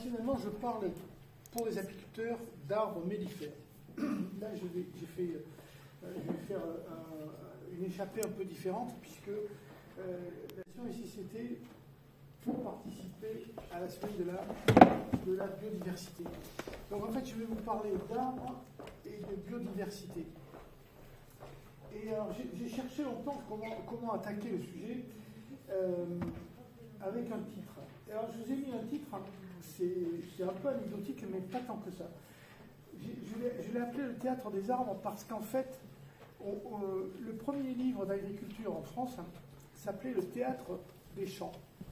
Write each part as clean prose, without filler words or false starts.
traditionnellement, je parle pour les apiculteurs d'arbres mellifères. Là, je vais faire une échappée un peu différente, puisque la science ici, c'était pour participer à la semaine de la biodiversité. Donc, en fait, je vais vous parler d'arbres et de biodiversité. Et alors, j'ai cherché longtemps comment attaquer le sujet avec un titre. Et alors, je vous ai mis un titre, c'est un peu anecdotique, mais pas tant que ça. Je l'ai appelé le théâtre des arbres parce qu'en fait, le premier livre d'agriculture en France s'appelait le théâtre des champs,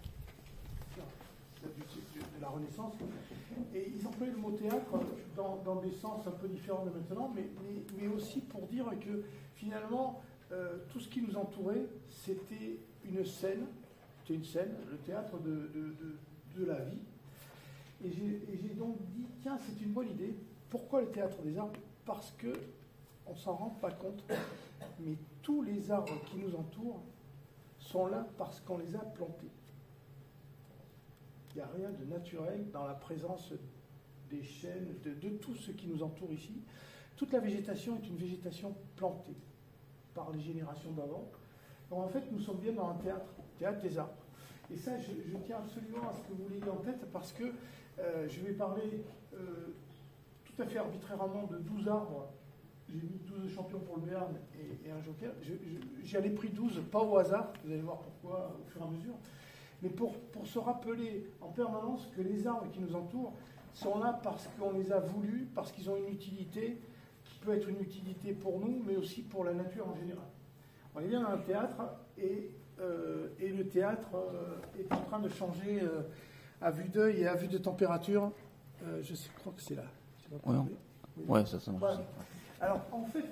de la Renaissance. Et ils employaient le mot théâtre dans des sens un peu différents de maintenant, mais aussi pour dire que finalement, tout ce qui nous entourait, c'était une scène. C'était une scène, le théâtre de la vie. Et j'ai donc dit, tiens, c'est une bonne idée. Pourquoi le théâtre des arbres? Parce qu'on ne s'en rend pas compte, mais tous les arbres qui nous entourent sont là parce qu'on les a plantés. Il n'y a rien de naturel dans la présence des chênes, de tout ce qui nous entoure ici. Toute la végétation est une végétation plantée par les générations d'avant. Donc en fait, nous sommes bien dans un théâtre des arbres. Et ça, je tiens absolument à ce que vous l'ayez en tête parce que je vais parler tout à fait arbitrairement de 12 arbres. J'ai mis 12 champions pour le Béarn et un joker. J'en ai pris 12, pas au hasard, vous allez voir pourquoi au fur et à mesure, mais pour se rappeler en permanence que les arbres qui nous entourent sont là parce qu'on les a voulus, parce qu'ils ont une utilité qui peut être une utilité pour nous, mais aussi pour la nature en général. On est bien dans un théâtre et le théâtre est en train de changer à vue d'œil et à vue de température. Je crois que c'est là. Ouais, ça marche. Voilà. Alors, en fait,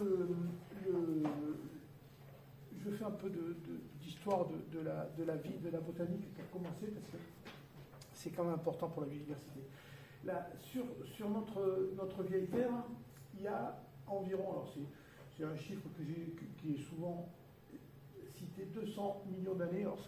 je fais un peu d'histoire de la vie, de la botanique pour commencer, parce que c'est quand même important pour la biodiversité. Là, sur notre vieille terre, il y a environ, alors c'est un chiffre qui est souvent cité, 200 millions d'années. Alors,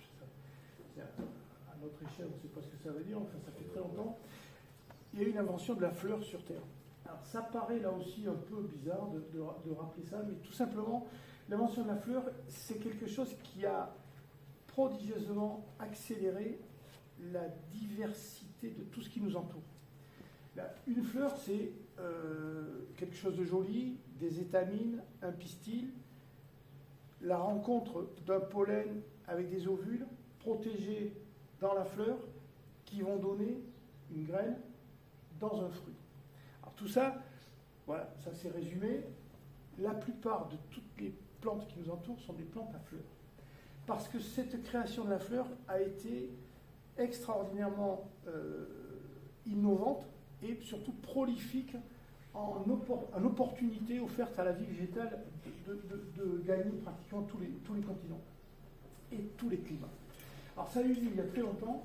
à notre échelle, on ne sait pas ce que ça veut dire, enfin, ça fait très longtemps. Il y a eu une invention de la fleur sur Terre. Alors, ça paraît là aussi un peu bizarre de rappeler ça, mais tout simplement, l'invention de la fleur, c'est quelque chose qui a prodigieusement accéléré la diversité de tout ce qui nous entoure. Là, une fleur, c'est quelque chose de joli, des étamines, un pistil, la rencontre d'un pollen avec des ovules protégés dans la fleur qui vont donner une graine dans un fruit. Alors tout ça, voilà, ça c'est résumé. La plupart de toutes les plantes qui nous entourent sont des plantes à fleurs. Parce que cette création de la fleur a été extraordinairement innovante et surtout prolifique en opportunité offerte à la vie végétale de gagner pratiquement tous les continents et tous les climats. Alors ça a eu lieu il y a très longtemps,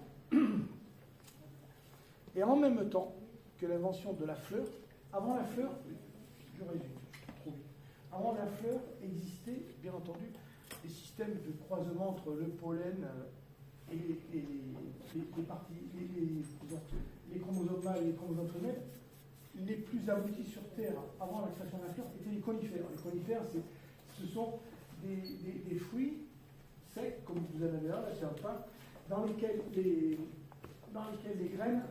et en même temps que l'invention de la fleur, avant la fleur, je résume, trop vite, avant la fleur existait, bien entendu, des systèmes de croisement entre le pollen et les parties, les chromosomes mâles et les chromosomes femelles. Les plus aboutis sur Terre avant la création de la fleur étaient les conifères. Les conifères, ce sont des fruits secs, comme vous en avez là, c'est un pin, dans lesquels les graines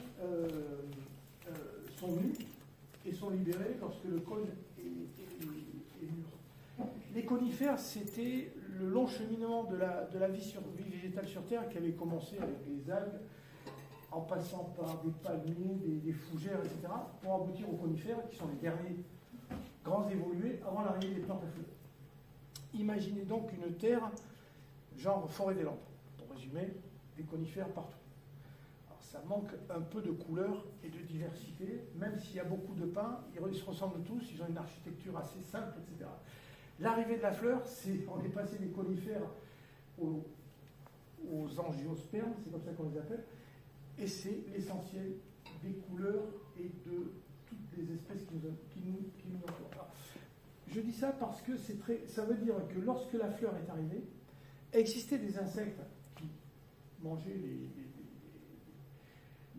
sont nues et sont libérées lorsque le cône est mûr. Les conifères, c'était le long cheminement de la vie végétale sur Terre qui avait commencé avec les algues, en passant par des palmiers, des fougères, etc., pour aboutir aux conifères, qui sont les derniers grands évolués avant l'arrivée des plantes à fleurs. Imaginez donc une terre, genre forêt des Landes, pour résumer, des conifères partout. Alors ça manque un peu de couleur et de diversité, même s'il y a beaucoup de pins, ils se ressemblent tous, ils ont une architecture assez simple, etc. L'arrivée de la fleur, on est passé des conifères aux angiospermes, c'est comme ça qu'on les appelle, et c'est l'essentiel des couleurs et de toutes les espèces qui nous entourent. Alors, je dis ça parce que ça veut dire que lorsque la fleur est arrivée, existaient des insectes qui mangeaient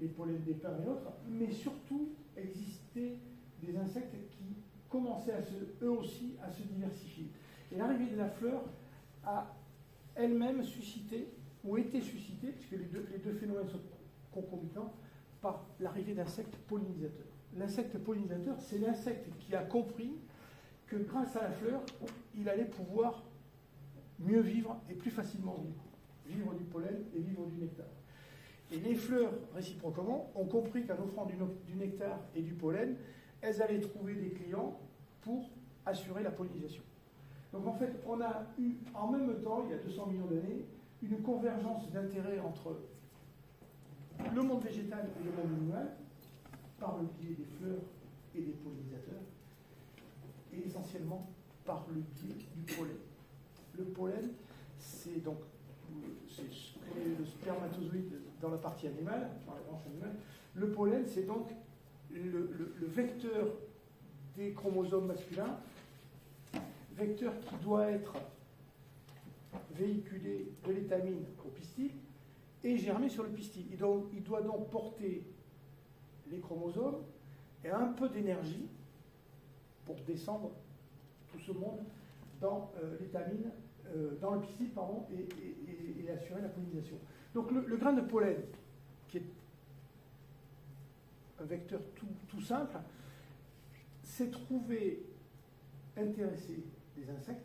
les pollens des pins et autres, mais surtout existaient des insectes qui commençaient eux aussi à se diversifier. Et l'arrivée de la fleur a elle-même suscité, ou été suscitée, puisque les deux phénomènes sont concomitants, par l'arrivée d'insectes pollinisateurs. L'insecte pollinisateur, c'est l'insecte qui a compris que grâce à la fleur, il allait pouvoir mieux vivre et plus facilement vivre du pollen et vivre du nectar. Et les fleurs, réciproquement, ont compris qu'en offrant du nectar et du pollen, elles allaient trouver des clients pour assurer la pollinisation. Donc en fait, on a eu en même temps, il y a 200 millions d'années, une convergence d'intérêts entre le monde végétal et le monde animal, par le biais des fleurs et des pollinisateurs, et essentiellement par le biais du pollen. Le pollen, c'est donc le spermatozoïde dans la partie animale, dans la branche animale. Le pollen, c'est donc le vecteur des chromosomes masculins, vecteur qui doit être véhiculé de l'étamine au pistil et germer sur le pistil. Il doit donc porter les chromosomes et un peu d'énergie pour descendre tout ce monde dans l'étamine, dans le pistil, pardon, et assurer la pollinisation. Donc le grain de pollen, qui est un vecteur tout simple, s'est trouvé intéresser les insectes,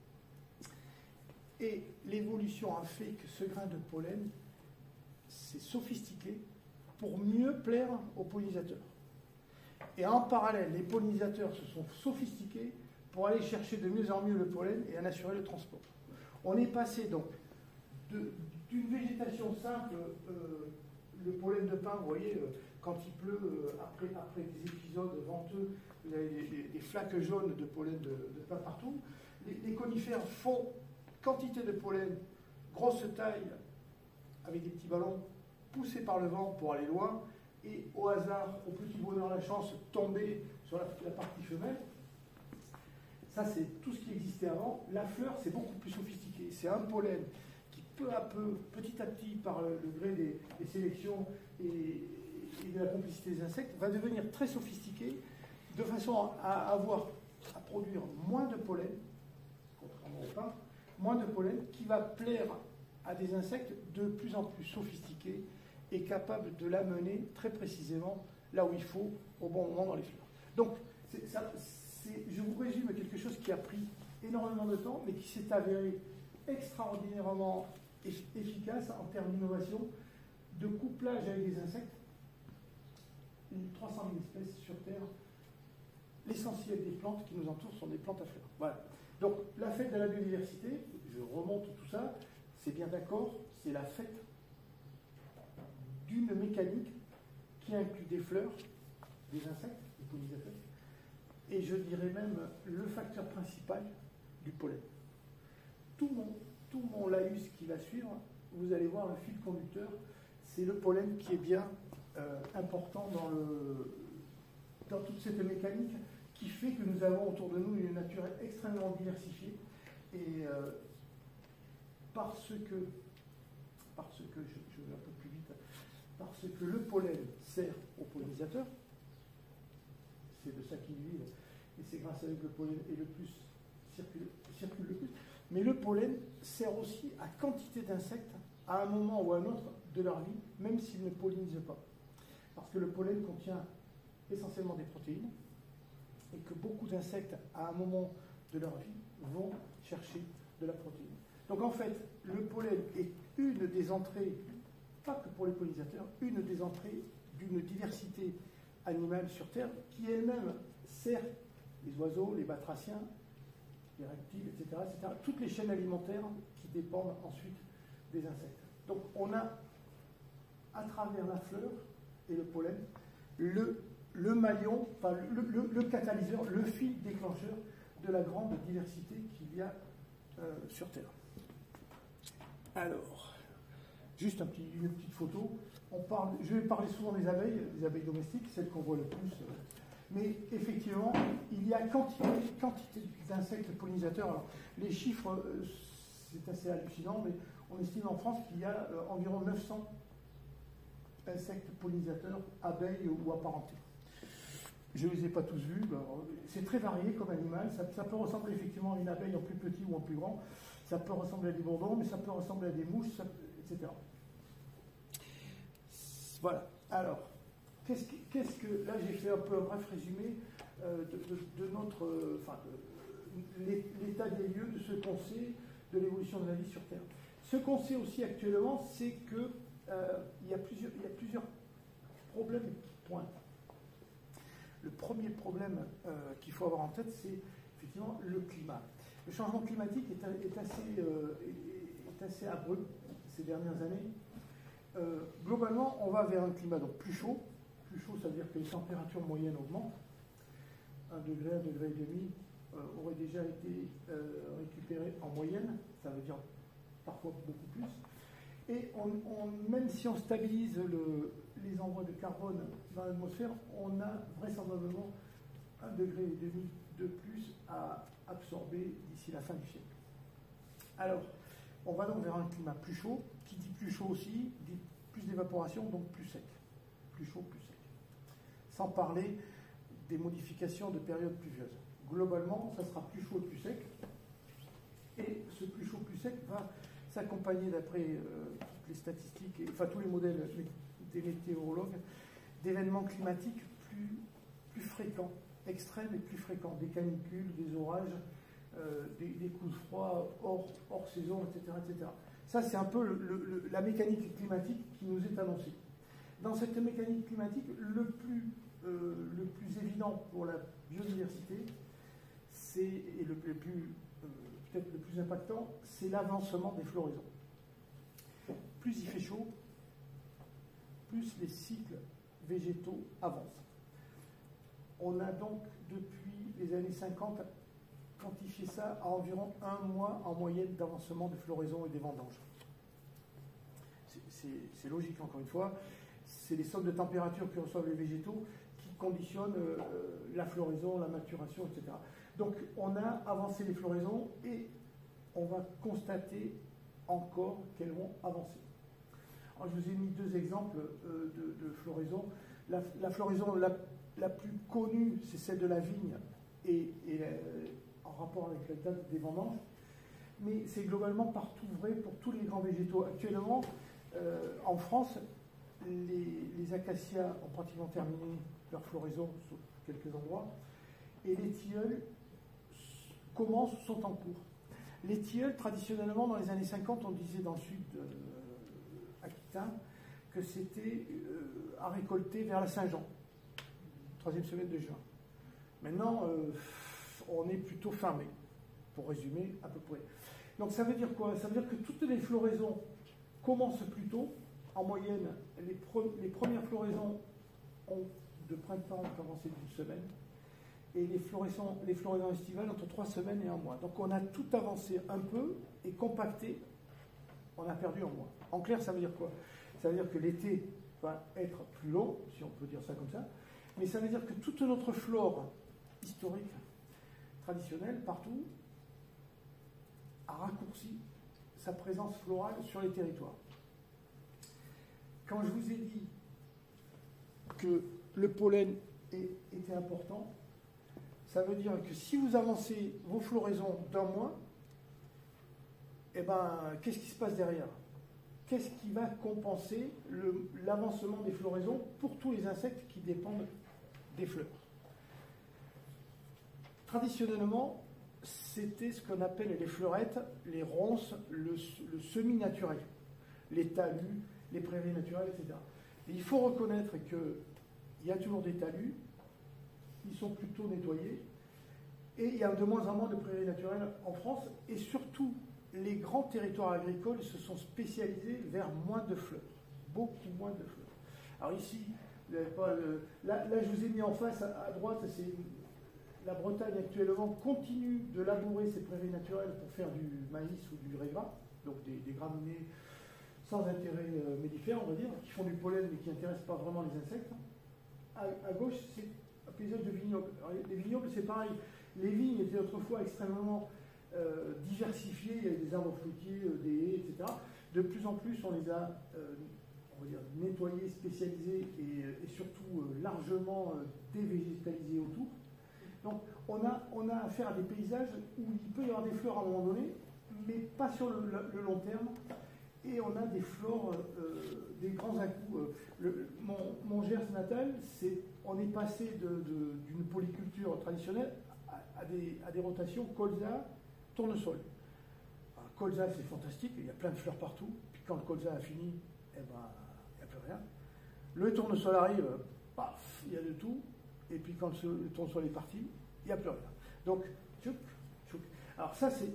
et l'évolution a fait que ce grain de pollen s'est sophistiqué pour mieux plaire aux pollinisateurs. Et en parallèle, les pollinisateurs se sont sophistiqués pour aller chercher de mieux en mieux le pollen et en assurer le transport. On est passé donc d'une végétation simple, le pollen de pin, vous voyez, quand il pleut, après des épisodes venteux, vous avez des flaques jaunes de pollen de pin partout. Les conifères font quantité de pollen, grosse taille, avec des petits ballons poussés par le vent pour aller loin, et au hasard, au petit bonheur la chance, tomber sur la partie femelle. Ça, c'est tout ce qui existait avant. La fleur, c'est beaucoup plus sophistiqué. C'est un pollen qui, peu à peu, petit à petit, par le gré des sélections et de la complicité des insectes, va devenir très sophistiqué, de façon à produire moins de pollen, contrairement au pain, moins de pollen, qui va plaire à des insectes de plus en plus sophistiqués et capables de l'amener très précisément là où il faut, au bon moment dans les fleurs. Donc, je vous résume quelque chose qui a pris énormément de temps, mais qui s'est avéré extraordinairement efficace en termes d'innovation, de couplage avec des insectes. 300 000 espèces sur Terre. L'essentiel des plantes qui nous entourent sont des plantes à fleurs. Voilà. Donc, la fête de la biodiversité, je remonte tout ça, c'est bien d'accord, c'est la fête d'une mécanique qui inclut des fleurs, des insectes, des pollinisateurs, et je dirais même le facteur principal du pollen. Tout mon laïus qui va suivre, vous allez voir le fil conducteur, c'est le pollen qui est bien important dans toute cette mécanique qui fait que nous avons autour de nous une nature extrêmement diversifiée, et parce que je vais un peu plus vite, parce que le pollen sert aux pollinisateurs, c'est de ça qu'ils vivent, et c'est grâce à eux que le pollen est le plus circule le plus, mais le pollen sert aussi à quantité d'insectes à un moment ou à un autre de leur vie, même s'ils ne pollinisent pas. Parce que le pollen contient essentiellement des protéines, et que beaucoup d'insectes, à un moment de leur vie, vont chercher de la protéine. Donc en fait, le pollen est une des entrées, pas que pour les pollinisateurs, une des entrées d'une diversité animale sur Terre qui elle-même sert les oiseaux, les batraciens, les reptiles, etc., toutes les chaînes alimentaires qui dépendent ensuite des insectes. Donc on a, à travers la fleur et le pollen, le maillon, enfin le catalyseur, le fil déclencheur de la grande diversité qu'il y a sur Terre. Alors, juste une petite photo. Je vais parler souvent des abeilles domestiques, celles qu'on voit le plus. Mais effectivement, il y a quantité d'insectes pollinisateurs. Alors, les chiffres, c'est assez hallucinant, mais on estime en France qu'il y a environ 900 insectes pollinisateurs, abeilles ou apparentés. Je ne les ai pas tous vus. C'est très varié comme animal. Ça peut ressembler effectivement à une abeille en plus petit ou en plus grand. Ça peut ressembler à des bourdons, mais ça peut ressembler à des mouches, etc. Voilà. Alors, qu'est-ce que... Là, j'ai fait un peu un bref résumé de notre... l'état des lieux, de ce qu'on sait de l'évolution de la vie sur Terre. Ce qu'on sait aussi actuellement, c'est qu'il y a plusieurs problèmes qui pointent. Le premier problème qu'il faut avoir en tête, c'est effectivement le climat. Le changement climatique est assez abrupt ces dernières années. Globalement, on va vers un climat donc plus chaud. Plus chaud, ça veut dire que les températures moyennes augmentent. 1 degré, 1,5 degré aurait déjà été récupéré en moyenne. Ça veut dire parfois beaucoup plus. Et même si on stabilise les envois de carbone dans l'atmosphère, on a vraisemblablement 1,5 degré de plus à absorber d'ici la fin du siècle. Alors, on va donc vers un climat plus chaud. Qui dit plus chaud aussi, dit plus d'évaporation, donc plus sec. Plus chaud, plus sec. Sans parler des modifications de périodes pluvieuses. Globalement, ça sera plus chaud et plus sec. Et ce plus chaud, plus sec va s'accompagner, d'après toutes les statistiques, enfin tous les modèles des météorologues, d'événements climatiques plus fréquents, extrêmes et plus fréquents, des canicules, des orages, des coups de froid hors saison, etc., etc. Ça, c'est un peu la mécanique climatique qui nous est annoncée. Dans cette mécanique climatique, le plus évident pour la biodiversité, et peut-être le plus impactant, c'est l'avancement des floraisons. Plus il fait chaud, plus les cycles végétaux avancent. On a donc, depuis les années 50, quantifié ça à environ 1 mois en moyenne d'avancement de floraison et des vendanges. C'est logique, encore une fois. C'est les sommes de température que reçoivent les végétaux qui conditionnent la floraison, la maturation, etc. Donc, on a avancé les floraisons et on va constater encore qu'elles vont avancer. Alors, je vous ai mis 2 exemples de floraison. La floraison la plus connue, c'est celle de la vigne et en rapport avec la date des vendanges. Mais c'est globalement partout vrai pour tous les grands végétaux. Actuellement, en France, les acacias ont pratiquement terminé leur floraison sur quelques endroits et les tilleuls sont en cours. Les tilleuls, traditionnellement, dans les années 50, on disait dans le sud aquitain que c'était à récolter vers la Saint-Jean, 3e semaine de juin. Maintenant, on est plutôt fin mai, pour résumer à peu près. Donc ça veut dire quoi? Ça veut dire que toutes les floraisons commencent plus tôt. En moyenne, les premières floraisons de printemps ont commencé d'une semaine. Et les floraisons estivales entre 3 semaines et 1 mois. Donc on a tout avancé un peu et compacté, on a perdu 1 mois. En clair, ça veut dire quoi? Ça veut dire que l'été va être plus long, si on peut dire ça comme ça, mais ça veut dire que toute notre flore historique, traditionnelle, partout, a raccourci sa présence florale sur les territoires. Quand je vous ai dit que le pollen était important, ça veut dire que si vous avancez vos floraisons d'1 mois, eh ben, qu'est-ce qui se passe derrière? Qu'est-ce qui va compenser l'avancement des floraisons pour tous les insectes qui dépendent des fleurs? Traditionnellement, c'était ce qu'on appelle les fleurettes, les ronces, le semi-naturel, les talus, les prairies naturelles, etc. Et il faut reconnaître qu'il y a toujours des talus, ils sont plutôt nettoyés, et il y a de moins en moins de prairies naturelles en France, et surtout, les grands territoires agricoles se sont spécialisés vers moins de fleurs, beaucoup moins de fleurs. Alors ici, là je vous ai mis en face, à droite, c'est la Bretagne actuellement continue de labourer ses prairies naturelles pour faire du maïs ou du raisin, donc des graminées sans intérêt mellifère, on va dire, qui font du pollen mais qui n'intéressent pas vraiment les insectes. À gauche, c'est un paysage de vignobles. Alors, les vignobles, c'est pareil. Les vignes étaient autrefois extrêmement diversifiées, il y avait des arbres fruitiers, des haies, etc. De plus en plus, on les a on va dire, nettoyé, spécialisé et surtout largement dévégétalisé autour. Donc on a affaire à des paysages où il peut y avoir des fleurs à un moment donné, mais pas sur le long terme. Et on a des flores, des grands à-coups. Mon Gers natal, on est passé d'une polyculture traditionnelle à des rotations colza, tournesol. Alors, colza, c'est fantastique, il y a plein de fleurs partout. Puis quand le colza a fini, eh ben, il n'y a plus rien. Le tournesol arrive, paf, il y a de tout. Et puis quand le tournesol est parti, il n'y a plus rien. Donc, tchouk, tchouk. Alors ça, c'est...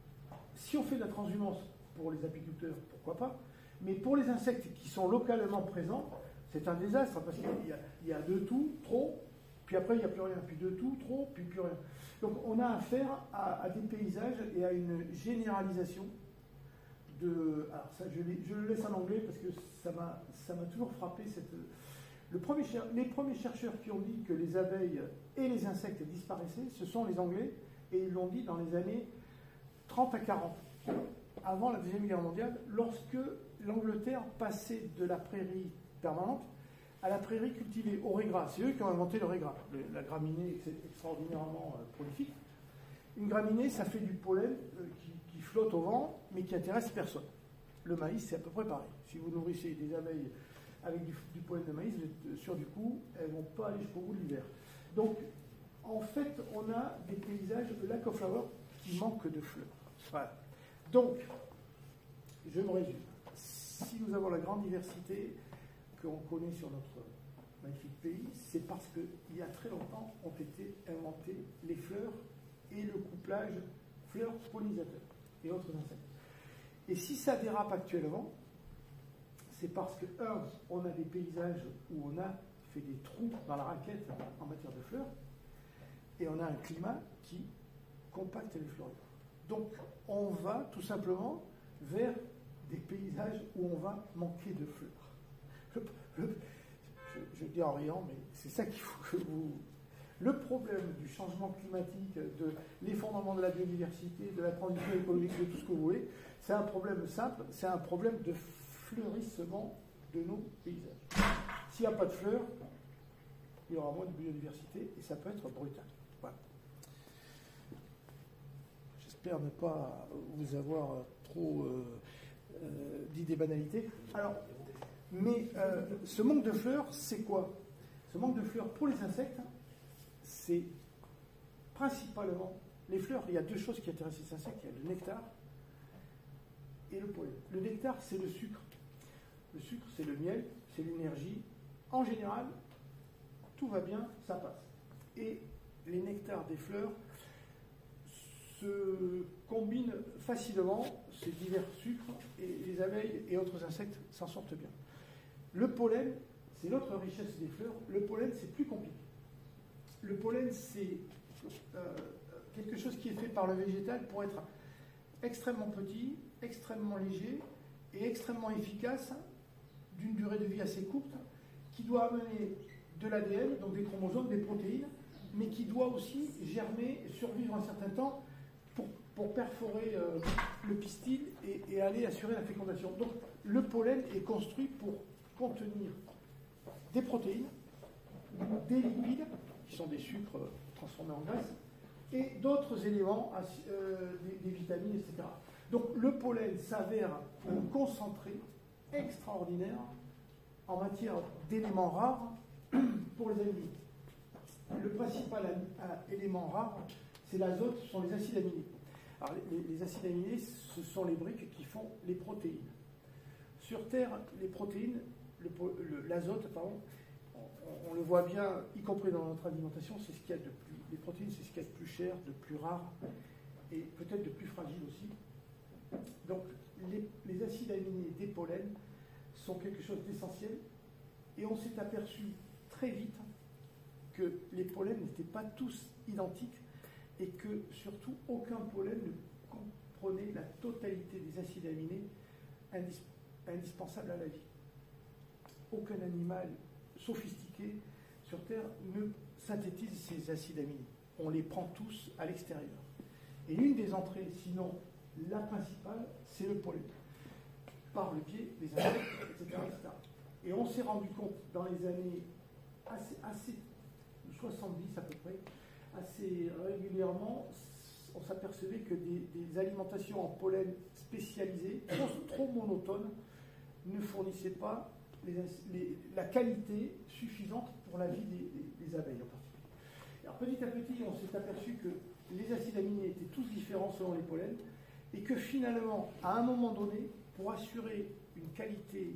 Si on fait de la transhumance pour les apiculteurs, pourquoi pas. Mais pour les insectes qui sont localement présents, c'est un désastre parce qu'il y a de tout, trop, puis après il n'y a plus rien, puis de tout, trop, puis plus rien. Donc on a affaire à des paysages et à une généralisation de... Alors ça, je le laisse en anglais parce que ça m'a toujours frappé. Les premiers chercheurs qui ont dit que les abeilles et les insectes disparaissaient, ce sont les Anglais, et ils l'ont dit dans les années 30 à 40. Avant la Deuxième Guerre mondiale, lorsque l'Angleterre passait de la prairie permanente à la prairie cultivée au régras. C'est eux qui ont inventé le régras. La graminée est extraordinairement prolifique. Une graminée, ça fait du pollen qui flotte au vent, mais qui intéresse personne. Le maïs, c'est à peu près pareil. Si vous nourrissez des abeilles avec du pollen de maïs, vous êtes sûr du coup, elles ne vont pas aller jusqu'au bout de l'hiver. Donc, en fait, on a des paysages lack of flower qui manquent de fleurs. Voilà. Donc, je me résume. Si nous avons la grande diversité qu'on connaît sur notre magnifique pays, c'est parce qu'il y a très longtemps ont été inventées les fleurs et le couplage fleurs-pollinisateurs et autres insectes. Et si ça dérape actuellement, c'est parce que, on a des paysages où on a fait des trous dans la raquette en matière de fleurs, et on a un climat qui compacte les fleurs. Donc, on va tout simplement vers des paysages où on va manquer de fleurs. Je dis en riant, mais c'est ça qu'il faut que vous... Le problème du changement climatique, de l'effondrement de la biodiversité, de la transition écologique, de tout ce que vous voulez, c'est un problème simple, c'est un problème de fleurissement de nos paysages. S'il n'y a pas de fleurs, il y aura moins de biodiversité et ça peut être brutal. Voilà. J'espère ne pas vous avoir trop dit des banalités. Alors, mais ce manque de fleurs, c'est quoi? Ce manque de fleurs pour les insectes, c'est principalement les fleurs. Il y a deux choses qui intéressent les insectes, il y a le nectar et le pollen. Le nectar, c'est le sucre. Le sucre, c'est le miel, c'est l'énergie. En général, tout va bien, ça passe. Et les nectars des fleurs se combinent facilement, ces divers sucres, et les abeilles et autres insectes s'en sortent bien. Le pollen, c'est l'autre richesse des fleurs. Le pollen, c'est plus compliqué. Le pollen, c'est quelque chose qui est fait par le végétal pour être extrêmement petit, extrêmement léger et extrêmement efficace, d'une durée de vie assez courte, qui doit amener de l'ADN, donc des chromosomes, des protéines, mais qui doit aussi germer, survivre un certain temps pour perforer le pistil et aller assurer la fécondation. Donc le pollen est construit pour contenir des protéines, des lipides, qui sont des sucres transformés en graisse, et d'autres éléments, des vitamines, etc. Donc le pollen s'avère un concentré extraordinaire en matière d'éléments rares pour les animaux. Le principal élément rare, c'est l'azote, ce sont les acides aminés. Alors, les acides aminés, ce sont les briques qui font les protéines. Sur Terre, les protéines, l'azote, pardon, on le voit bien, y compris dans notre alimentation, c'est ce qu'il y a de plus. Les protéines, c'est ce qu'il y a de plus cher, de plus rare, et peut-être de plus fragile aussi. Donc, les acides aminés des pollens sont quelque chose d'essentiel, et on s'est aperçu très vite que les pollens n'étaient pas tous identiques, et que surtout aucun pollen ne comprenait la totalité des acides aminés indispensables à la vie. Aucun animal sophistiqué sur Terre ne synthétise ces acides aminés. On les prend tous à l'extérieur. Et l'une des entrées, sinon la principale, c'est le pollen, par le biais des insectes, etc., etc. Et on s'est rendu compte dans les années assez 70 à peu près, assez régulièrement, on s'apercevait que des alimentations en pollen spécialisées, trop monotones, ne fournissaient pas la qualité suffisante pour la vie des abeilles en particulier. Alors petit à petit, on s'est aperçu que les acides aminés étaient tous différents selon les pollens, et que finalement, à un moment donné, pour assurer une qualité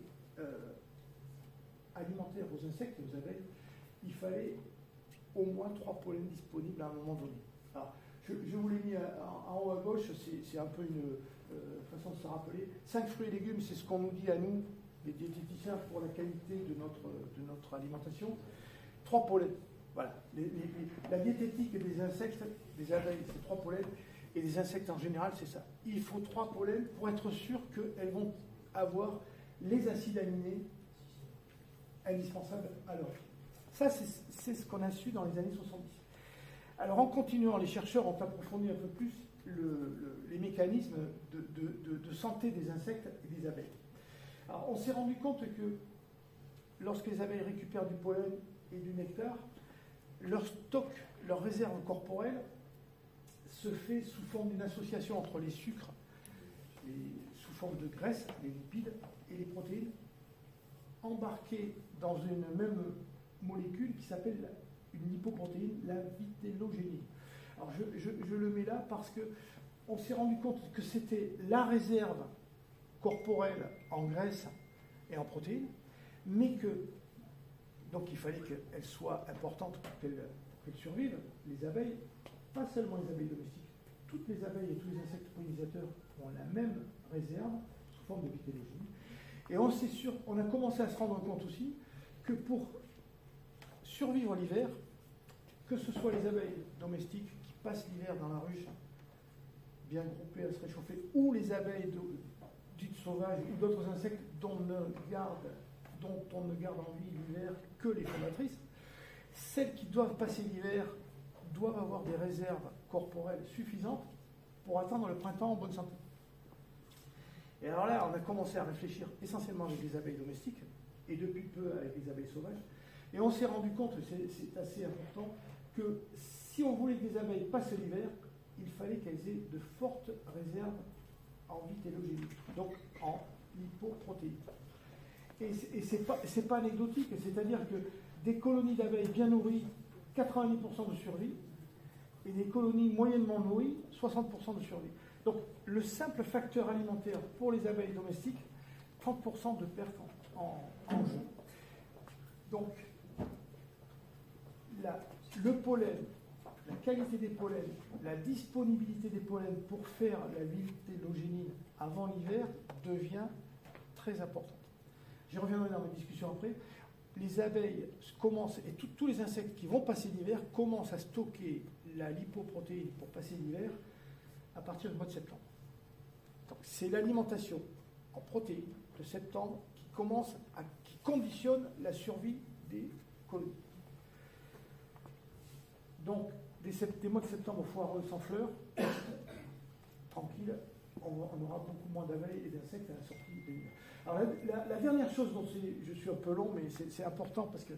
alimentaire aux insectes et aux abeilles, il fallait au moins 3 pollens disponibles à un moment donné. Alors, je vous l'ai mis en haut à gauche, c'est un peu une façon de se rappeler. 5 fruits et légumes, c'est ce qu'on nous dit à nous, les diététiciens, pour la qualité de notre alimentation. 3 pollens. Voilà. La diététique des insectes, des abeilles, c'est 3 pollens, et les insectes en général, c'est ça. Il faut 3 pollens pour être sûr qu'elles vont avoir les acides aminés indispensables à leur vie. Ça, c'est ce qu'on a su dans les années 70. Alors, en continuant, les chercheurs ont approfondi un peu plus les mécanismes de santé des insectes et des abeilles. Alors, on s'est rendu compte que lorsque les abeilles récupèrent du pollen et du nectar, leur stock, leur réserve corporelle se fait sous forme d'une association entre les sucres, sous forme de graisse, les lipides et les protéines, embarquées dans une même molécule qui s'appelle une lipoprotéine, la vitellogénine. Alors je le mets là parce qu'on s'est rendu compte que c'était la réserve corporelle en graisse et en protéines, mais que donc il fallait qu'elle soit importante pour qu'elle survive, les abeilles, pas seulement les abeilles domestiques. Toutes les abeilles et tous les insectes pollinisateurs ont la même réserve sous forme de vitellogénine. Et on a commencé à se rendre compte aussi que pour survivre l'hiver, que ce soit les abeilles domestiques qui passent l'hiver dans la ruche, bien groupées à se réchauffer, ou les abeilles dites sauvages ou d'autres insectes dont on ne garde en vie l'hiver que les fondatrices, celles qui doivent passer l'hiver doivent avoir des réserves corporelles suffisantes pour attendre le printemps en bonne santé. Et alors là, on a commencé à réfléchir essentiellement avec les abeilles domestiques, et depuis peu avec les abeilles sauvages, et on s'est rendu compte, c'est assez important, que si on voulait que les abeilles passent l'hiver, il fallait qu'elles aient de fortes réserves en vitellogénine, donc en lipoprotéines. Et c'est pas anecdotique, c'est-à-dire que des colonies d'abeilles bien nourries, 90% de survie, et des colonies moyennement nourries, 60% de survie. Donc le simple facteur alimentaire pour les abeilles domestiques, 30% de perte en jeu. Donc le pollen, la qualité des pollens, la disponibilité des pollens pour faire la vitellogénine avant l'hiver devient très importante. J'y reviendrai dans mes discussions après. Les abeilles commencent, et tous les insectes qui vont passer l'hiver commencent à stocker la lipoprotéine pour passer l'hiver à partir du mois de septembre. Donc c'est l'alimentation en protéines de septembre qui conditionne la survie des colonies. Donc des mois de septembre foireux sans fleurs, tranquille, on aura beaucoup moins d'abeilles et d'insectes à la sortie de l'hiver. Alors la dernière chose dont je suis un peu long, mais c'est important parce que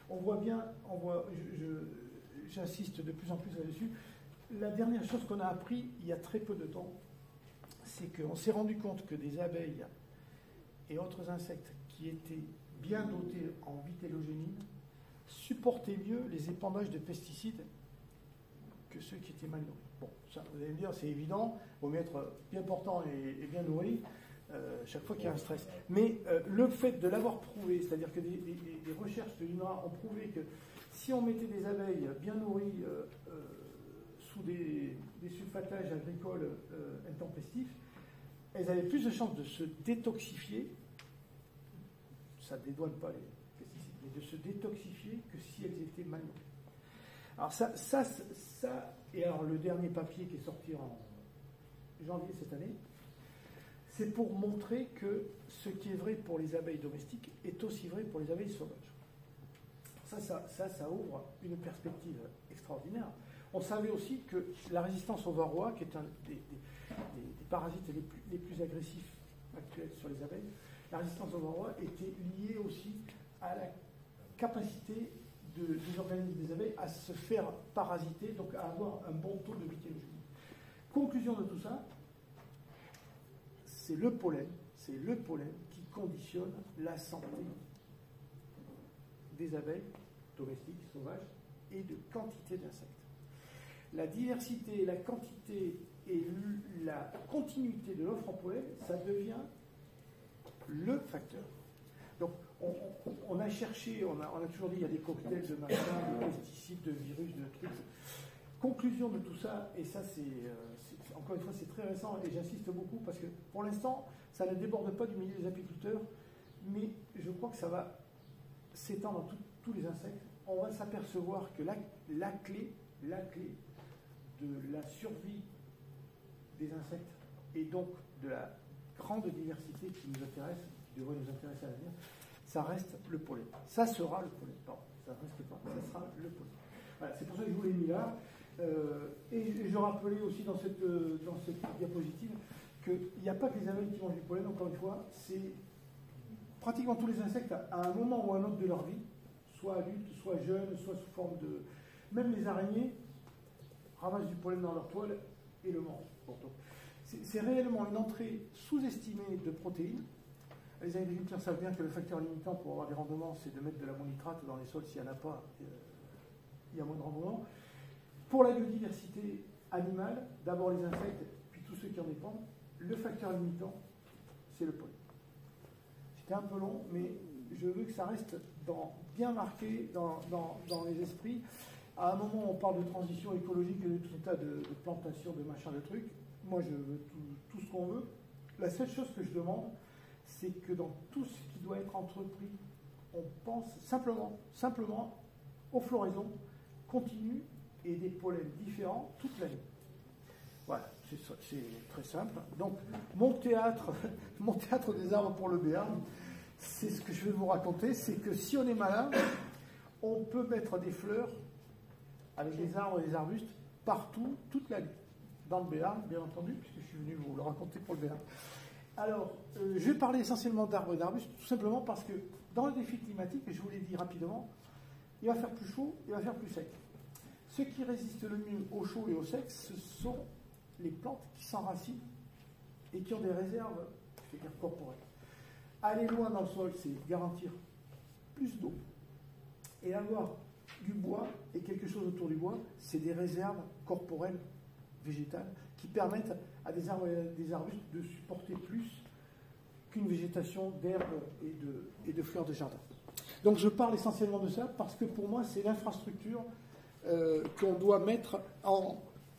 j'insiste de plus en plus là-dessus. La dernière chose qu'on a appris il y a très peu de temps, c'est qu'on s'est rendu compte que des abeilles et autres insectes qui étaient bien dotés en vitellogénine supportaient mieux les épandages de pesticides que ceux qui étaient mal nourris. Bon, ça, vous allez me dire, c'est évident, il vaut mieux être bien portant et bien nourri chaque fois qu'il y a un stress. Mais le fait de l'avoir prouvé, c'est-à-dire que des recherches de l'INRA ont prouvé que si on mettait des abeilles bien nourries sous des sulfatages agricoles intempestifs, elles avaient plus de chances de se détoxifier, ça ne dédouane pas les pesticides, mais de se détoxifier que si elles étaient mal nourries. Alors ça, et alors le dernier papier qui est sorti en janvier cette année, c'est pour montrer que ce qui est vrai pour les abeilles domestiques est aussi vrai pour les abeilles sauvages. Ça ouvre une perspective extraordinaire. On savait aussi que la résistance au varroa, qui est un des parasites les plus agressifs actuels sur les abeilles, la résistance au varroa était liée aussi à la capacité des organismes des abeilles à se faire parasiter, donc à avoir un bon taux de vitellose. Conclusion de tout ça, c'est le pollen qui conditionne la santé des abeilles domestiques, sauvages, et de quantité d'insectes. La diversité, la quantité et la continuité de l'offre en pollen, ça devient le facteur. Donc, on a cherché, on a toujours dit, il y a des cocktails de machins, de pesticides, de virus, de trucs. Conclusion de tout ça, et ça, encore une fois, c'est très récent, et j'insiste beaucoup, parce que pour l'instant, ça ne déborde pas du milieu des apiculteurs, mais je crois que ça va s'étendre à tous les insectes. On va s'apercevoir que la clé de la survie des insectes, et donc de la grande diversité qui nous intéresse, qui devrait nous intéresser à l'avenir, ça reste le pollen. Ça sera le pollen. Non, ça reste pas, ça sera le pollen. Voilà, c'est pour ça que je vous l'ai mis là. Et je rappelais aussi dans cette diapositive qu'il n'y a pas que les abeilles qui mangent du pollen, encore une fois, c'est pratiquement tous les insectes à un moment ou à un autre de leur vie, soit adultes, soit jeunes, soit sous forme de... Même les araignées ramassent du pollen dans leur toile et le mangent. Bon, c'est réellement une entrée sous-estimée de protéines. Les agriculteurs savent bien que le facteur limitant pour avoir des rendements, c'est de mettre de l'ammonitrate dans les sols. S'il n'y en a pas, il y a moins de rendements. Pour la biodiversité animale, d'abord les insectes, puis tous ceux qui en dépendent, le facteur limitant, c'est le pollen. C'était un peu long, mais je veux que ça reste bien marqué dans les esprits. À un moment, on parle de transition écologique et de tout un tas de plantations, de machins, de trucs. Moi, je veux tout ce qu'on veut. La seule chose que je demande, c'est que dans tout ce qui doit être entrepris, on pense simplement aux floraisons continues et des pollens différents toute l'année. Voilà, c'est très simple. Donc, mon théâtre des arbres pour le Béarn, c'est ce que je vais vous raconter, c'est que si on est malin, on peut mettre des fleurs avec des arbres et des arbustes partout, toute l'année. Dans le Béarn, bien entendu, puisque je suis venu vous le raconter pour le Béarn. Alors, je vais parler essentiellement d'arbres et d'arbustes, tout simplement parce que dans le défi climatique, et je vous l'ai dit rapidement, il va faire plus chaud, il va faire plus sec. Ce qui résiste le mieux au chaud et au sec, ce sont les plantes qui s'enracinent et qui ont des réserves, je vais dire corporelles. Aller loin dans le sol, c'est garantir plus d'eau. Et avoir du bois et quelque chose autour du bois, c'est des réserves corporelles végétales qui permettent à des arbres et des arbustes de supporter plus qu'une végétation d'herbes et de fleurs de jardin. Donc je parle essentiellement de ça parce que pour moi c'est l'infrastructure qu'on doit mettre en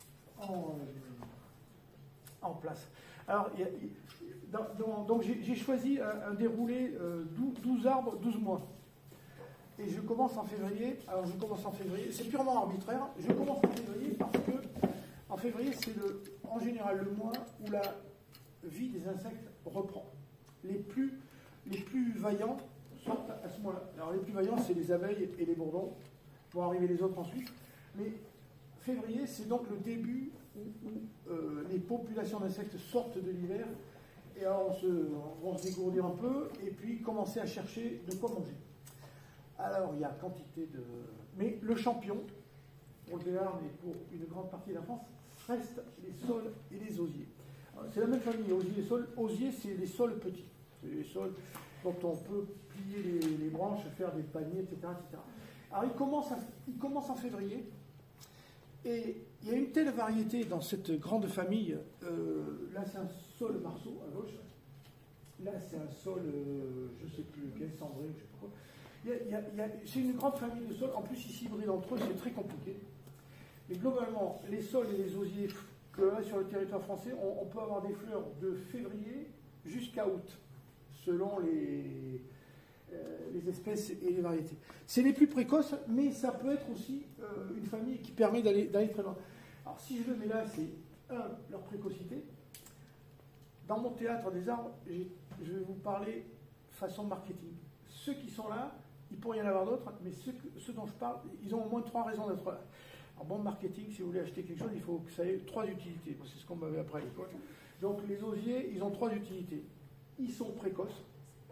place. Alors donc j'ai choisi un déroulé 12 arbres, 12 mois. Et je commence en février. Alors je commence en février, c'est purement arbitraire. Je commence en février parce que en février, c'est en général le mois où la vie des insectes reprend. Les plus vaillants sortent à ce mois-là. Alors les plus vaillants, c'est les abeilles et les bourdons, vont arriver les autres ensuite. Mais février, c'est donc le début où les populations d'insectes sortent de l'hiver, et alors on va se dégourdir un peu, et puis commencer à chercher de quoi manger. Alors il y a quantité de... Mais le champion, pour le Béarn et pour une grande partie de la France, restent les saules et les osiers. C'est la même famille, osier et saules. Osier, c'est les saules petits. C'est les saules dont on peut plier les branches, faire des paniers, etc. etc. Alors, il commence en février. Et il y a une telle variété dans cette grande famille. Là, c'est un saule marceau à gauche. Là, c'est un saule, je ne sais plus lequel, cendré, je ne sais pas quoi. C'est une grande famille de saules. En plus, ils s'hybrident entre eux, c'est très compliqué. Mais globalement, les saules et les osiers que l'on a sur le territoire français, on peut avoir des fleurs de février jusqu'à août, selon les espèces et les variétés. C'est les plus précoces, mais ça peut être aussi une famille qui permet d'aller très loin. Alors si je le mets là, c'est leur précocité. Dans mon théâtre des arbres, je vais vous parler façon marketing. Ceux qui sont là, il pourrait y en avoir d'autres, mais ceux dont je parle, ils ont au moins 3 raisons d'être là. En bon marketing, si vous voulez acheter quelque chose, il faut que ça ait 3 utilités. C'est ce qu'on m'avait appris à l'école. Donc les osiers, ils ont 3 utilités. Ils sont précoces,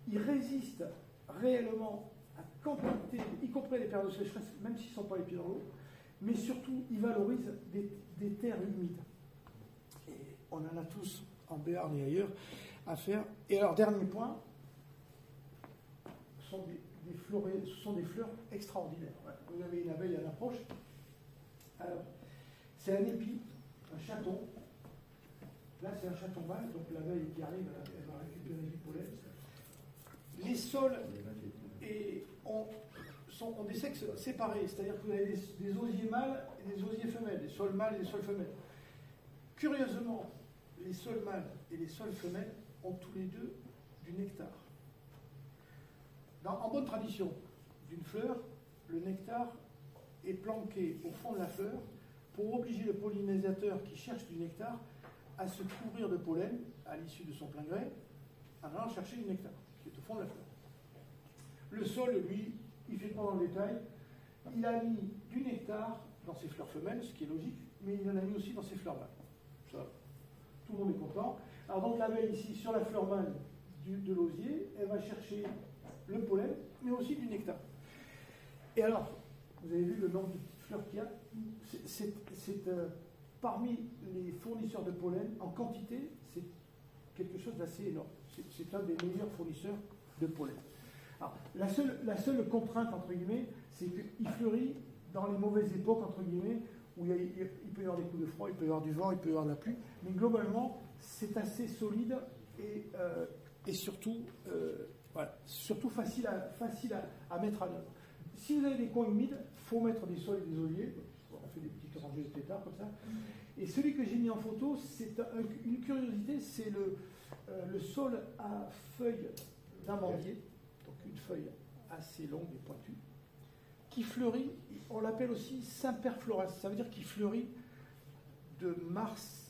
ils résistent réellement à quantité, y compris les périodes de sécheresse, même s'ils ne sont pas les pieds dans l'eau, mais surtout, ils valorisent des terres humides. Et on en a tous en Béarn et ailleurs à faire. Et alors, dernier point, ce sont des fleurs extraordinaires. Ouais. Vous avez une abeille à l'approche. Alors, c'est un épi, un chaton. Là, c'est un chaton mâle, donc l'abeille qui arrive, elle va récupérer du pollen. Les sols ont des sexes séparés, c'est-à-dire que vous avez des osiers mâles et des osiers femelles, des sols mâles et des sols femelles. Curieusement, les sols mâles et les sols femelles ont tous les deux du nectar. En bonne tradition d'une fleur, le nectar est planqué au fond de la fleur pour obliger le pollinisateur qui cherche du nectar à se couvrir de pollen à l'issue de son plein gré, en allant chercher du nectar, qui est au fond de la fleur. Le sol, lui, il fait pas dans le détail, il a mis du nectar dans ses fleurs femelles, ce qui est logique, mais il en a mis aussi dans ses fleurs mâles. Ça, tout le monde est content. Alors donc l'abeille ici, sur la fleur mâle de l'osier, elle va chercher le pollen, mais aussi du nectar. Et alors, vous avez vu le nombre de petites fleurs qu'il y a, c'est parmi les fournisseurs de pollen, en quantité, c'est quelque chose d'assez énorme. C'est un des meilleurs fournisseurs de pollen. Alors, la seule contrainte, entre guillemets, c'est qu'il fleurit dans les mauvaises époques, entre guillemets, où il peut y avoir des coups de froid, il peut y avoir du vent, il peut y avoir de la pluie, mais globalement, c'est assez solide et surtout, voilà, surtout facile à mettre en œuvre. Si vous avez des coins humides, il faut mettre des sols et des osiers. On fait des petites rangées de pétards comme ça. Et celui que j'ai mis en photo, c'est une curiosité, c'est le sol à feuilles d'amandier, donc une feuille assez longue et pointue, qui fleurit, on l'appelle aussi Semperflorens, ça veut dire qu'il fleurit de mars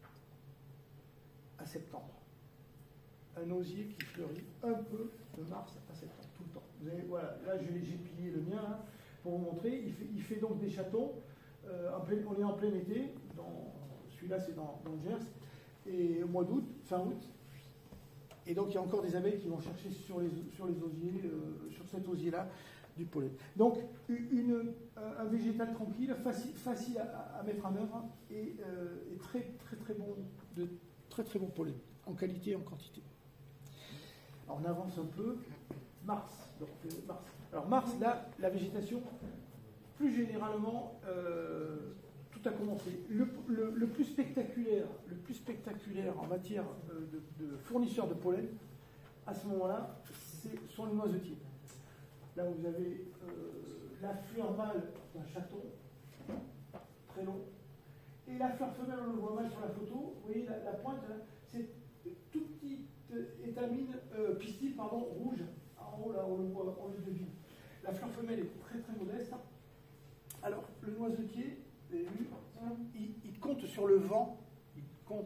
à septembre. Un osier qui fleurit un peu de mars à septembre, tout le temps. Vous avez, voilà, là j'ai plié le mien hein, pour vous montrer. Il fait donc des chatons. On est en plein été. Celui-là c'est dans le Gers. Et au mois d'août, fin août. Et donc il y a encore des abeilles qui vont chercher sur les osiers, sur cet osier-là, du pollen. Donc un végétal tranquille, facile à mettre en œuvre et très très bon, de très très bon pollen, en qualité et en quantité. Alors on avance un peu. Mars. Donc, mars. Alors Mars, là, la végétation, plus généralement, tout a commencé. Le plus spectaculaire en matière de fournisseurs de pollen, à ce moment-là, sont les noisetiers. Là, vous avez la fleur mâle d'un chaton, très long, et la fleur femelle, on le voit mal sur la photo. Vous voyez, la pointe, c'est tout petit pistil, rouge. En haut, là, on le voit, on le devine. La fleur femelle est très très modeste. Alors, le noisetier, vous avez vu, il compte sur le vent. Pour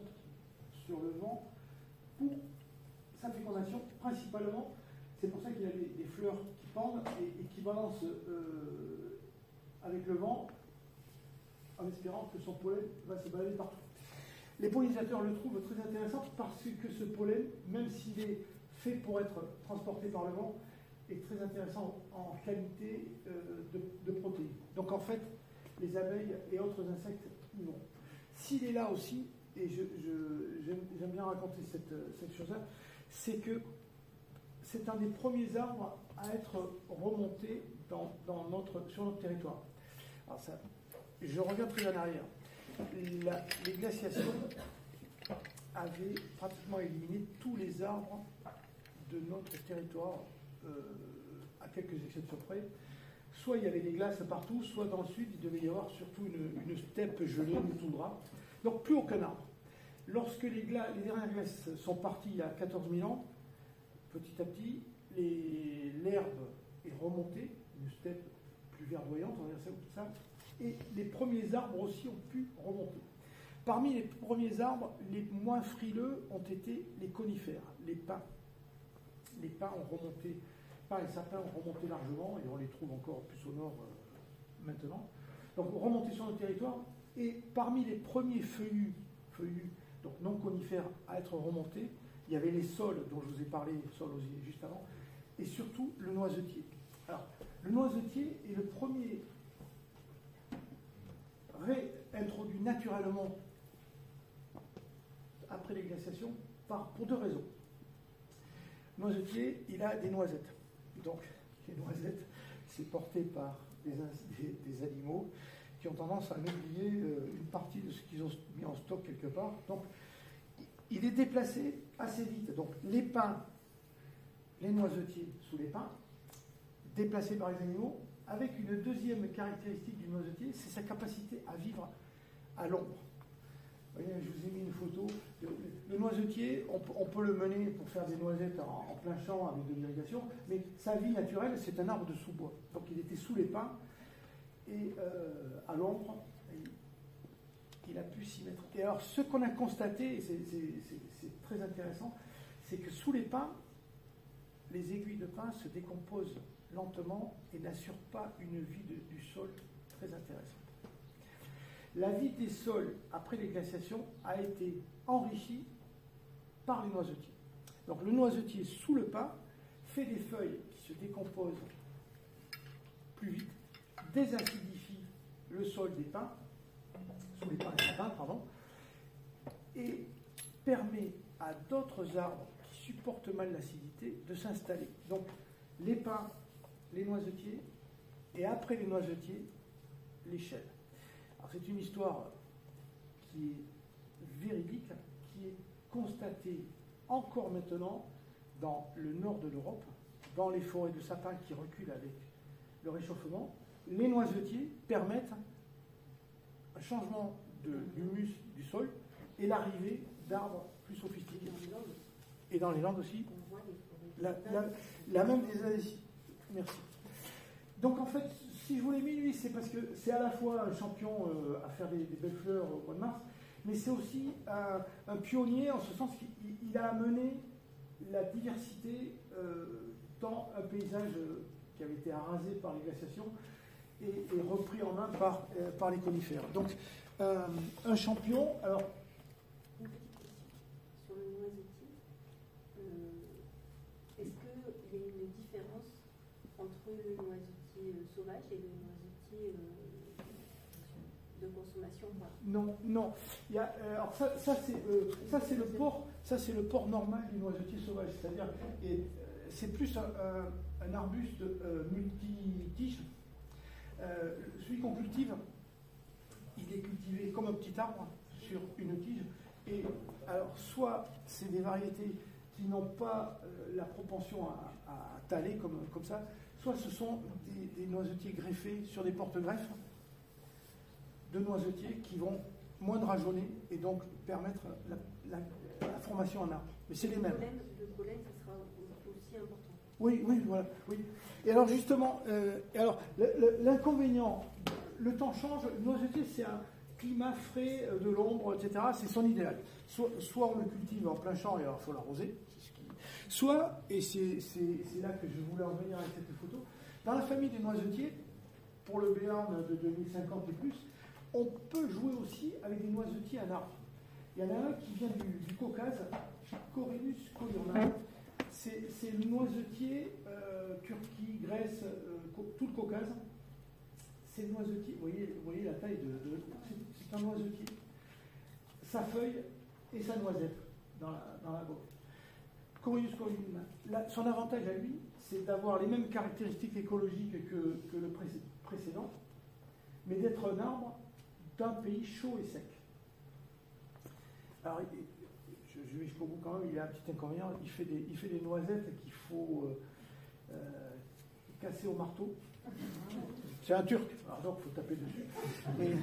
sa fécondation, principalement. C'est pour ça qu'il y a des fleurs qui pendent et qui balancent avec le vent, en espérant que son pollen va se balader partout. Les pollinisateurs le trouvent très intéressant parce que ce pollen, même s'il est fait pour être transporté par le vent, est très intéressant en qualité de protéines. Donc en fait, les abeilles et autres insectes y vont. S'il est là aussi, et j'aime bien raconter cette chose-là, c'est que c'est un des premiers arbres à être remonté sur notre territoire. Alors ça, je reviens plus en arrière. Les glaciations avaient pratiquement éliminé tous les arbres de notre territoire, à quelques exceptions près. Soit il y avait des glaces partout, soit dans le sud, il devait y avoir surtout une steppe gelée, une toundra. Donc plus aucun arbre. Lorsque les dernières glaces sont parties il y a 14 000 ans, petit à petit, l'herbe est remontée, une steppe plus verdoyante, on va dire ça comme ça, et les premiers arbres aussi ont pu remonter. Parmi les premiers arbres, les moins frileux ont été les conifères, les pins. Les pins ont remonté, pins et sapins ont remonté largement, et on les trouve encore plus au nord maintenant. Donc remontés sur notre territoire, et parmi les premiers feuillus, donc non conifères, à être remontés, il y avait les saules dont je vous ai parlé, saules osier juste avant, et surtout le noisetier. Alors, le noisetier est le premier réintroduit naturellement après les glaciations pour deux raisons. Le noisetier, il a des noisettes. Donc, les noisettes, c'est porté par des animaux qui ont tendance à oublier une partie de ce qu'ils ont mis en stock quelque part. Donc, il est déplacé assez vite. Donc, les pins, les noisetiers sous les pins, déplacés par les animaux, avec une deuxième caractéristique du noisetier, c'est sa capacité à vivre à l'ombre. Vous voyez, je vous ai mis une photo. Le noisetier, on peut le mener pour faire des noisettes en plein champ avec de l'irrigation, mais sa vie naturelle, c'est un arbre de sous-bois. Donc il était sous les pins et à l'ombre, il a pu s'y mettre. Et alors, ce qu'on a constaté, et c'est très intéressant, c'est que sous les pins, les aiguilles de pin se décomposent lentement et n'assurent pas une vie du sol très intéressante. La vie des sols après les glaciations a été enrichie par les noisetiers. Donc le noisetier sous le pin fait des feuilles qui se décomposent plus vite, désacidifie le sol des pins, sous les pins et sapins, pardon, et permet à d'autres arbres qui supportent mal l'acidité de s'installer. Donc les pins, les noisetiers, et après les noisetiers, les chênes. Alors c'est une histoire qui est véridique, qui est constatée encore maintenant dans le nord de l'Europe, dans les forêts de sapins qui reculent avec le réchauffement. Les noisetiers permettent un changement de l'humus du sol et l'arrivée d'arbres plus sophistiqués. Et dans les Landes aussi. La même des Alessies. Merci. Donc en fait, si je vous l'ai mis, lui, c'est parce que c'est à la fois un champion à faire des belles fleurs au mois de mars, mais c'est aussi un pionnier en ce sens qu'il a amené la diversité dans un paysage qui avait été arasé par les glaciations et repris en main par les conifères. Donc un champion. Alors, une petite question sur le noisetier. Est-ce qu'il y a une différence entre le noisetier sauvage et le noisetier de consommation? Non. Il y a, alors ça c'est le port normal du noisetier sauvage, c'est-à-dire c'est plus un arbuste multi-tige. Celui qu'on cultive, il est cultivé comme un petit arbre sur une tige. Et alors, soit c'est des variétés qui n'ont pas la propension à taler comme ça, soit ce sont des noisetiers greffés sur des porte-greffes de noisetiers qui vont moins rajonner et donc permettre la formation en arbre. Mais c'est les mêmes. Le pollen, ça sera aussi important. Oui, voilà. Oui. Et alors justement, l'inconvénient, le temps change, le noisetier c'est un climat frais, de l'ombre, etc. C'est son idéal. Soit on le cultive en plein champ et alors il faut l'arroser, soit, et c'est là que je voulais en venir avec cette photo, dans la famille des noisetiers, pour le Béarn de 2050 et plus, on peut jouer aussi avec des noisetiers à arbre. Il y en a un qui vient du Caucase, Corylus courna. C'est le noisetier, Turquie, Grèce, tout le Caucase. C'est le noisetier, vous voyez la taille c'est un noisetier. Sa feuille et sa noisette dans la boîte. Corylus courna. Son avantage à lui, c'est d'avoir les mêmes caractéristiques écologiques que le précédent, mais d'être un arbre d'un pays chaud et sec. Alors, je vais jusqu'au bout quand même, il y a un petit inconvénient, il fait des noisettes qu'il faut casser au marteau. C'est un Turc, alors donc il faut taper dessus.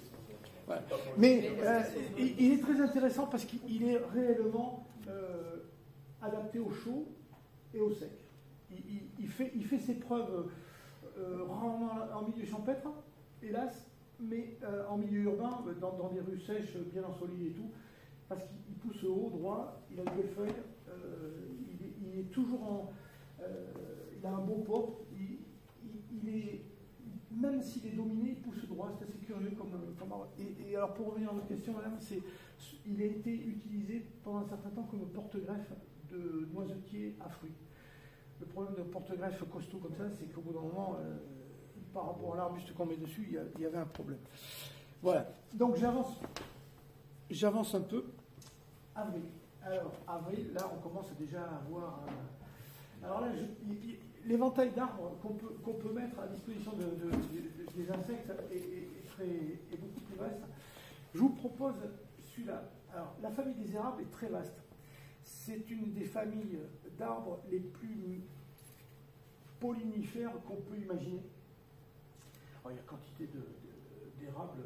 Mais il est très intéressant parce qu'il est réellement adapté au chaud et au sec. Il fait ses preuves rarement en milieu champêtre, hélas, mais en milieu urbain, dans des rues sèches, bien ensoleillées et tout, parce qu'il pousse haut, droit, il a de belles feuilles, il est toujours il a un beau port, même s'il est dominé, il pousse droit. endroit, c'est assez curieux comme arbre. Et alors pour revenir à votre question, madame, il a été utilisé pendant un certain temps comme porte-greffe de noisetiers à fruits. Le problème de porte-greffe costaud comme ça, c'est qu'au bout d'un moment, par rapport à l'arbuste qu'on met dessus, il y avait un problème. Voilà. Donc j'avance un peu. Avril. Alors, avril, là, on commence déjà à avoir... alors là, l'éventail d'arbres qu'on peut mettre à disposition des insectes est beaucoup plus vaste. Je vous propose celui-là. Alors, la famille des érables est très vaste. C'est une des familles d'arbres les plus pollinifères qu'on peut imaginer. Alors, il y a quantité d'érables.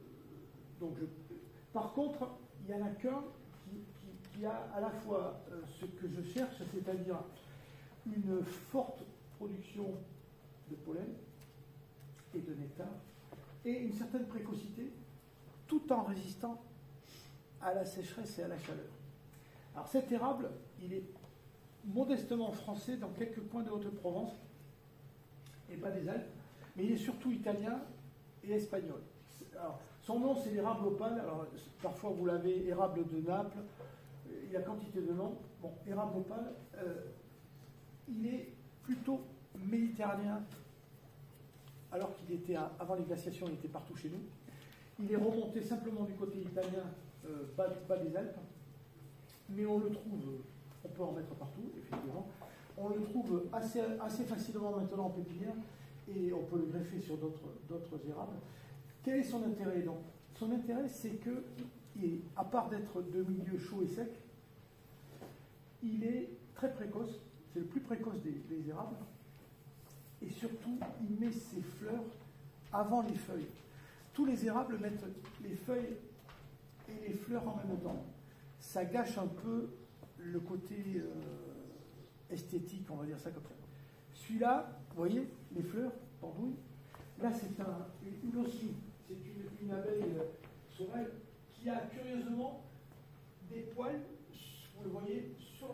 Par contre, il n'y en a qu'un qui a à la fois ce que je cherche, c'est-à-dire une forte production de pollen et de nectar, et une certaine précocité, tout en résistant à la sécheresse et à la chaleur. Alors cet érable, il est modestement français dans quelques coins de Haute-Provence, et pas des Alpes, mais il est surtout italien et espagnol. Alors, son nom, c'est l'érable opale. Alors, parfois, vous l'avez érable de Naples. Il y a quantité de noms. Bon, érable opale, il est plutôt méditerranéen, alors qu'il était, avant les glaciations, il était partout chez nous. Il est remonté simplement du côté italien, bas des Alpes, mais on le trouve, on peut en mettre partout, effectivement. On le trouve assez facilement maintenant en pépinière, et on peut le greffer sur d'autres érables. Quel est son intérêt donc? Son intérêt, c'est que, à part d'être de milieu chaud et sec, il est très précoce, c'est le plus précoce des érables, et surtout, il met ses fleurs avant les feuilles. Tous les érables mettent les feuilles et les fleurs en même temps. Ça gâche un peu le côté esthétique, on va dire ça comme ça. Celui-là, vous voyez, les fleurs, pendouilles, là c'est une osmie. C'est une abeille sauvage qui a curieusement des poils, vous le voyez,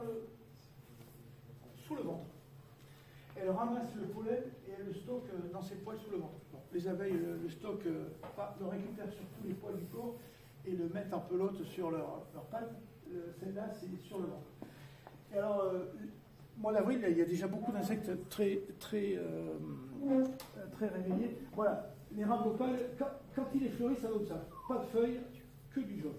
sous le ventre. Elle ramasse le pollen et elle le stocke dans ses poils sous le ventre. Bon, les abeilles le stockent, le récupèrent sur tous les poils du corps et le mettent en pelote sur leur pattes. Celle-là, c'est sur le ventre. Et alors, mois d'avril, il y a déjà beaucoup d'insectes très réveillés. Voilà. L'érable opale, quand il est fleuri, ça donne ça. Pas de feuilles, que du jaune.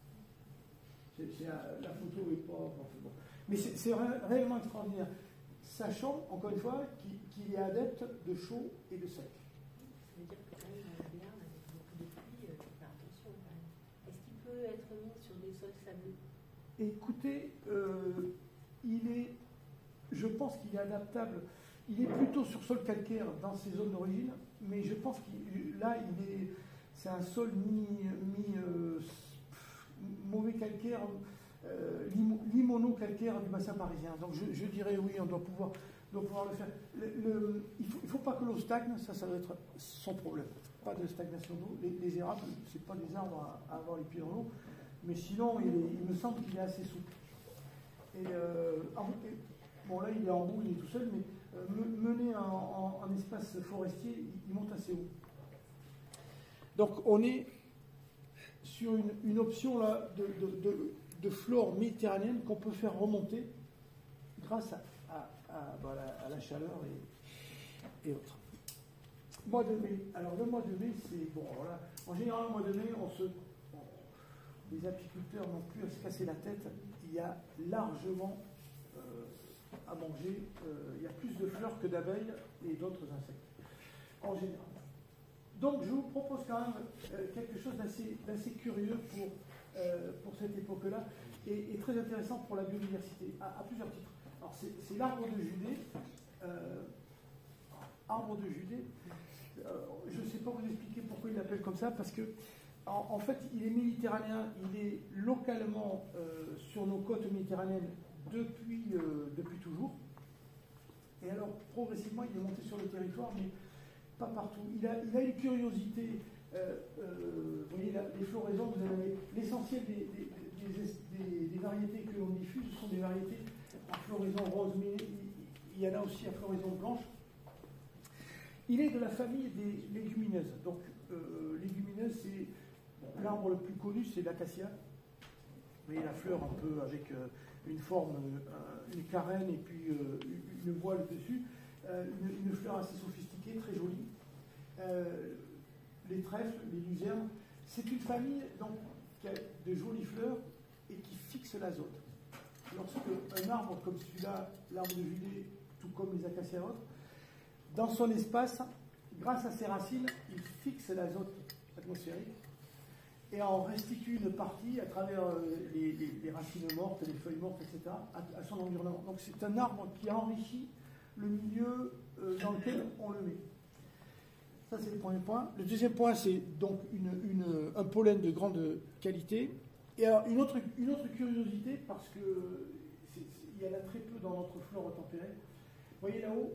La photo n'est pas... Bon. Mais c'est réellement extraordinaire. Sachant, encore une fois, qu'il est adepte de chaud et de sec. Ça veut dire que quand même, un arbre avec beaucoup de pluie, il faut faire attention quand même. Est-ce qu'il peut être mis sur des sols sableux? Écoutez, je pense qu'il est adaptable. Il est plutôt sur sol calcaire dans ses zones d'origine, mais je pense c'est un sol mauvais calcaire, limono-calcaire du bassin parisien. Donc je dirais oui, on doit pouvoir le faire. Il ne faut pas que l'eau stagne, ça doit être son problème. Pas de stagnation d'eau. Les érables, ce n'est pas des arbres à avoir les pieds dans l'eau, mais sinon, il me semble qu'il est assez souple. Bon, là, il est en bout, il est tout seul, mais mené en espace forestier, il monte assez haut. Donc, on est sur une option là de flore méditerranéenne qu'on peut faire remonter grâce à la chaleur et autres. Mois de mai. Alors, le mois de mai, c'est... Bon, alors là, en général, le mois de mai, les apiculteurs n'ont plus à se casser la tête. Il y a largement à manger. Il y a plus de fleurs que d'abeilles et d'autres insectes, en général. Donc, je vous propose quand même quelque chose d'assez curieux pour cette époque-là et très intéressant pour la biodiversité, à plusieurs titres. Alors, c'est l'arbre de Judée. Arbre de Judée. Je ne sais pas vous expliquer pourquoi il l'appelle comme ça, parce que en fait, il est méditerranéen, il est localement sur nos côtes méditerranéennes depuis toujours. Et alors, progressivement, il est monté sur le territoire, mais pas partout. Il a une curiosité. Vous voyez, les floraisons, vous avez l'essentiel des variétés que l'on diffuse, ce sont des variétés à floraison rose, mais il y en a aussi à floraison blanche. Il est de la famille des légumineuses. Donc, légumineuses, c'est l'arbre le plus connu, c'est l'acacia. Vous voyez la fleur un peu avec une forme, une carène et puis une voile dessus. Une fleur assez sophistiquée, très jolie. Les trèfles, les luzernes. C'est une famille donc, qui a de jolies fleurs et qui fixe l'azote. Lorsque un arbre comme celui-là, l'arbre de Judée, tout comme les acacias et autres, dans son espace, grâce à ses racines, il fixe l'azote atmosphérique et en restitue une partie à travers les racines mortes, les feuilles mortes, etc., à son environnement. Donc c'est un arbre qui enrichit le milieu dans lequel on le met. Ça, c'est le premier point. Le deuxième point, c'est donc un pollen de grande qualité. Et alors, une autre curiosité, parce qu'il y en a très peu dans notre flore tempérée. Vous voyez là-haut,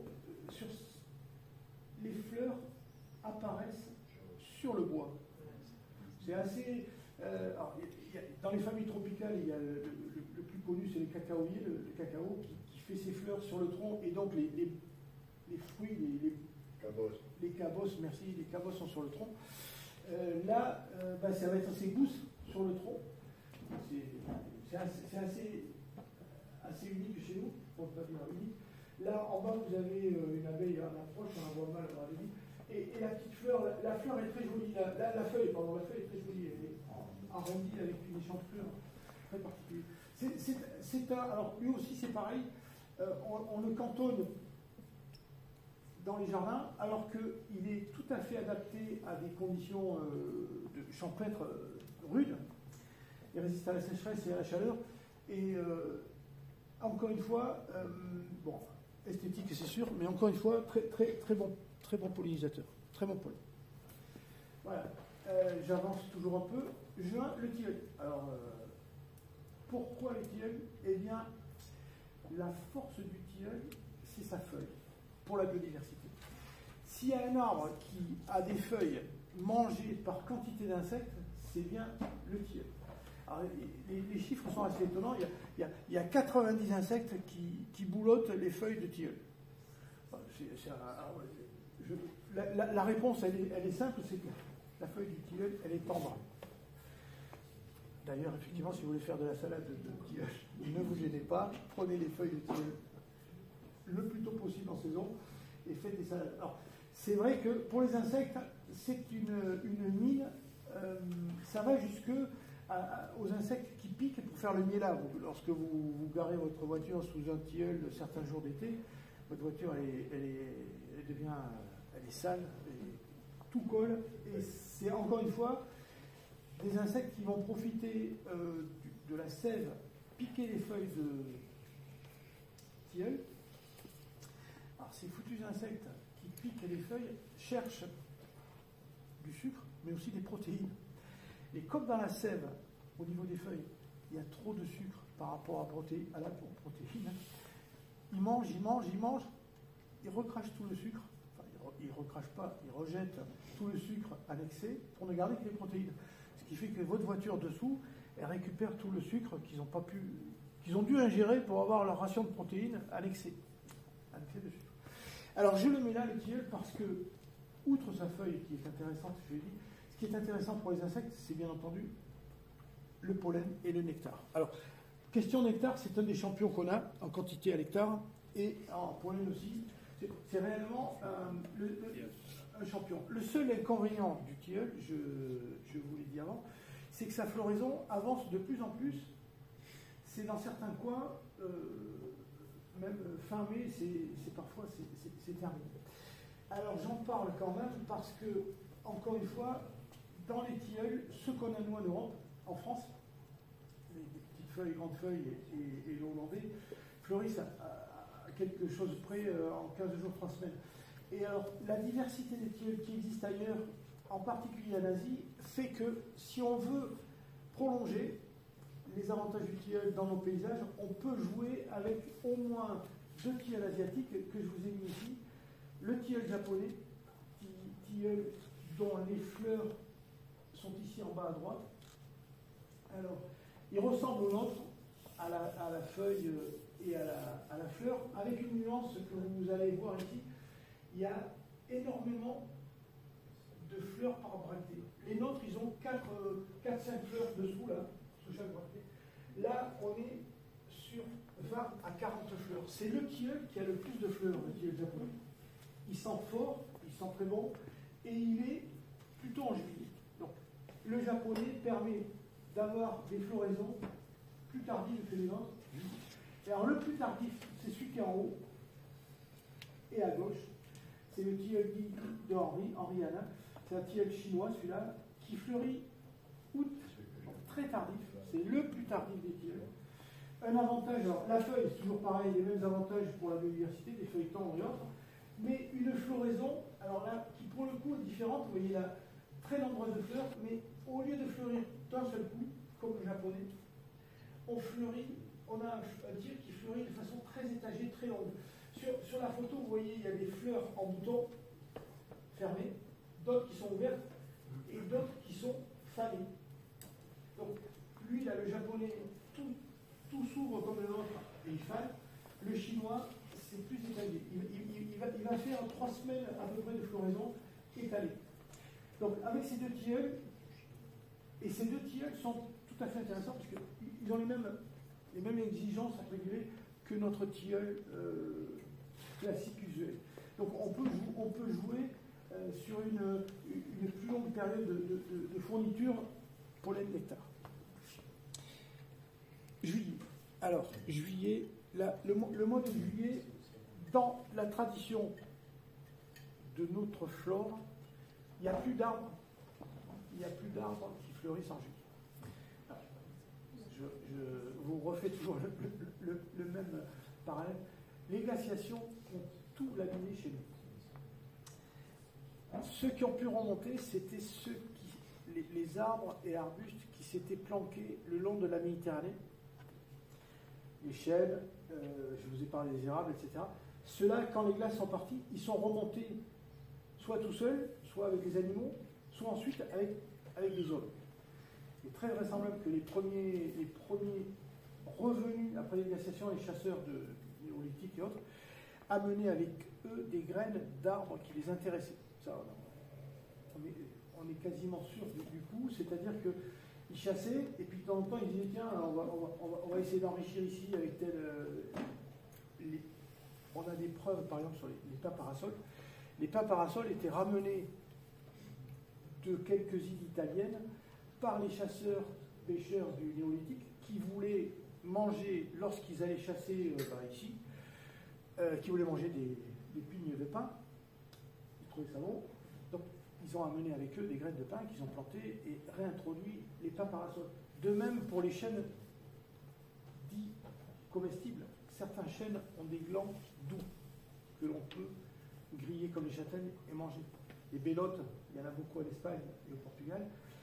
les fleurs apparaissent sur le bois. C'est assez... dans les familles tropicales, il y a le plus connu, c'est le cacaoyer, le cacao, qui fait ses fleurs sur le tronc, et donc les fruits, les cabosses, merci, les cabosses sont sur le tronc. Là, ça va être ces gousses sur le tronc. C'est assez unique chez nous, pour ne pas dire unique. Là, en bas, vous avez une abeille en approche, on la voit mal, on l'avait dit. Et la petite fleur, la fleur est très jolie. La feuille est très jolie. Elle est arrondie avec une échancrure très particulière. Alors, lui aussi, c'est pareil. On le cantonne dans les jardins, alors qu'il est tout à fait adapté à des conditions de champêtre rudes. Il résiste à la sécheresse et à la chaleur. Et encore une fois, esthétique c'est sûr, mais encore une fois, très bon pollinisateur. Très bon pollen. Voilà. J'avance toujours un peu. Juin, le tilleul. Alors, pourquoi le tilleul? Eh bien, la force du tilleul, c'est sa feuille, pour la biodiversité. S'il y a un arbre qui a des feuilles mangées par quantité d'insectes, c'est bien le tilleul. Alors, les chiffres sont assez étonnants. Il y a 90 insectes qui boulottent les feuilles de tilleul. La réponse, elle est simple, c'est que la feuille du tilleul, elle est tendre. D'ailleurs, effectivement, si vous voulez faire de la salade de tilleul, ne vous gênez pas, prenez les feuilles de tilleul le plus tôt possible en saison et faites des salades. Alors, c'est vrai que pour les insectes, c'est une mine, ça va jusque aux insectes qui piquent pour faire le miellage. Lorsque vous garez votre voiture sous un tilleul certains jours d'été, votre voiture elle est sale, tout colle, et c'est encore une fois des insectes qui vont profiter de la sève, piquer les feuilles de tilleul. Alors ces foutus insectes qui piquent les feuilles cherchent du sucre, mais aussi des protéines. Et comme dans la sève, au niveau des feuilles, il y a trop de sucre par rapport à la protéine, ils mangent, ils recrachent tout le sucre. Enfin, ils ne recrachent pas, ils rejettent tout le sucre annexé pour ne garder que les protéines. Ce qui fait que votre voiture dessous, elle récupère tout le sucre qu'ils ont dû ingérer pour avoir leur ration de protéines annexée de sucre. Alors je le mets là, le tilleul, parce que, outre sa feuille qui est intéressante, je l'ai dit, ce qui est intéressant pour les insectes, c'est bien entendu le pollen et le nectar. Alors, question nectar, c'est un des champions qu'on a en quantité à l'hectare, et en pollen aussi. C'est réellement un champion. Le seul inconvénient du tilleul, je vous l'ai dit avant, c'est que sa floraison avance de plus en plus. C'est dans certains coins, même fin mai, parfois c'est terminé. Alors j'en parle quand même parce que, encore une fois, dans les tilleuls, ce qu'on a nous en Europe, en France, les petites feuilles, grandes feuilles et le hollandais, fleurissent à quelque chose près en 15 jours, 3 semaines. Et alors, la diversité des tilleuls qui existent ailleurs, en particulier en Asie, fait que si on veut prolonger les avantages du tilleul dans nos paysages, on peut jouer avec au moins 2 tilleuls asiatiques que je vous ai mis ici. Le tilleul japonais, tilleul dont les fleurs sont ici en bas à droite. Alors, il ressemble au nôtre, à la feuille et à la fleur, avec une nuance que vous allez voir ici. Il y a énormément de fleurs par bractée. Les nôtres, ils ont 4-5 fleurs dessous, là, sous chaque bractée. Là, on est sur 20 à 40 fleurs. C'est le tilleul qui a le plus de fleurs, le tilleul japonais. Il sent fort, il sent très bon, et il est plutôt en juillet. Donc, le japonais permet d'avoir des floraisons plus tardives que les nôtres. Et alors, le plus tardif, c'est celui qui est en haut, et à gauche. C'est le tilleul dit de Henri Alain. C'est un tilleul chinois, celui-là, qui fleurit août, très tardif. C'est le plus tardif des tilleuls. Un avantage, alors la feuille, c'est toujours pareil, les mêmes avantages pour la biodiversité, des feuilles tendres et autres, mais une floraison, alors là, qui pour le coup est différente, vous voyez là, très nombreuses fleurs, mais au lieu de fleurir d'un seul coup, comme le japonais, on a un tilleul qui fleurit de façon très étagée, très longue. Sur la photo, vous voyez, il y a des fleurs en bouton fermées, d'autres qui sont ouvertes, et d'autres qui sont fanées. Donc, lui, là, le japonais, tout s'ouvre comme le nôtre et il fane. Le chinois, c'est plus étalé. Il va faire 3 semaines à peu près de floraison étalée. Donc, avec ces deux tilleuls, et ces deux tilleuls sont tout à fait intéressants parce qu'ils ont les mêmes exigences, entre guillemets, que notre tilleul classique usuel. Donc, on peut jouer sur une plus longue période de fourniture pollen nectar. Juillet. Alors, juillet, le mois de juillet, dans la tradition de notre flore, il n'y a plus d'arbres. Il n'y a plus d'arbres qui fleurissent en juillet. Je vous refais toujours le même parallèle. Les glaciations ont tout laminé chez nous. Ceux qui ont pu remonter, c'était les arbres et arbustes qui s'étaient planqués le long de la Méditerranée. Les chênes, je vous ai parlé des érables, etc. Ceux-là, quand les glaces sont parties, ils sont remontés soit tout seuls, soit avec les animaux, soit ensuite avec des hommes. Il est très vraisemblable que les premiers revenus après les glaciations, les chasseurs de néolithiques et autres, amenaient avec eux des graines d'arbres qui les intéressaient. Ça, on est quasiment sûr du coup, c'est-à-dire qu'ils chassaient, et puis de temps en temps, ils disaient, tiens, on va essayer d'enrichir ici avec tel... on a des preuves, par exemple, sur les pins parasols. Les pins parasols étaient ramenés de quelques îles italiennes par les chasseurs-pêcheurs du néolithique qui voulaient manger, lorsqu'ils allaient chasser ici, qui voulaient manger des pignes de pin. Ils trouvaient ça bon. Donc, ils ont amené avec eux des graines de pin qu'ils ont plantées et réintroduit les pins parasols. De même pour les chênes dits comestibles. Certains chênes ont des glands doux que l'on peut griller comme les châtaignes et manger. Les bélotes, il y en a beaucoup en Espagne et au Portugal.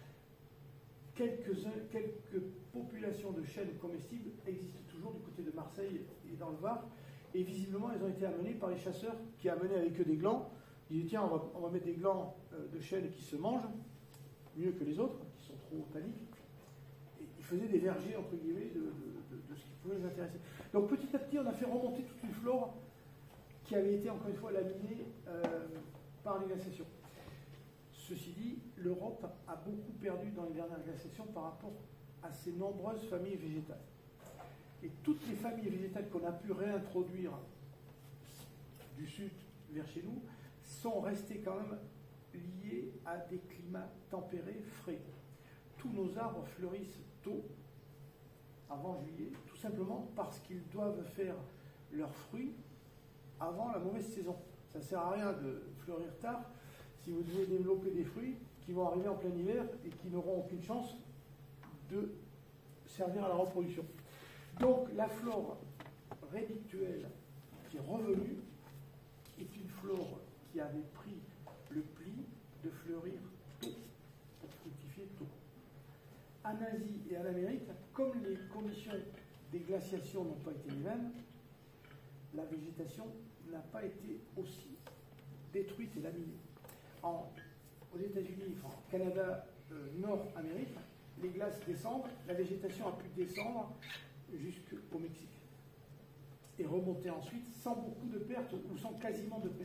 Quelques populations de chênes comestibles existent toujours du côté de Marseille et dans le Var. Et visiblement, elles ont été amenées par les chasseurs qui amenaient avec eux des glands. Ils disaient, tiens, on va mettre des glands de chênes qui se mangent, mieux que les autres, qui sont trop tanniques. Et ils faisaient des vergers, entre guillemets, de ce qui pouvait les intéresser. Donc petit à petit, on a fait remonter toute une flore qui avait été, encore une fois, laminée par les glaciations. Ceci dit, l'Europe a beaucoup perdu dans les dernières glaciations par rapport à ses nombreuses familles végétales. Et toutes les familles végétales qu'on a pu réintroduire du sud vers chez nous sont restées quand même liées à des climats tempérés, frais. Tous nos arbres fleurissent tôt, avant juillet, tout simplement parce qu'ils doivent faire leurs fruits avant la mauvaise saison. Ça ne sert à rien de fleurir tard si vous devez développer des fruits qui vont arriver en plein hiver et qui n'auront aucune chance de servir à la reproduction. Donc la flore rédictuelle qui est revenue est une flore qui avait pris le pli de fleurir tôt, pour fructifier tôt. En Asie et en Amérique, comme les conditions des glaciations n'ont pas été les mêmes, la végétation n'a pas été aussi détruite et laminée. Aux États-Unis, au Canada, Nord-Amérique, les glaces descendent, la végétation a pu descendre jusqu'au Mexique et remonter ensuite sans beaucoup de pertes ou sans quasiment de pertes.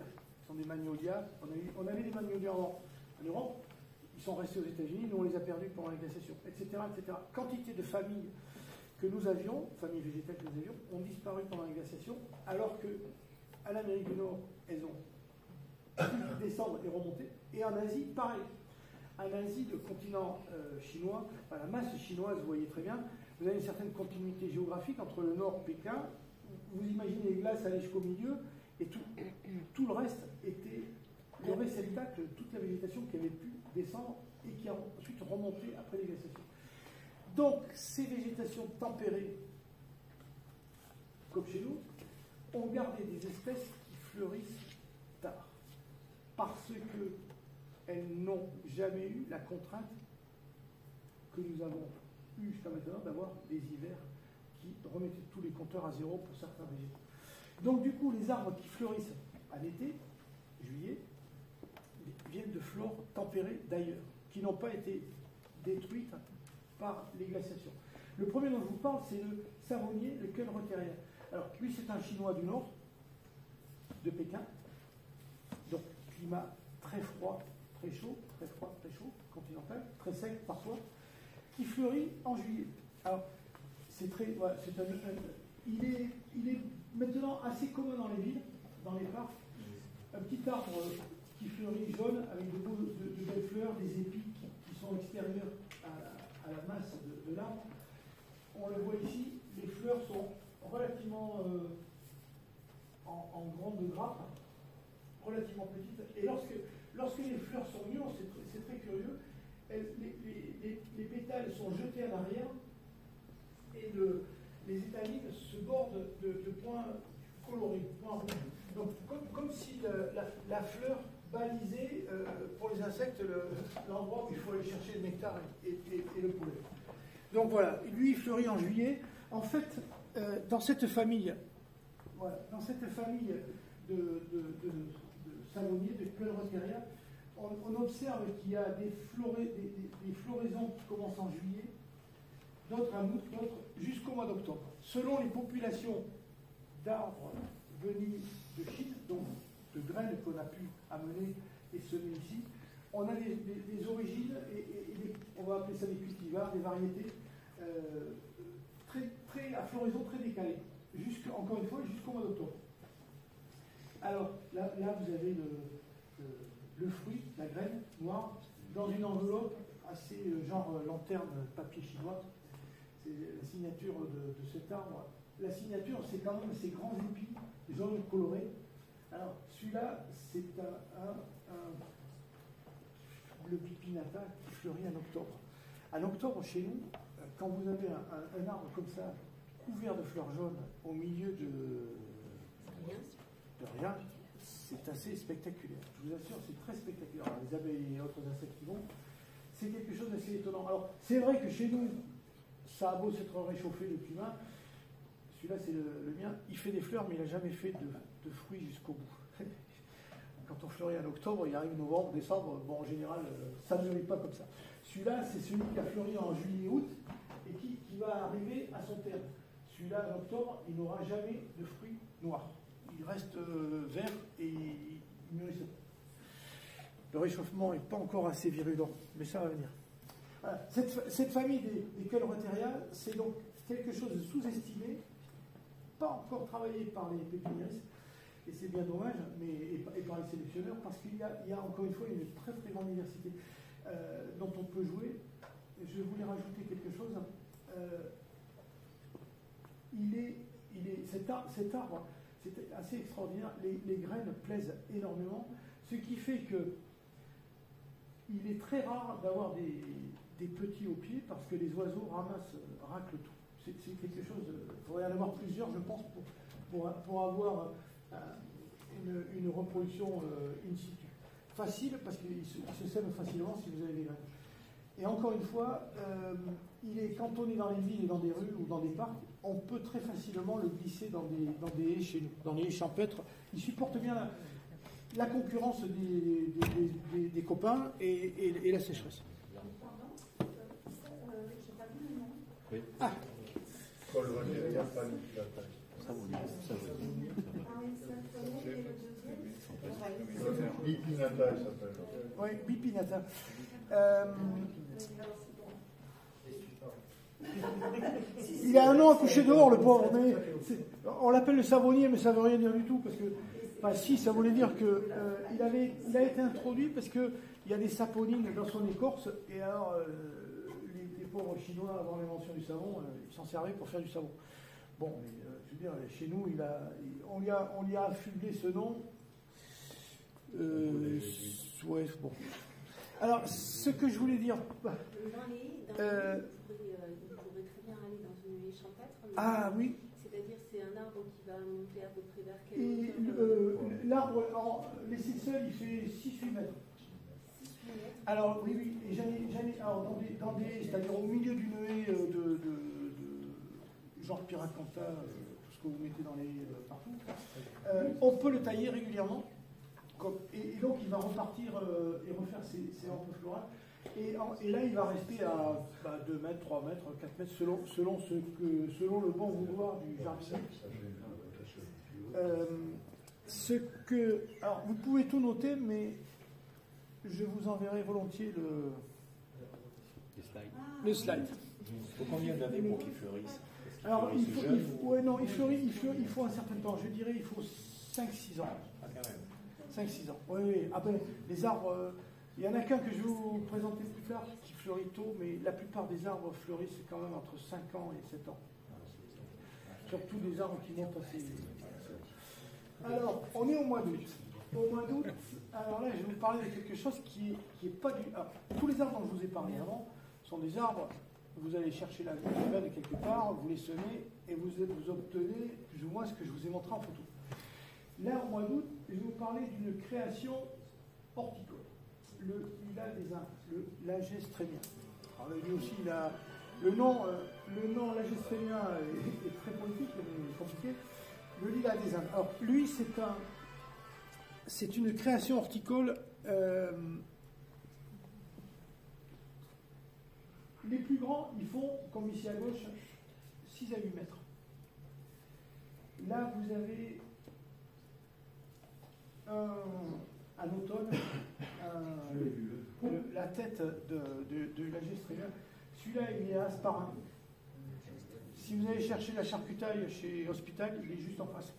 sont des magnolias. On avait des magnolias en Europe, ils sont restés aux États-Unis, nous on les a perdus pendant la glaciation, etc., etc. Quantité de familles que nous avions, familles végétales que nous avions, ont disparu pendant la glaciation, alors qu'à l'Amérique du Nord, elles ont pu descendre et remonter, et en Asie, pareil. En Asie, le continent chinois, la masse chinoise, vous voyez très bien, vous avez une certaine continuité géographique entre le nord, Pékin, vous imaginez les glaces aller jusqu'au milieu, et tout le reste était le réceptacle de toute la végétation qui avait pu descendre et qui a ensuite remonté après les glaciations. Donc, ces végétations tempérées, comme chez nous, ont gardé des espèces qui fleurissent tard, parce qu'elles n'ont jamais eu la contrainte que nous avons eu jusqu'à maintenant d'avoir des hivers qui remettaient tous les compteurs à zéro pour certains végétaux. Donc du coup, les arbres qui fleurissent à l'été, juillet, viennent de flore tempérées d'ailleurs, qui n'ont pas été détruites par les glaciations. Le premier dont je vous parle, c'est le savonnier, le Quenrotheria. Alors lui, c'est un Chinois du Nord, de Pékin, donc climat très froid, très chaud, continental, très sec parfois, qui fleurit en juillet. Alors, il est maintenant assez commun dans les villes, dans les parcs, un petit arbre qui fleurit jaune avec de belles fleurs, des épis qui sont extérieurs à la masse de l'arbre. On le voit ici, les fleurs sont relativement en grande grappe, relativement petites, et lorsque les fleurs sont mûres, c'est très curieux, les pétales sont jetés à l'arrière et les étamines se bordent de points colorés, points rouges. Donc, comme si la fleur balisait pour les insectes l'endroit où il faut aller chercher le nectar et le pollen. Donc voilà, lui il fleurit en juillet. En fait, dans cette famille, de savonniers, de Quenrotheria, on observe qu'il y a des floraisons qui commencent en juillet, d'autres en août, d'autres jusqu'au mois d'octobre. Selon les populations d'arbres venus de Chine, donc de graines qu'on a pu amener et semer ici, on a des origines, on va appeler ça des cultivars, des variétés à floraison très décalée, encore une fois, jusqu'au mois d'octobre. Alors, là vous avez le fruit, la graine noire, dans une enveloppe assez genre lanterne papier chinois. C'est la signature de cet arbre. La signature, c'est quand même ces grands épis jaunes colorés. Alors, celui-là, c'est le pipinata qui fleurit en octobre. En octobre, chez nous, quand vous avez un arbre comme ça, couvert de fleurs jaunes, au milieu de rien, c'est assez spectaculaire. Je vous assure, c'est très spectaculaire. Alors, les abeilles et autres insectes qui vont, c'est quelque chose d'assez étonnant. Alors, c'est vrai que chez nous, ça a beau s'être réchauffé le climat, celui-là c'est le mien, il fait des fleurs, mais il n'a jamais fait de fruits jusqu'au bout. Quand on fleurit en octobre, il arrive novembre, décembre, bon en général, ça ne mûrit pas comme ça. Celui-là, c'est celui qui a fleuri en juillet-août et qui va arriver à son terme. Celui-là, en octobre, il n'aura jamais de fruits noirs. Il reste vert et il mûrit pas. Le réchauffement n'est pas encore assez virulent, mais ça va venir. Voilà. Cette famille des Quenrotheria, c'est donc quelque chose de sous-estimé, pas encore travaillé par les pépiniéristes, et c'est bien dommage, et par les sélectionneurs, parce qu'il y a encore une fois une très très grande diversité dont on peut jouer. Je voulais rajouter quelque chose. Cet arbre, c'est assez extraordinaire. Les graines plaisent énormément, ce qui fait que il est très rare d'avoir des petits au pied parce que les oiseaux raclent tout. C'est quelque chose. Il faudrait en avoir plusieurs, je pense, pour avoir une reproduction in situ. Facile parce qu'il se sème facilement si vous avez des graines. Et encore une fois, quand on est dans les villes et dans des rues ou dans des parcs, on peut très facilement le glisser dans des haies chez nous, dans des haies champêtres. Il supporte bien la concurrence des copains et la sécheresse. Pardon, j'ai pas vu le nom. Oui. Ah. Ça vaut mieux. Ah oui, c'est le premier et le deuxième. Bipinata, elle s'appelle. Oui, Bipinata. Il a un an à coucher dehors, le pauvre, mais on l'appelle le savonnier, mais ça ne veut rien dire du tout, parce que, enfin, si, ça voulait dire que il a été introduit parce qu'il y a des saponines dans son écorce, et alors les pauvres Chinois, avant l'invention du savon, ils s'en servaient pour faire du savon. Bon, mais, je veux dire, chez nous, on lui a affublé ce nom. Ouais, bon. Alors, ce que je voulais dire. Dans les il pourrait très bien aller dans une haie champêtre. Ah oui. C'est-à-dire, c'est un arbre qui va monter à peu près vers quelle Et l'arbre, laissé seul, il fait 6-8 mètres. 6 mètres. Alors, oui, et alors, c'est-à-dire au milieu d'une haie de genre Piracanta, tout ce que vous mettez dans les partout, on peut le tailler régulièrement. Et donc il va repartir et refaire ses rampes florales. Et là il va rester à 2 mètres, 3 mètres, 4 mètres, selon le bon vouloir du jardinier. Alors vous pouvez tout noter, mais je vous enverrai volontiers le slide. Il faut combien d'années pour qu'il fleurisse? Alors il faut un certain temps. Je dirais il faut 5-6 ans. Ah, quand même. 5-6 ans. Oui. Après, les arbres, il y en a qu'un que je vais vous présenter plus tard qui fleurit tôt, mais la plupart des arbres fleurissent quand même entre 5 ans et 7 ans. Surtout des arbres qui montent assez. Alors, on est au mois d'août. Au mois d'août, alors là, je vais vous parler de quelque chose qui est pas du. Alors, tous les arbres dont je vous ai parlé avant sont des arbres. Vous allez chercher la graine quelque part, vous les semez et vous obtenez plus ou moins ce que je vous ai montré en photo. Là, au mois d'août, je vais vous parler d'une création horticole. Le lilas des Indes, le Lagestrémia. Alors lui aussi, le nom Lagestrémia est très politique, mais compliqué. Le lilas des Indes. Alors lui, c'est une création horticole. Les plus grands, ils font, comme ici à gauche, 6 à 8 mètres. Là, vous avez un automne, la tête de Lagestrémia. Celui-là, il est à Asparin. Si vous allez chercher la charcutaille chez Hospital, il est juste en face.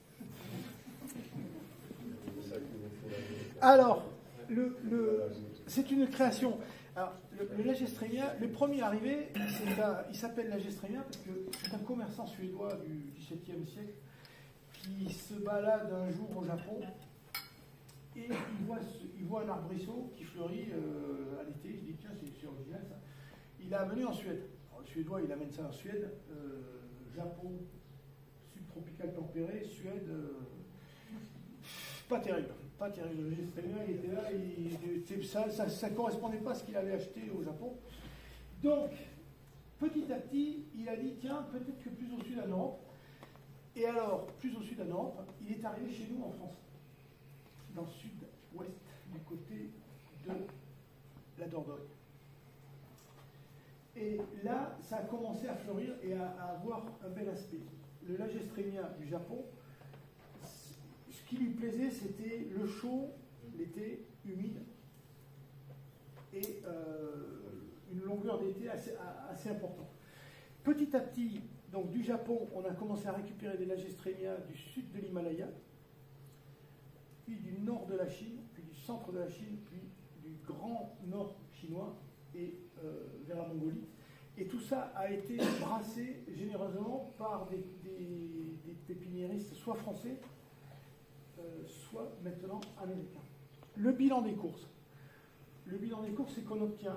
Alors, c'est une création. Alors, le Lagestrémia, le premier arrivé, il s'appelle Lagestrémia parce que c'est un commerçant suédois du XVIIe siècle qui se balade un jour au Japon. Et il voit un arbrisseau qui fleurit à l'été. Il se dit, tiens, c'est original ça. Il l'a amené en Suède. Alors, le Suédois, il amène ça en Suède. Japon, subtropical tempéré. Suède, pas terrible. Pas terrible. Le Lagestrémia, il était là. Ça ne correspondait pas à ce qu'il avait acheté au Japon. Donc, petit à petit, il a dit, tiens, peut-être que plus au sud en Europe. Et alors, plus au sud en Europe, il est arrivé chez nous en France. Dans le sud-ouest, du côté de la Dordogne. Et là, ça a commencé à fleurir et à avoir un bel aspect. Le Lagestrémia du Japon, ce qui lui plaisait, c'était le chaud, l'été, humide, et une longueur d'été assez importante. Petit à petit, donc du Japon, on a commencé à récupérer des Lagestrémia du sud de l'Himalaya, puis du nord de la Chine, puis du centre de la Chine, puis du grand nord chinois et vers la Mongolie. Et tout ça a été brassé généreusement par des pépiniéristes soit français, soit maintenant américains. Le bilan des courses. Le bilan des courses, c'est qu'on obtient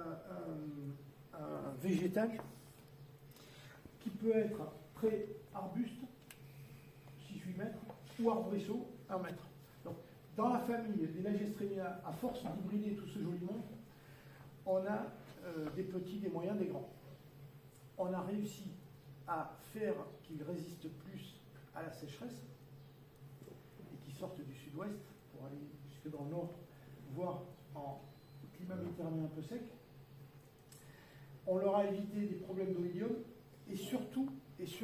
un végétal qui peut être très arbuste, 6-8 mètres, ou arbrisseau, 1 mètre. Donc, dans la famille des Lagestrémia, à force d'hybrider tout ce joli monde, on a des petits, des moyens, des grands. On a réussi à faire qu'ils résistent plus à la sécheresse et qu'ils sortent du sud-ouest pour aller jusque dans le nord, voire en climat méditerranéen un peu sec. On leur a évité des problèmes d'oïdium et surtout,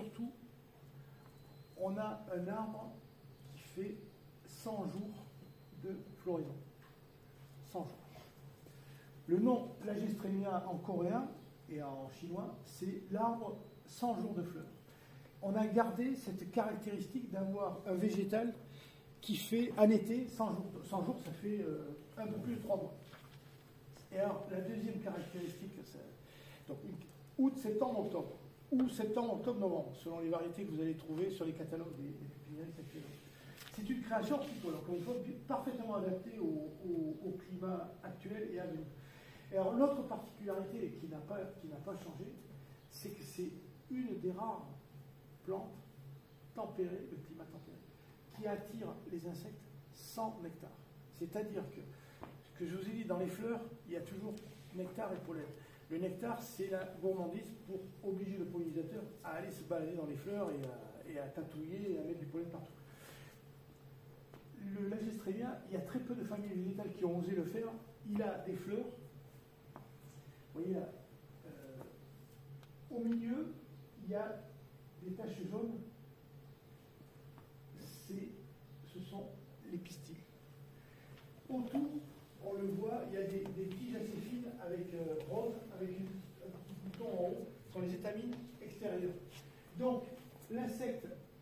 on a un arbre qui fait 100 jours de floraison. 100 jours. Le nom Lagestrémia en coréen et en chinois, c'est l'arbre 100 jours de fleurs. On a gardé cette caractéristique d'avoir un végétal qui fait en été 100 jours. 100 jours, ça fait un peu plus de 3 mois. Et alors, la deuxième caractéristique, c'est donc août, septembre, octobre, ou septembre, octobre, novembre, selon les variétés que vous allez trouver sur les catalogues des pépiniéristes actuels. C'est une création horticole, encore une fois, parfaitement adaptée au climat actuel et à venir. Et alors, l'autre particularité qui n'a pas changé, c'est que c'est une des rares plantes tempérées, de climat tempéré, qui attire les insectes sans nectar. C'est-à-dire que, ce que je vous ai dit, dans les fleurs, il y a toujours nectar et pollen. Le nectar, c'est la gourmandise pour obliger le pollinisateur à aller se balader dans les fleurs et à tatouiller et à mettre du pollen partout. Le Lagestrémia, il y a très peu de familles végétales qui ont osé le faire. Il a des fleurs. Vous voyez là, au milieu, il y a des taches jaunes. Ce sont les pistils. Autour, on le voit, il y a des tiges assez fines avec rose, avec un petit bouton en haut, sur les étamines extérieures. Donc, l'insecte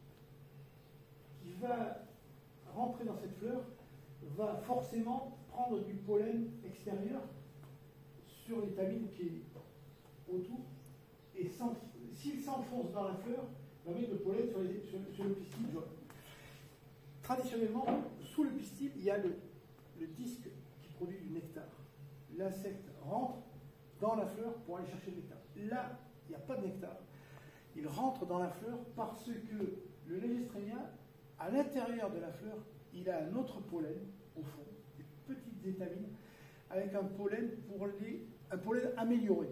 qui va rentrer dans cette fleur va forcément prendre du pollen extérieur sur l'étamine qui est autour, et s'il s'enfonce dans la fleur, il va mettre le pollen sur le pistil jaune. Traditionnellement, sous le pistil, il y a le disque qui produit du nectar. L'insecte rentre dans la fleur pour aller chercher le nectar. Là, il n'y a pas de nectar. Il rentre dans la fleur parce que le Lagestrémia, à l'intérieur de la fleur, il a un autre pollen, au fond, des petites étamines, avec un pollen un pollen amélioré.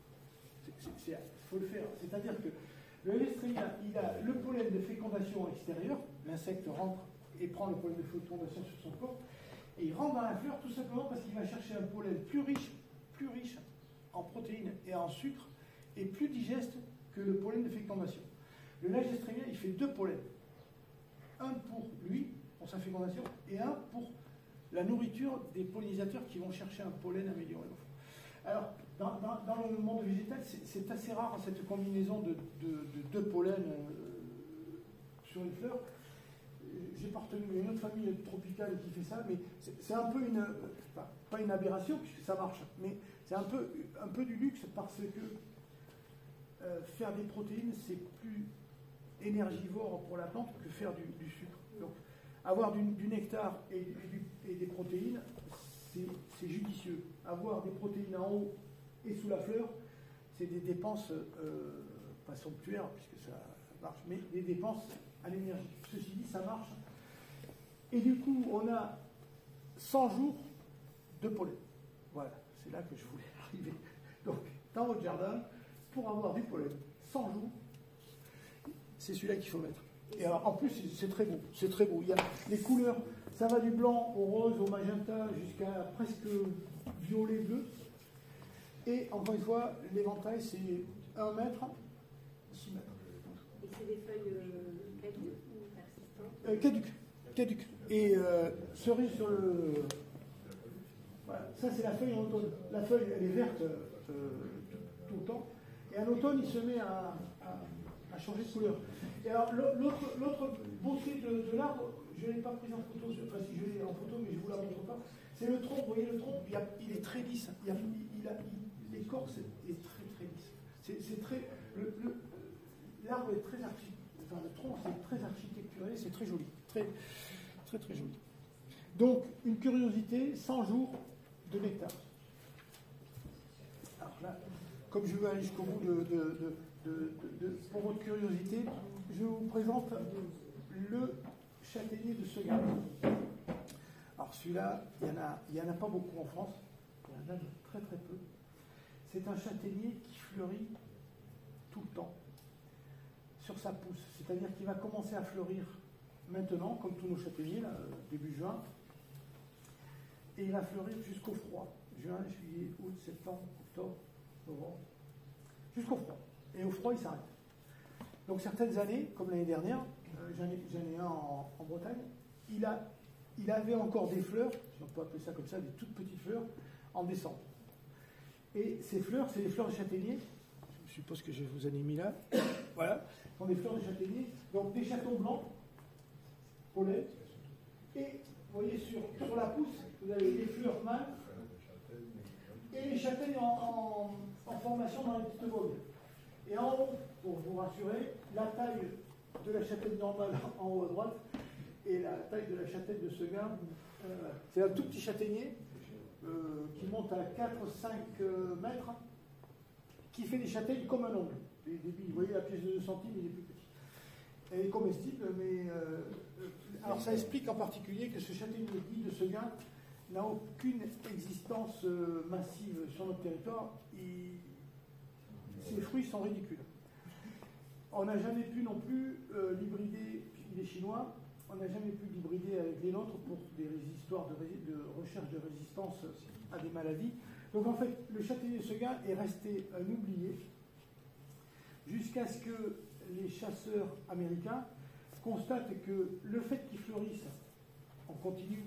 Il faut le faire. C'est-à-dire que le Lagestrémia, il a le pollen de fécondation extérieur, l'insecte rentre et prend le pollen de fécondation sur son corps, et il rentre dans la fleur tout simplement parce qu'il va chercher un pollen plus riche en protéines et en sucre, et plus digeste que le pollen de fécondation. Le Lagestrémia, il fait 2 pollens. Un pour lui, pour sa fécondation, et un pour la nourriture des pollinisateurs qui vont chercher un pollen amélioré. Alors, dans le monde végétal, c'est assez rare cette combinaison de 2 pollens sur une fleur. J'ai partenu une autre famille tropicale qui fait ça, mais c'est un peu pas une aberration, puisque ça marche, mais c'est un peu du luxe parce que faire des protéines, c'est plus énergivore pour la plante que faire du sucre. Donc, avoir du nectar et des protéines, c'est judicieux. Avoir des protéines en haut et sous la fleur, c'est des dépenses, pas somptuaires, puisque ça marche, mais des dépenses à l'énergie. Ceci dit, ça marche. Et du coup, on a 100 jours de pollen. Voilà, c'est là que je voulais arriver. Donc, dans votre jardin, pour avoir du pollen, 100 jours, c'est celui-là qu'il faut mettre. Et alors, en plus, c'est très beau. C'est très beau. Il y a les couleurs, ça va du blanc au rose, au magenta, jusqu'à presque violet, bleu. Et encore une fois, l'éventail, c'est 1 mètre, 6 mètres. Et c'est des feuilles caduques ou persistantes Caduques. Et cerise sur le... Voilà, ça c'est la feuille en automne. La feuille, elle est verte tout le temps. Et en automne, il se met à changer de couleur. Et alors, l'autre beauté de l'arbre, je ne l'ai pas prise en photo, enfin si je l'ai en photo, mais je ne vous la montre pas, c'est le tronc. Vous voyez le tronc, il est très lisse. L'écorce est très très lisse. C'est très... L'arbre est très architecturé. Enfin, le tronc, c'est très architecturé, c'est très joli. Très, très, très joli. Donc, une curiosité, 100 jours de nectar. Alors là, comme je veux aller jusqu'au bout pour votre curiosité, je vous présente le châtaignier de Segan. Alors celui-là, il n'y en a pas beaucoup en France, il y en a très très peu. C'est un châtaignier qui fleurit tout le temps, sur sa pousse. C'est-à-dire qu'il va commencer à fleurir maintenant, comme tous nos châtaigniers, là, début juin, et il va fleurir jusqu'au froid. Juin, juillet, août, septembre, octobre, novembre, jusqu'au froid. Et au froid, il s'arrête. Donc certaines années, comme l'année dernière, j'en ai un en Bretagne, il a il avait encore des fleurs, si on peut appeler ça comme ça, des toutes petites fleurs, en décembre. Et ces fleurs, c'est des fleurs de châtaignier. Je suppose que je vous en ai mis là. Voilà, ce sont des fleurs de châtaignier. Donc des chatons blancs, pollen. Et vous voyez, sur la pousse, vous avez les fleurs mâles et les châtaignes en formation dans les petites vogues. Et en haut, pour vous rassurer, la taille de la châtaigne normale en haut à droite et la taille de la châtaigne de Seguin, c'est un tout petit châtaignier qui monte à 4-5 mètres, qui fait des châtaignes comme un ongle. Vous voyez la pièce de 2 centimes, il est plus petit. Elle est comestible, mais alors ça explique en particulier que ce châtaignier dit de Seguin n'a aucune existence massive sur notre territoire. Ses fruits sont ridicules. On n'a jamais pu non plus l'hybrider, il est chinois, on n'a jamais pu l'hybrider avec les nôtres pour des histoires de recherche de résistance à des maladies. Donc en fait, le châtaignier de Seguin est resté un oublié jusqu'à ce que les chasseurs américains constatent que le fait qu'il fleurisse en continu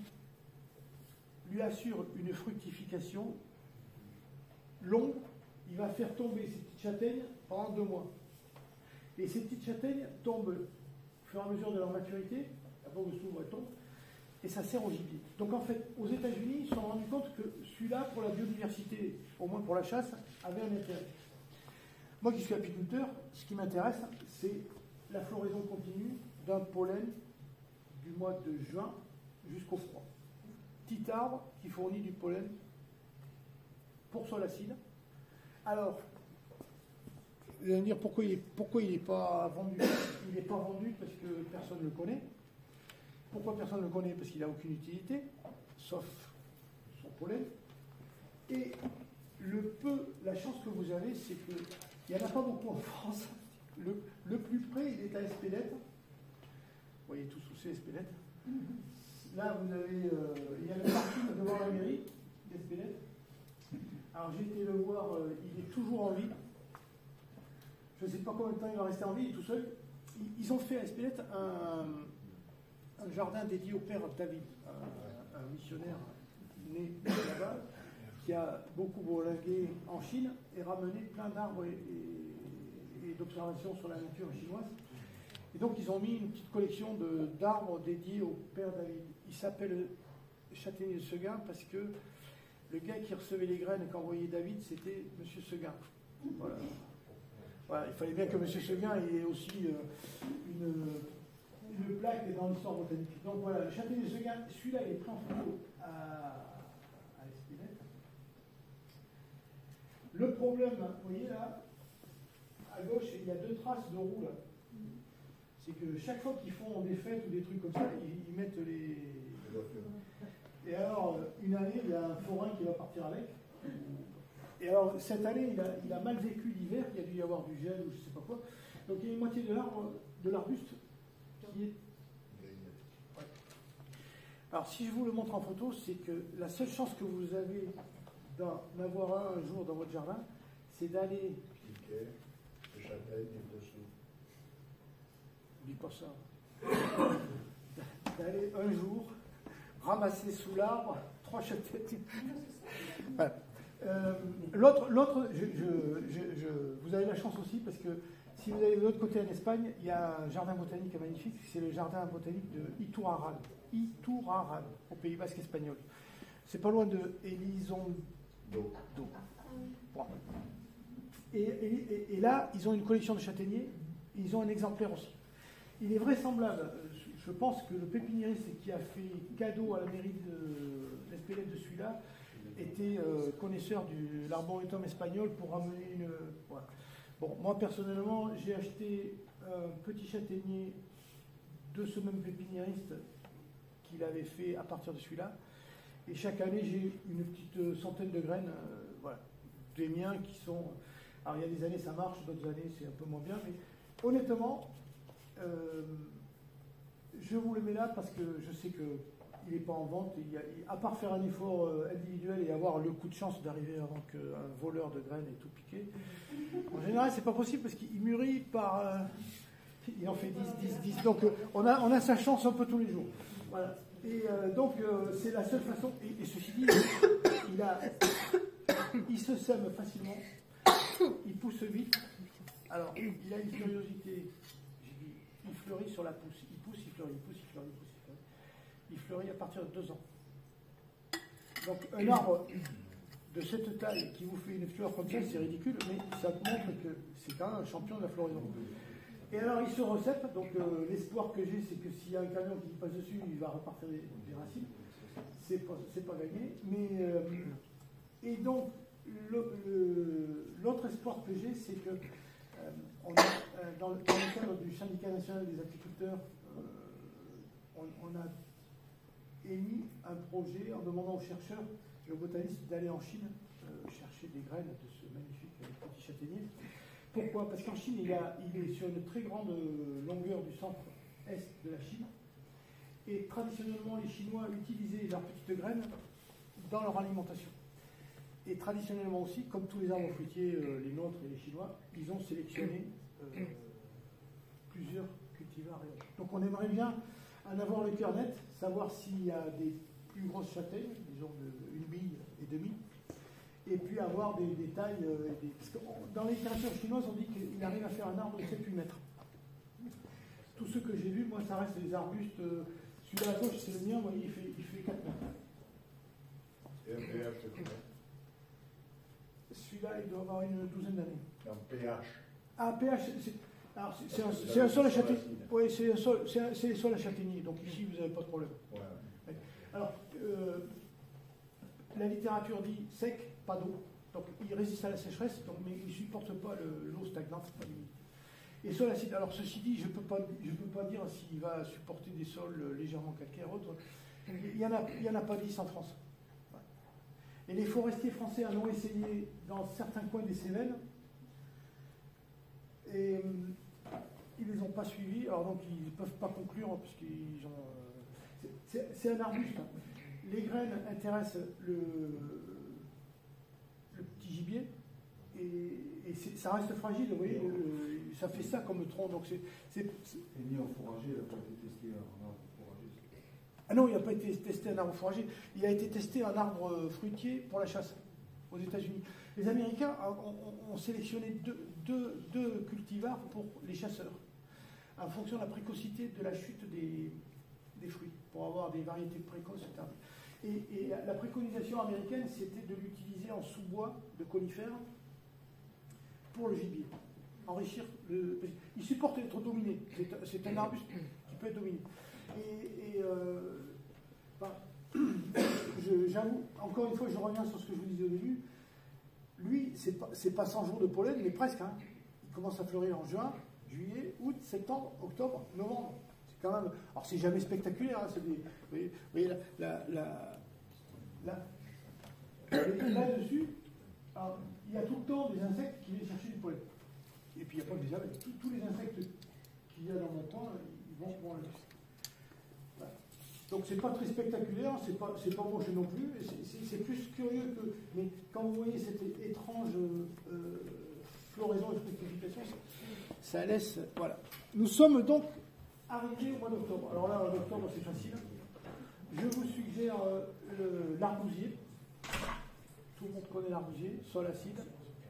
lui assure une fructification longue. Il va faire tomber ces petites châtaignes pendant 2 mois. Et ces petites châtaignes tombent au fur et à mesure de leur maturité, la bogue s'ouvre et tombe, et ça sert au gibier. Donc en fait, aux États-Unis, ils se sont rendus compte que celui-là, pour la biodiversité, au moins pour la chasse, avait un intérêt. Moi qui suis apiculteur, ce qui m'intéresse, c'est la floraison continue d'un pollen du mois de juin jusqu'au froid. Petit arbre qui fournit du pollen pour solacine. Alors, vous allez me dire pourquoi il n'est pas vendu. Il n'est pas vendu parce que personne ne le connaît. Pourquoi personne ne le connaît? Parce qu'il n'a aucune utilité, sauf son pollen. Et la chance que vous avez, c'est qu'il n'y en a pas beaucoup en France. Le plus près, il est à Espelette. Vous voyez tous où c'est Espelette. Là, vous avez, il y a le parking devant la mairie d'Espelette. Alors j'ai été le voir, il est toujours en vie. Je ne sais pas combien de temps il va rester en vie, il est tout seul. Ils ont fait à Espelette un jardin dédié au père David, un missionnaire né là-bas, qui a beaucoup bourlingué en Chine et ramené plein d'arbres et d'observations sur la nature chinoise. Et donc ils ont mis une petite collection d'arbres dédiés au père David. Il s'appelle Châtaignier de Seguin parce que le gars qui recevait les graines et qui envoyait David, c'était M. Seguin. Voilà. Voilà, il fallait bien que M. Seguin ait aussi une plaque dans l'histoire botanique. Donc voilà, le Châtaignier de Seguin, celui-là, il est pris en photo à Espelette. Le problème, vous voyez là, à gauche, il y a 2 traces de roue là. C'est que chaque fois qu'ils font des fêtes ou des trucs comme ça, ils mettent les... Et alors, une année, il y a un forain qui va partir avec. Et alors, cette année, il a mal vécu l'hiver, il y a dû y avoir du gel ou je ne sais pas quoi. Donc, il y a une moitié de l'arbuste qui est... Ouais. Alors, si je vous le montre en photo, c'est que la seule chance que vous avez d'en avoir un jour dans votre jardin, c'est d'aller... Le châtaigne et le dessous. Dis pas ça. D'aller un jour ramasser sous l'arbre 3 châtaignes. Voilà. L'autre, vous avez la chance aussi parce que si vous allez de l'autre côté en Espagne, il y a un jardin botanique magnifique, c'est le jardin botanique de Iturralde, au Pays Basque espagnol. C'est pas loin de Elizondo. Bon. Et là, ils ont une collection de châtaigniers, ils ont un exemplaire aussi. Il est vraisemblable, je pense que le pépiniériste qui a fait cadeau à la mairie d'Espelette de celui-là était connaisseur de l'arboretum espagnol pour ramener une... Voilà. Bon, moi personnellement, j'ai acheté un petit châtaignier de ce même pépiniériste qu'il avait fait à partir de celui-là. Et chaque année, j'ai une petite centaine de graines, voilà, des miens qui sont... Alors il y a des années ça marche, d'autres années c'est un peu moins bien, mais honnêtement, je vous le mets là parce que je sais qu'il n'est pas en vente. À part faire un effort individuel et avoir le coup de chance d'arriver avant qu'un voleur de graines ait tout piqué, en général c'est pas possible parce qu'il mûrit par... il en fait 10. Donc on a sa chance un peu tous les jours. Voilà. Et donc, c'est la seule façon. Et ceci dit, il se sème facilement, il pousse vite. Alors, il a une fleuriosité. J'ai dit, il fleurit sur la pousse. Il pousse, il fleurit, il pousse, il fleurit, il pousse, il fleurit. Il fleurit à partir de 2 ans. Donc, un arbre de cette taille qui vous fait une fleur comme ça, c'est ridicule, mais ça montre que c'est quand même un champion de la floraison. Et alors, il se recèpe, donc l'espoir que j'ai, c'est que s'il y a un camion qui passe dessus, il va repartir des racines. C'est pas gagné. Mais, et donc, l'autre espoir que j'ai, c'est que dans le cadre du syndicat national des apiculteurs, on a émis un projet en demandant aux chercheurs et aux botanistes d'aller en Chine chercher des graines de ce magnifique petit châtaignier. Pourquoi? Parce qu'en Chine, il est sur une très grande longueur du centre-est de la Chine. Et traditionnellement, les Chinois utilisaient leurs petites graines dans leur alimentation. Et traditionnellement aussi, comme tous les arbres fruitiers, les nôtres et les Chinois, ils ont sélectionné plusieurs cultivars. Donc on aimerait bien en avoir le cœur net, savoir s'il y a des plus grosses châtaignes, disons de 1 mille et demi, et puis avoir des tailles. Parce que dans les littératures chinoises, on dit qu'il arrive à faire un arbre de 7-8 mètres. Tout ce que j'ai vu, moi, ça reste des arbustes. Celui-là à gauche, c'est le mien, vous voyez, il fait 4 mètres. Et un pH, c'est combien? Celui-là, il doit avoir une douzaine d'années. Un pH. Ah, pH, c'est un sol à châtaignier. Oui, c'est les sols à châtaignier. Donc ici, vous n'avez pas de problème. Ouais. Alors, la littérature dit sec, pas d'eau. Donc il résiste à la sécheresse, mais il ne supporte pas l'eau stagnante. Et sol acide. Alors ceci dit, je ne peux pas dire s'il va supporter des sols légèrement calcaires autres. Il n'y en a pas 10 en France. Et les forestiers français en ont essayé dans certains coins des Cévennes. Et ils ne les ont pas suivis. Alors donc ils ne peuvent pas conclure, puisqu'ils ont... c'est un arbuste. Les graines intéressent le petit gibier. Et ça reste fragile, vous voyez, ça fait ça comme tronc. Donc c'est ni en fourrager, il n'a pas été testé en arbre fourrager. Ah non, il n'a pas été testé en arbre fourrager. Il a été testé en arbre fruitier pour la chasse aux États-Unis. Les Américains ont sélectionné deux cultivars pour les chasseurs, en fonction de la précocité de la chute des fruits, pour avoir des variétés précoces et tardives. Et la préconisation américaine, c'était de l'utiliser en sous-bois de conifères pour le gibier. Enrichir le... Il supporte d'être dominé. C'est un arbuste qui peut être dominé. J'avoue, encore une fois, je reviens sur ce que je vous disais au début. Lui, c'est pas 100 jours de pollen, mais presque. Hein. Il commence à fleurir en juin, juillet, août, septembre, octobre, novembre. C'est quand même... Alors, c'est jamais spectaculaire. Hein, vous voyez là-dessus, il y a tout le temps des insectes qui viennent chercher du pollen. Et puis, il n'y a pas que des abeilles. Tous les insectes qu'il y a dans mon coin, ils vont là-dessus. Voilà. Donc, c'est pas très spectaculaire, c'est pas moche non plus. C'est plus curieux que... Mais quand vous voyez cette étrange floraison et fructification, ça laisse... Voilà. Nous sommes donc arrivés au mois d'octobre. Alors là, en octobre, c'est facile. Je vous suggère l'arbousier. Tout le monde connaît l'arbousier, sol acide.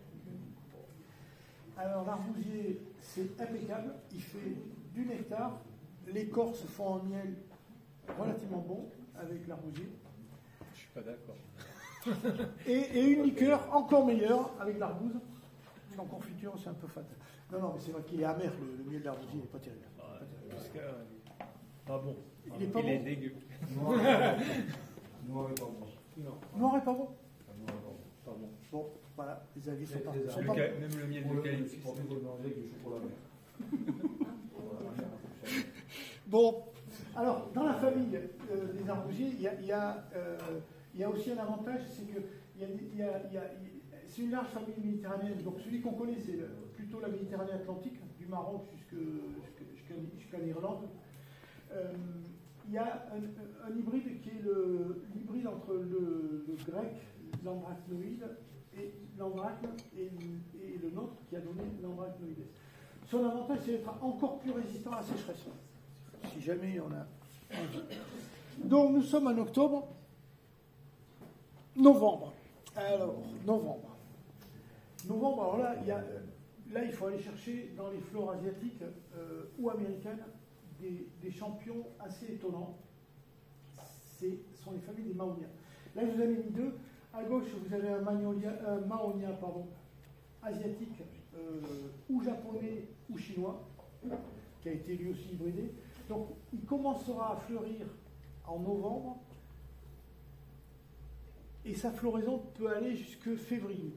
Alors l'arbousier, c'est impeccable. Il fait du nectar. L'écorce font un miel relativement bon avec l'arbousier. Je suis pas d'accord. Et une liqueur encore meilleure avec l'arbouze. Parce qu'en confiture, c'est un peu fade. Non, mais c'est vrai qu'il est amer, le miel d'arbousier, il n'est pas terrible. Pas bon. Il est pas bon. dégueu. Noir et pas bon. Noir et pas bon. Pas bon. Bon, voilà, les avis sont pas Même le miel de qualité. Pour le manger avec du chocolat vert. Bon, alors, dans la famille des arbousiers, il y a aussi un avantage, c'est que c'est une large famille méditerranéenne. Donc, celui qu'on connaît, c'est plutôt la Méditerranée atlantique, du Maroc jusqu'à l'Irlande. Il y a un hybride qui est l'hybride entre le grec, l'anthracnoïde, et l'anthracne, et le nôtre qui a donné l'anthracnoïdes. Son avantage, c'est d'être encore plus résistant à la sécheresse, si jamais on a envie. Donc nous sommes en octobre. Novembre. Alors, novembre. Novembre, alors là, il faut aller chercher dans les fleurs asiatiques ou américaines des champions assez étonnants. Ce sont les familles des Mahonia. Là, je vous en ai mis deux. À gauche, vous avez un Mahonia asiatique ou japonais ou chinois, qui a été lui aussi hybridé. Donc, il commencera à fleurir en novembre, et sa floraison peut aller jusque février.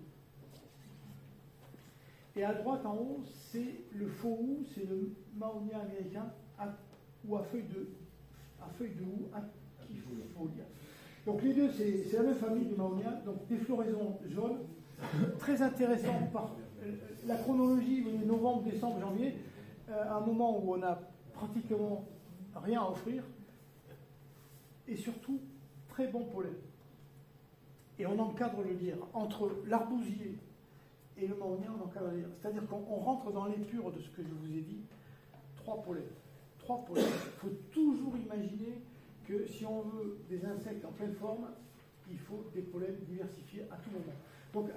Et à droite, en haut, c'est le faux hou, c'est le Mahonia américain, ou à feuille de hou, Aquifolia. Donc les deux, c'est la même famille du Mahonia, donc des floraisons jaunes, très intéressant par la chronologie, vous voyez, novembre, décembre, janvier, à un moment où on n'a pratiquement rien à offrir, et surtout très bon pollen. Et on encadre le lierre. Entre l'arbousier et le Mahonia, on encadre le lierre. C'est-à-dire qu'on rentre dans l'épure de ce que je vous ai dit, 3 pollens. 3 pollens. Il faut toujours imaginer que si on veut des insectes en pleine forme, il faut des pollens diversifiés à tout moment. Donc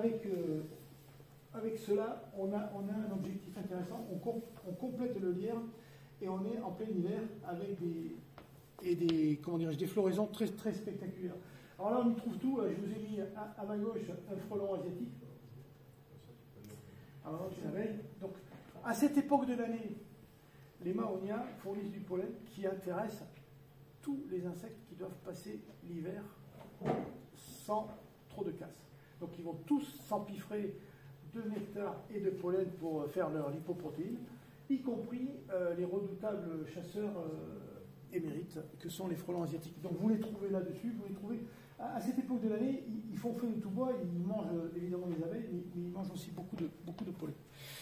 avec cela, on a un objectif intéressant. On complète le lierre et on est en plein hiver avec des floraisons très, très spectaculaires. Alors là, on y trouve tout. Je vous ai mis à ma gauche un frelon asiatique. Alors, c'est la veille. Donc, à cette époque de l'année, les Mahonia fournissent du pollen qui intéresse tous les insectes qui doivent passer l'hiver sans trop de casse. Donc, ils vont tous s'empiffrer de nectar et de pollen pour faire leur lipoprotéine, y compris les redoutables chasseurs émérites que sont les frelons asiatiques. Donc, vous les trouvez là-dessus, vous les trouvez. À cette époque de l'année, ils font feu de tout bois, ils mangent évidemment les abeilles, mais ils mangent aussi beaucoup de pollen.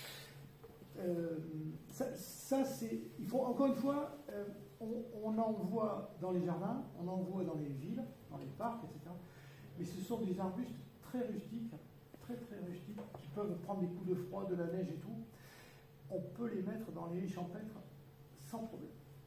Il faut, encore une fois, on en voit dans les jardins, on en voit dans les villes, dans les parcs, etc. Mais ce sont des arbustes très rustiques, très très rustiques, qui peuvent prendre des coups de froid, de la neige et tout. On peut les mettre dans les haies champêtres sans problème.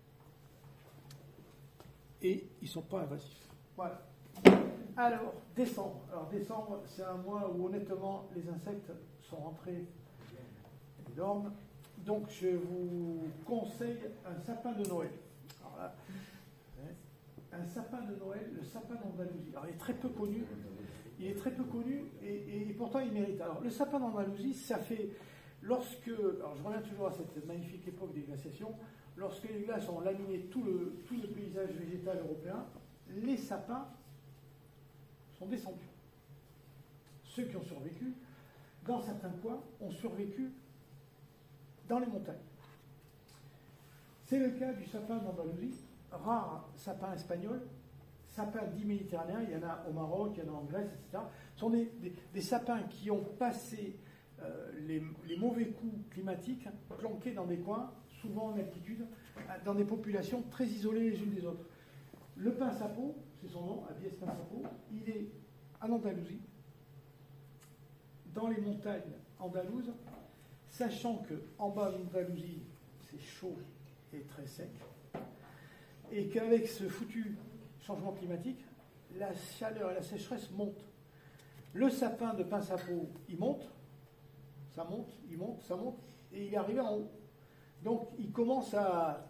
Et ils ne sont pas invasifs. Voilà. Alors, décembre. Alors, décembre, c'est un mois où, honnêtement, les insectes sont rentrés et dorment. Donc, je vous conseille un sapin de Noël. Alors là, un sapin de Noël, le sapin d'Andalousie. Alors, il est très peu connu. Il est très peu connu et pourtant, il mérite. Alors, le sapin d'Andalousie, ça fait lorsque... Alors, je reviens toujours à cette magnifique époque des glaciations. Lorsque les glaces ont laminé tout le paysage végétal européen, les sapins sont descendus. Ceux qui ont survécu, dans certains coins, ont survécu dans les montagnes. C'est le cas du sapin d'Andalousie, rare sapin espagnol, sapin dit méditerranéen, il y en a au Maroc, il y en a en Grèce, etc. Ce sont des sapins qui ont passé les mauvais coups climatiques, planqués dans des coins, souvent en altitude, dans des populations très isolées les unes des autres. Le pin sapot, c'est son nom, Abies pin sapot, il est en Andalousie, dans les montagnes andalouses, sachant qu'en bas d'Andalousie, c'est chaud et très sec, et qu'avec ce foutu changement climatique, la chaleur et la sécheresse montent. Le sapin de pin sapot, il monte, ça monte, il monte, ça monte, et il est arrivé en haut. Donc, il commence à...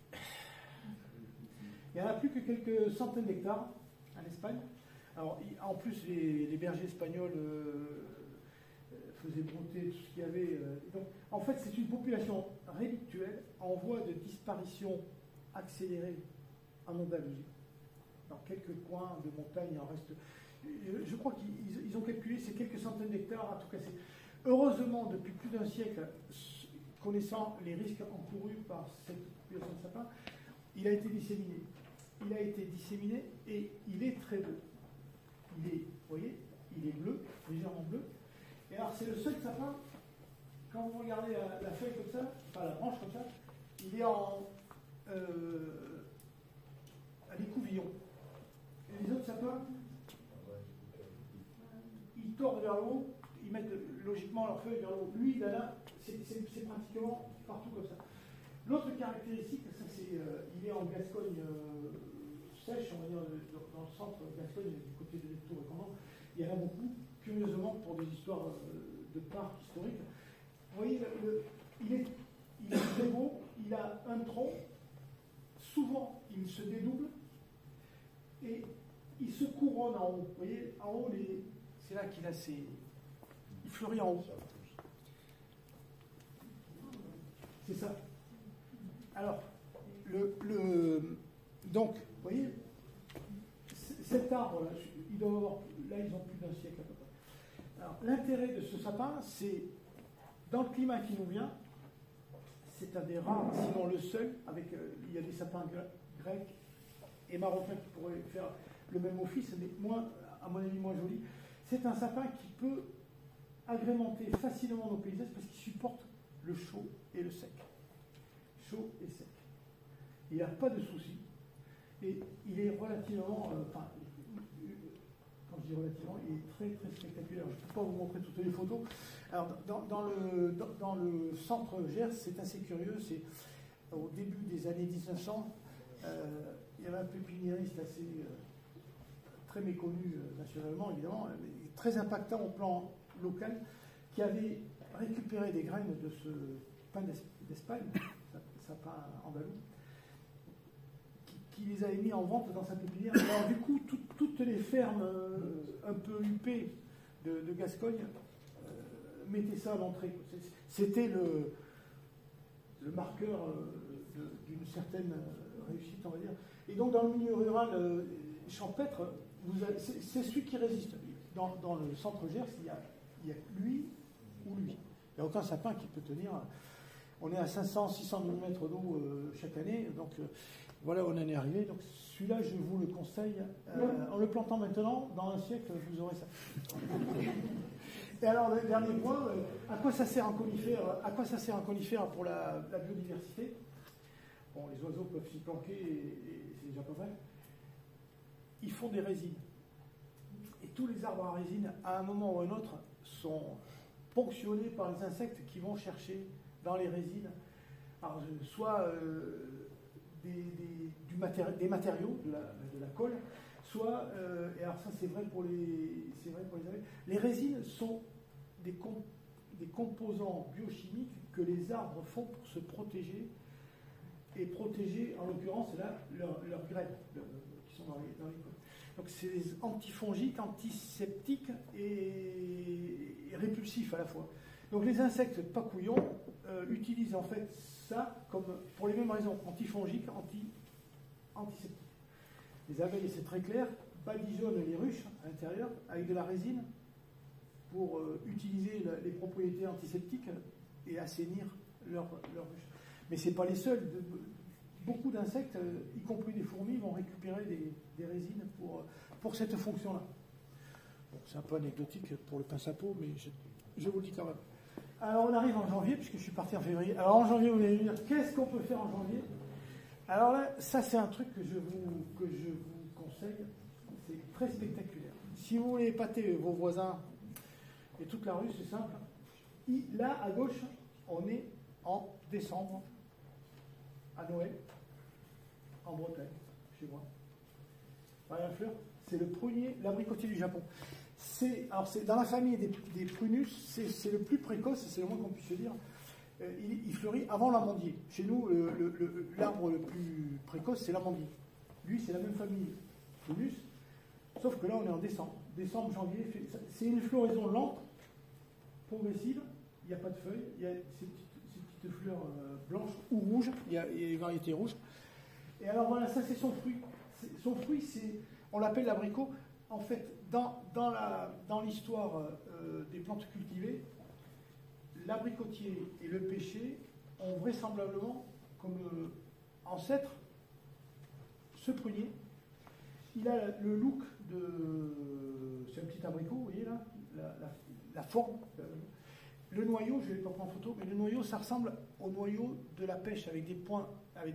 Il n'y en a plus que quelques centaines d'hectares en Espagne. Alors, en plus, les bergers espagnols faisaient brouter tout ce qu'il y avait. Donc, en fait, c'est une population rélictuelle en voie de disparition accélérée en Andalousie. Dans quelques coins de montagne, il en reste... Je crois qu'ils ont calculé, c'est quelques centaines d'hectares à tout casser. Heureusement, depuis plus d'un siècle, connaissant les risques encourus par cette population de sapins, il a été disséminé. Il a été disséminé et il est très beau. Il est, vous voyez, il est bleu, légèrement bleu. Et alors, c'est le seul sapin, quand vous regardez la feuille comme ça, enfin la branche comme ça, il est à l'écouvillon. Et les autres sapins, ils tordent vers le haut, ils mettent logiquement leurs feuilles vers le haut. Lui, il a là, c'est pratiquement partout comme ça. L'autre caractéristique, ça c'est, il est en Gascogne sèches, on va dire, dans le centre Gascogne, du côté de Tours et Condom, il y en a beaucoup, curieusement, pour des histoires de parcs historiques. Vous voyez, il est très beau, il a un tronc, souvent il se dédouble, et il se couronne en haut. Vous voyez, en haut, c'est là qu'il a ses... Il fleurit en haut. C'est ça. Alors, donc, vous voyez, cet arbre-là, il doit avoir, là, ils ont plus d'un siècle à peu près. Alors, l'intérêt de ce sapin, c'est, dans le climat qui nous vient, c'est un des rares, sinon le seul, il y a des sapins grecs et marocains qui pourraient faire le même office, mais moins, à mon avis, moins joli. C'est un sapin qui peut agrémenter facilement nos paysages parce qu'il supporte le chaud et le sec. Chaud et sec. Il n'a pas de souci. Et il est relativement, quand je dis relativement, il est très très spectaculaire. Je ne peux pas vous montrer toutes les photos. Alors, dans le centre Gers, c'est assez curieux. C'est au début des années 1900, il y avait un pépiniériste assez très méconnu nationalement, évidemment, mais très impactant au plan local, qui avait récupéré des graines de ce pain d'Espagne, sapin andalou, qui les avait mis en vente dans sa pépinière. Alors du coup, toutes les fermes un peu huppées de Gascogne mettaient ça à l'entrée. C'était le marqueur d'une certaine réussite, on va dire. Et donc dans le milieu rural champêtre, c'est celui qui résiste. Dans le centre Gers, il y a lui ou lui. Il n'y a aucun sapin qui peut tenir. On est à 500-600 mm d'eau chaque année, donc voilà, on en est arrivé. Donc celui-là, je vous le conseille. En le plantant maintenant, dans un siècle, vous aurez ça. Et alors, le dernier point, à quoi ça sert un conifère pour la biodiversité? Bon, les oiseaux peuvent s'y planquer et c'est déjà pas mal. Ils font des résines. Et tous les arbres à résine, à un moment ou à un autre, sont ponctionnés par les insectes qui vont chercher dans les résines, alors, soit des matériaux, de la colle, soit, et alors ça c'est vrai pour les abeilles, les résines sont des composants biochimiques que les arbres font pour se protéger, et protéger, en l'occurrence, là, leurs graines qui sont dans les colles. Donc c'est antifongiques, antiseptiques et répulsifs à la fois. Donc les insectes pas couillons utilisent en fait ça comme, pour les mêmes raisons, antifongiques, antiseptiques. Les abeilles, c'est très clair, badigeonnent les ruches à l'intérieur avec de la résine pour utiliser les propriétés antiseptiques et assainir leurs ruches. Mais ce n'est pas les seuls. Beaucoup d'insectes, y compris des fourmis, vont récupérer des résines pour cette fonction-là. Bon, c'est un peu anecdotique pour le pince-à-peau, mais je vous le dis quand même. Alors on arrive en janvier, puisque je suis parti en février. Alors en janvier, vous allez me dire, qu'est-ce qu'on peut faire en janvier? Alors là, ça c'est un truc que je vous conseille, c'est très spectaculaire. Si vous voulez épater vos voisins et toute la rue, c'est simple. Là, à gauche, on est en décembre, à Noël, en Bretagne, chez moi. Voilà la fleur, c'est le prunier, l'abricotier du Japon. C'est dans la famille des prunus, c'est le plus précoce, c'est le moins qu'on puisse se dire. Il fleurit avant l'amandier. Chez nous, l'arbre le plus précoce, c'est l'amandier. Lui, c'est la même famille, prunus, sauf que là, on est en décembre. Décembre, janvier, c'est une floraison lente, progressive, il n'y a pas de feuilles, il y a ces petites fleurs blanches ou rouges, il y a les variétés rouges. Et alors voilà, ça c'est son fruit. Son fruit, on l'appelle l'abricot. En fait, dans l'histoire des plantes cultivées, l'abricotier et le pêcher ont vraisemblablement comme ancêtre ce prunier. Il a le look c'est un petit abricot, vous voyez là, la forme. Le noyau, je ne vais pas prendre en photo, mais le noyau, ça ressemble au noyau de la pêche avec des points, avec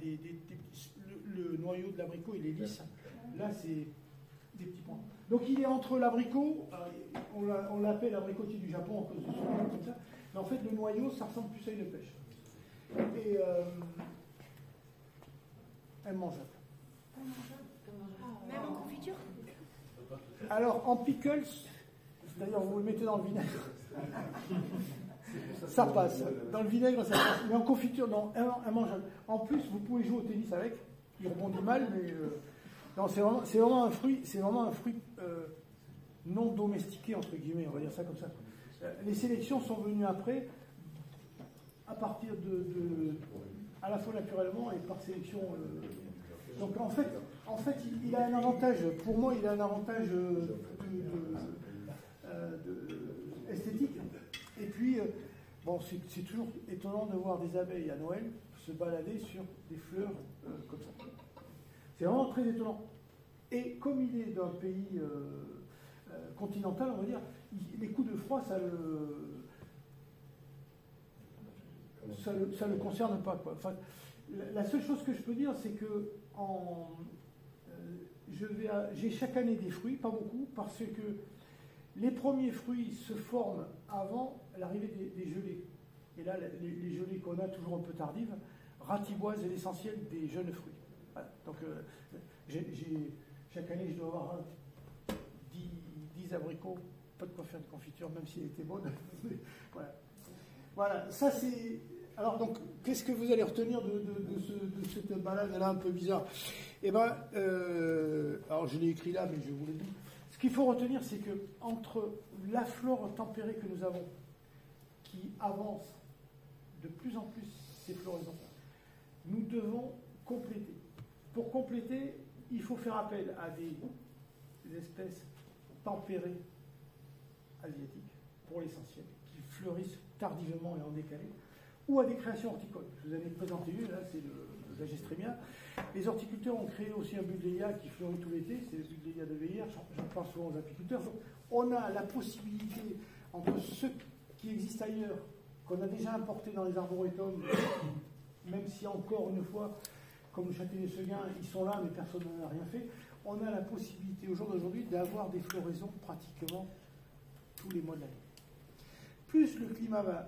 le noyau de l'abricot, il est lisse. Là, c'est des petits points. Donc, il est entre l'abricot, on l'appelle l'abricotier du Japon en cause de son nom, comme ça, mais en fait, le noyau, ça ressemble plus à une pêche. Et elle mangeable. Même en confiture? Alors, en pickles, c'est-à-dire vous le mettez dans le vinaigre, ça passe. Dans le vinaigre, ça passe. Mais en confiture, non, immangeable. En plus, vous pouvez jouer au tennis avec. Il rebondit mal, mais non, c'est vraiment un fruit. C'est vraiment un fruit non domestiqué entre guillemets. On va dire ça comme ça. Les sélections sont venues après, à partir à la fois naturellement et par sélection. Donc en fait, il a un avantage. Pour moi, il a un avantage esthétique. Et puis, bon, c'est toujours étonnant de voir des abeilles à Noël se balader sur des fleurs comme ça. C'est vraiment très étonnant. Et comme il est d'un pays continental, on va dire, les coups de froid, ça le concerne pas, quoi. Enfin, la seule chose que je peux dire, c'est que j'ai chaque année des fruits, pas beaucoup, parce que les premiers fruits se forment avant l'arrivée des gelées. Et là, les gelées qu'on a toujours un peu tardives ratiboisent l'essentiel des jeunes fruits. Voilà. Donc, chaque année, je dois avoir 10 abricots, pas de quoi faire de confiture, même si elle était bonne. Voilà, ça c'est... Alors donc, qu'est-ce que vous allez retenir de cette balade-là un peu bizarre? Eh bien, alors je l'ai écrit là, mais je vous l'ai dit. Ce qu'il faut retenir, c'est que entre la flore tempérée que nous avons, qui avance de plus en plus ses floraisons, nous devons compléter. Pour compléter, il faut faire appel à des espèces tempérées asiatiques, pour l'essentiel, qui fleurissent tardivement et en décalé, ou à des créations horticoles. Je vous en ai présenté une, là, c'est le Lagestrémia. Les horticulteurs ont créé aussi un buddleia qui fleurit tout l'été, c'est le buddleia de Veillère, j'en parle souvent aux apiculteurs. Donc, on a la possibilité, entre ceux qui existent ailleurs, qu'on a déjà importés dans les arboretums, même si encore une fois, comme le Châtaignier-Seguin, ils sont là, mais personne n'en a rien fait, on a la possibilité au jour d'aujourd'hui d'avoir des floraisons pratiquement tous les mois de l'année. Plus le climat va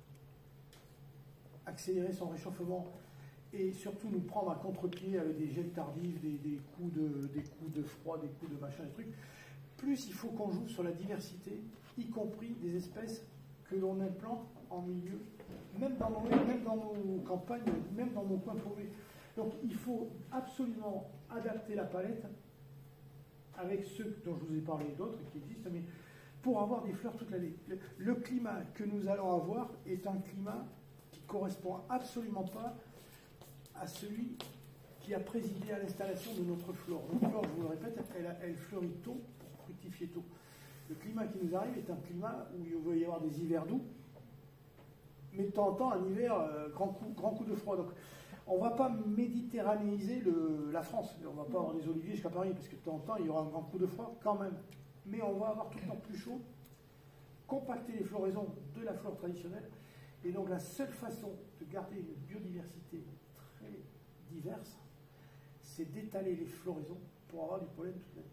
accélérer son réchauffement et surtout nous prendre à contre-pied avec des gels tardifs, des coups de froid, des coups de machin, des trucs, plus il faut qu'on joue sur la diversité, y compris des espèces que l'on implante en milieu, même dans nos campagnes, même dans nos coins paumés. Donc il faut absolument adapter la palette avec ceux dont je vous ai parlé, d'autres qui existent, mais pour avoir des fleurs toute l'année. Le climat que nous allons avoir est un climat qui ne correspond absolument pas à celui qui a présidé à l'installation de notre flore. Notre flore, je vous le répète, elle fleurit tôt pour fructifier tôt. Le climat qui nous arrive est un climat où il va y avoir des hivers doux, mais de temps en temps, un hiver, grand coup de froid. Donc, on ne va pas méditerranéiser la France. On ne va pas avoir des oliviers jusqu'à Paris, parce que de temps en temps, il y aura un grand coup de froid quand même. Mais on va avoir tout le temps plus chaud, compacter les floraisons de la flore traditionnelle. Et donc, la seule façon de garder une biodiversité très diverse, c'est d'étaler les floraisons pour avoir du pollen toute l'année.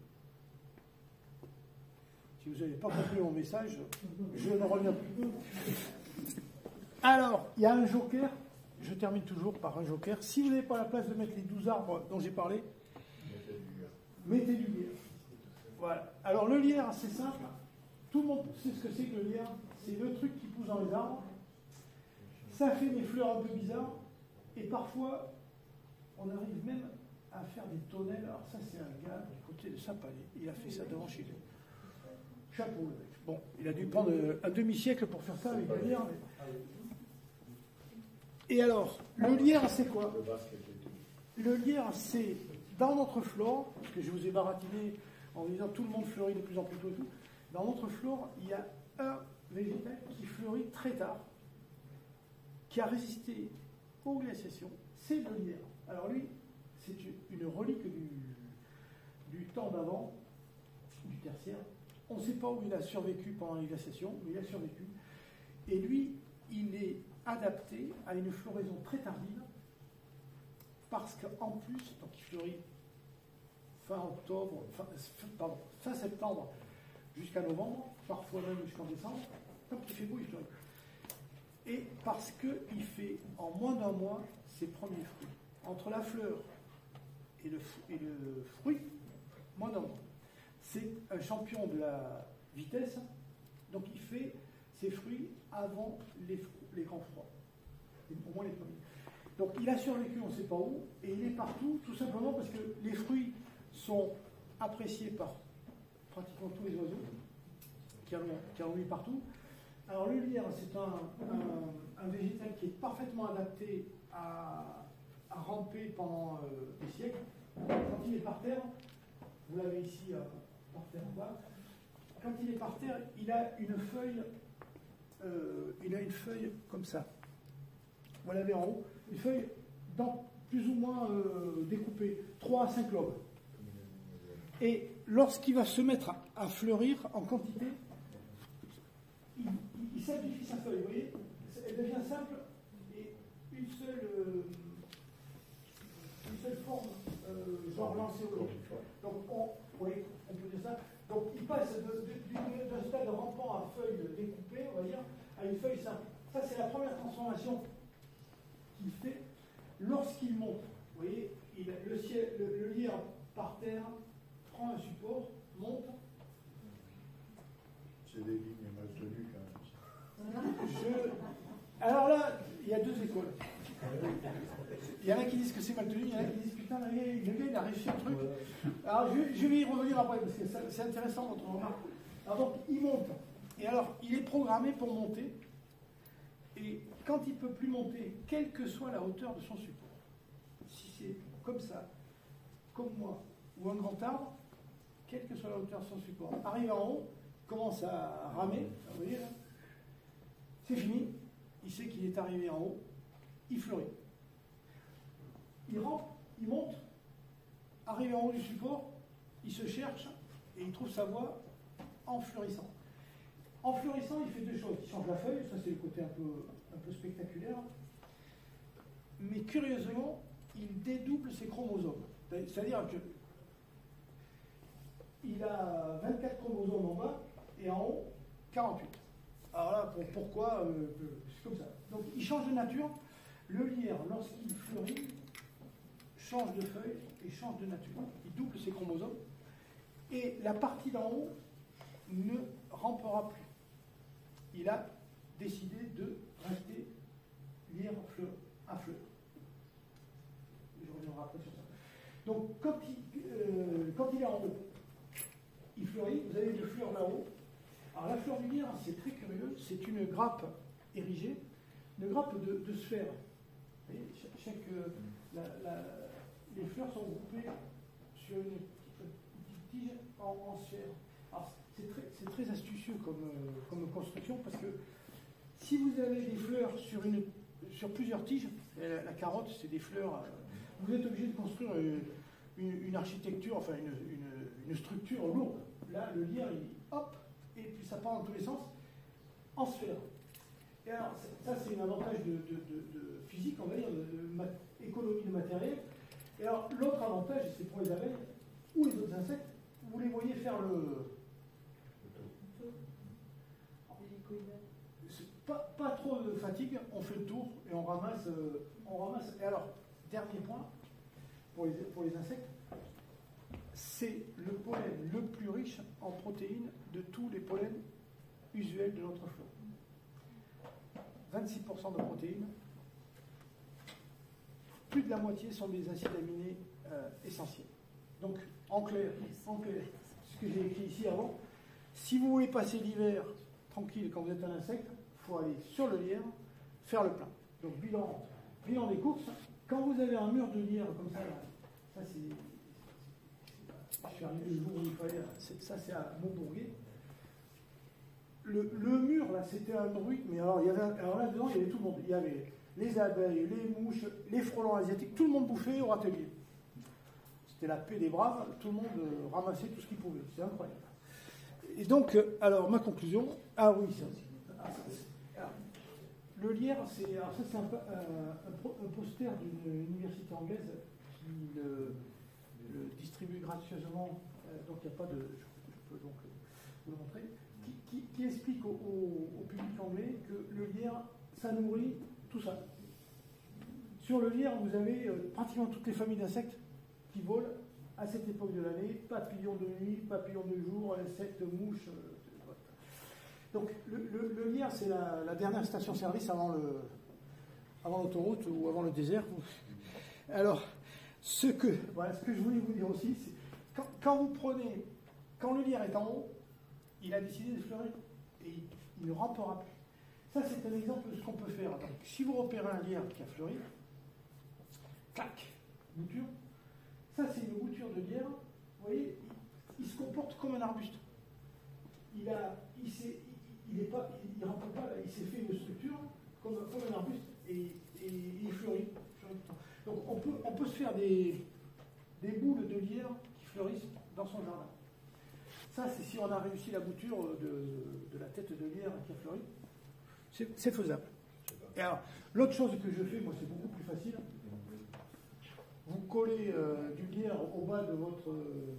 Si vous n'avez pas compris mon message, je ne reviens plus. Alors, il y a un joker. Je termine toujours par un joker. Si vous n'avez pas la place de mettre les 12 arbres dont j'ai parlé, mettez du lierre. Voilà. Alors le lierre, c'est simple. Tout le monde sait ce que c'est que le lierre. C'est le truc qui pousse dans les arbres. Ça fait des fleurs un peu bizarres. Et parfois, on arrive même à faire des tonnelles. Alors ça, c'est un gars du côté de Saint-Palais. Il a fait ça devant chez lui. Chapeau, le mec. Bon, il a dû prendre un demi-siècle pour faire ça avec le lierre. Mais... Et alors, le lierre, c'est quoi? Le lierre, c'est dans notre flore, parce que je vous ai baratiné en vous disant tout le monde fleurit de plus en plus tôt et tout. Dans notre flore, il y a un végétal qui fleurit très tard, qui a résisté aux glaciations, c'est le lierre. Alors lui, c'est une relique du temps d'avant, du tertiaire. On ne sait pas où il a survécu pendant les glaciations, mais il a survécu. Et lui, il est adapté à une floraison très tardive, parce qu'en plus, donc il fleurit fin septembre jusqu'à novembre, parfois même jusqu'en décembre, tant qu'il fait beau, il fleurit. Et parce qu'il fait en moins d'un mois ses premiers fruits. Entre la fleur et le fruit, Monobre. C'est un champion de la vitesse, donc il fait ses fruits avant les grands froids, au moins les premiers. Donc il a survécu, on ne sait pas où, et il est partout, tout simplement parce que les fruits sont appréciés par pratiquement tous les oiseaux, qui en ont eu partout. Alors le lierre, c'est un végétal qui est parfaitement adapté à ramper pendant des siècles. Quand il est par terre, vous l'avez ici par terre en bas, quand il est par terre, il a une feuille comme ça. Vous l'avez en haut, une feuille plus ou moins découpée, 3 à 5 lobes. Et lorsqu'il va se mettre à fleurir en quantité, il simplifie sa feuille, vous voyez, elle devient simple et une seule forme, genre lancéolée. Donc on peut dire ça. Donc il passe d'un stade rampant à feuille découpée, on va dire, à une feuille simple. Ça c'est la première transformation qu'il fait lorsqu'il monte. Vous voyez, le lierre par terre prend un support, monte. C'est des lignes mal tenues quand même. Alors là, il y a deux écoles. Il y en a qui disent que c'est mal tenu, il y en a qui disent putain, le gars il a réussi un truc. Alors je vais y revenir après parce que c'est intéressant votre remarque. Alors donc il monte. Et alors il est programmé pour monter. Et quand il ne peut plus monter, quelle que soit la hauteur de son support, si c'est comme ça, comme moi, ou un grand arbre, quelle que soit la hauteur de son support, arrive en haut, commence à ramer, vous voyez là, c'est fini, il sait qu'il est arrivé en haut, il fleurit. Il rampe, il monte, arrivé en haut du support, il se cherche et il trouve sa voie en fleurissant. En fleurissant, il fait deux choses. Il change la feuille, ça c'est le côté un peu spectaculaire. Mais curieusement, il dédouble ses chromosomes. C'est-à-dire que il a 24 chromosomes en bas et en haut, 48. Alors là, pourquoi c'est comme ça. Donc il change de nature. Le lierre, lorsqu'il fleurit, change de feuille et change de nature. Il double ses chromosomes. Et la partie d'en haut ne rampera plus. Il a décidé de rester lierre à fleur. Je reviendrai après sur ça. Donc, quand il est en haut, il fleurit. Vous avez des fleurs là-haut. Alors, la fleur du lierre, c'est très curieux. C'est une grappe érigée, une grappe de sphères. Vous voyez, les fleurs sont groupées sur une petite tige en sphère. Alors, c'est très astucieux comme construction parce que si vous avez des fleurs sur plusieurs tiges, la carotte c'est des fleurs, vous êtes obligé de construire une architecture, enfin une structure lourde. Là, le lierre, hop, et puis ça part dans tous les sens en sphère. Et alors, ça c'est un avantage de physique, on va dire, d'économie de matériel. Et alors, l'autre avantage, c'est pour les abeilles ou les autres insectes, vous les voyez faire pas trop de fatigue, on fait le tour et on ramasse. Et alors, dernier point, pour les insectes, c'est le pollen le plus riche en protéines de tous les pollens usuels de notre flore. 26% de protéines, plus de la moitié sont des acides aminés essentiels. Donc, en clair, ce que j'ai écrit ici avant, si vous voulez passer l'hiver tranquille quand vous êtes un insecte, il faut aller sur le lierre, faire le plein. Donc, bilan des courses, quand vous avez un mur de lierre comme ça, ça c'est... Je suis arrivé le jour où il fallait, ça c'est à Montbourguet. Le mur, là, c'était un bruit, mais alors là-dedans, il y avait tout le monde. Il y avait les abeilles, les mouches, les frelons asiatiques, tout le monde bouffait au râtelier. C'était la paix des braves, tout le monde ramassait tout ce qu'il pouvait. C'est incroyable. Et donc, alors, ma conclusion, ah oui, ça aussi. Alors, le lierre, c'est un poster d'une université anglaise qui le distribue gracieusement, donc il n'y a pas de... Je peux donc vous le montrer. Qui explique au public anglais que le lierre, ça nourrit tout ça. Sur le lierre, vous avez pratiquement toutes les familles d'insectes qui volent à cette époque de l'année, papillons de nuit, papillons de jour, insectes, mouches. Voilà. Donc le lierre, c'est la dernière station-service avant l'autoroute ou avant le désert. Alors, ce que je voulais vous dire aussi, c'est quand le lierre est en haut, il a décidé de fleurir et il ne rampera plus. Ça, c'est un exemple de ce qu'on peut faire. Donc, si vous repérez un lierre qui a fleuri, clac, bouture. Ça, c'est une bouture de lierre. Vous voyez, il se comporte comme un arbuste. Il ne rentre pas là, il s'est fait une structure comme un arbuste et il fleurit. Donc, on peut se faire des boules de lierre qui fleurissent dans son jardin. Ça, c'est si on a réussi la bouture de la tête de lierre qui a fleuri. C'est faisable. Et alors, l'autre chose que je fais, moi, c'est beaucoup plus facile. Vous collez du lierre au bas de votre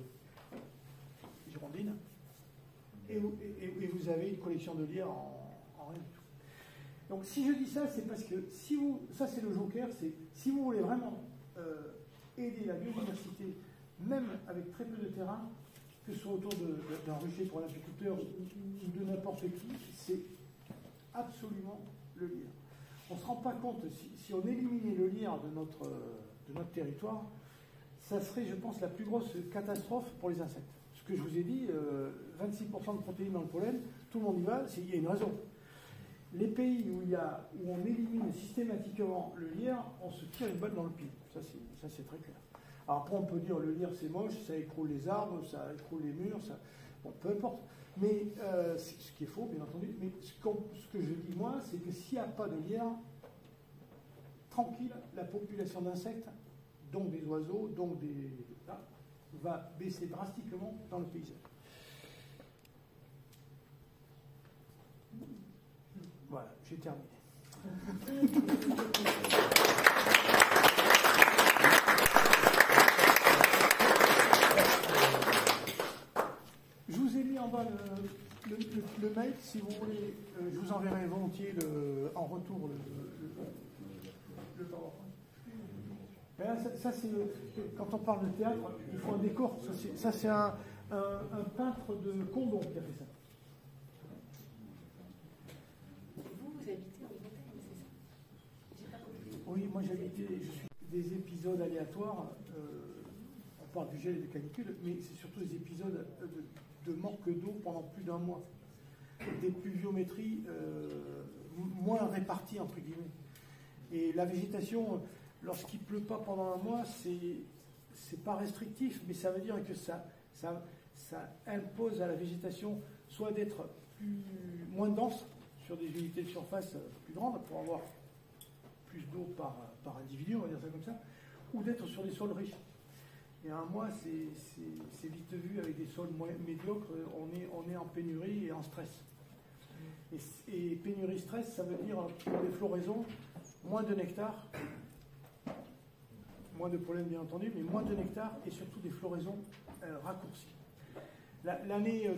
girondine et vous avez une collection de lierre en rien du tout. Donc, si je dis ça, c'est parce que ça, c'est le joker, c'est si vous voulez vraiment aider la biodiversité, même avec très peu de terrain, que ce soit autour d'un rucher pour l'apiculteur ou de n'importe qui, c'est absolument le lierre. On ne se rend pas compte, si on éliminait le lierre de notre territoire, ça serait, je pense, la plus grosse catastrophe pour les insectes. Ce que je vous ai dit, 26% de protéines dans le pollen, tout le monde y va, il y a une raison. Les pays où on élimine systématiquement le lierre, on se tire une balle dans le pied. Ça, c'est très clair. Alors après, on peut dire le lierre, c'est moche, ça écroule les arbres, ça écroule les murs, bon, peu importe. Mais ce qui est faux, bien entendu. Mais ce que je dis, moi, c'est que s'il n'y a pas de lierre, tranquille, la population d'insectes, donc des oiseaux, donc va baisser drastiquement dans le paysage. Voilà, j'ai terminé. Je vous ai mis en bas le mail, si vous voulez, je vous enverrai volontiers en retour le PowerPoint. Ça, c'est quand on parle de théâtre, il faut un décor. Ça, c'est un peintre de Condom qui a fait ça. Vous habitez en Bretagne, c'est ça? J'ai pas compris. Oui, moi je suis des épisodes aléatoires. On parle du gel et de canicule, mais c'est surtout des épisodes de manque d'eau pendant plus d'un mois. Des pluviométries moins réparties, entre guillemets. Et la végétation, lorsqu'il ne pleut pas pendant un mois, c'est pas restrictif, mais ça veut dire que ça impose à la végétation soit d'être moins dense sur des unités de surface plus grandes pour avoir plus d'eau par individu, on va dire ça comme ça, ou d'être sur des sols riches. Et un mois, c'est vite vu avec des sols médiocres, on est en pénurie et en stress. Et pénurie stress, ça veut dire pour les floraisons, moins de nectar, moins de pollen bien entendu, mais moins de nectar et surtout des floraisons raccourcies. L'année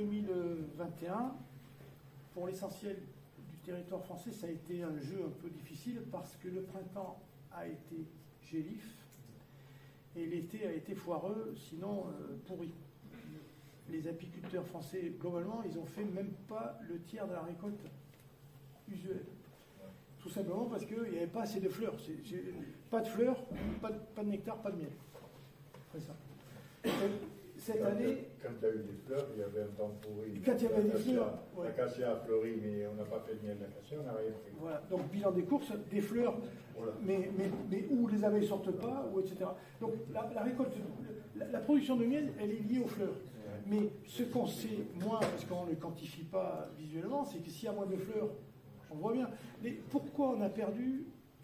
2021, pour l'essentiel du territoire français, ça a été un jeu un peu difficile parce que le printemps a été gélif et l'été a été foireux, sinon pourri. Les apiculteurs français, globalement, ils ont fait même pas le tiers de la récolte usuelle. Tout simplement parce qu'il n'y avait pas assez de fleurs. Pas de fleurs, pas de nectar, pas de miel. C'est ça. Cette année... Quand il y a eu des fleurs, il y avait un temps pourri. Quand il y avait des fleurs... L'acacia a fleuri, mais on n'a pas fait de miel d'acacia, on n'a rien fait. Voilà, donc bilan des courses, des fleurs, voilà. mais où les abeilles ne sortent pas, ou etc. Donc la récolte, la production de miel, elle est liée aux fleurs. Mais ce qu'on sait moins, parce qu'on ne le quantifie pas visuellement, c'est que s'il y a moins de fleurs, on voit bien. Mais pourquoi on a perdu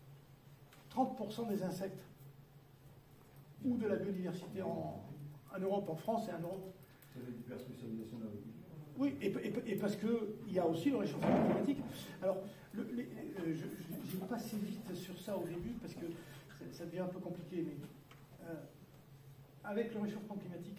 30% des insectes ou de la biodiversité en Europe, en France et en Europe? C'est l'hyperspécialisation de l'agriculture. Oui, et parce qu'il y a aussi le réchauffement climatique. Alors, j'ai passé vite sur ça au début parce que ça devient un peu compliqué, mais avec le réchauffement climatique,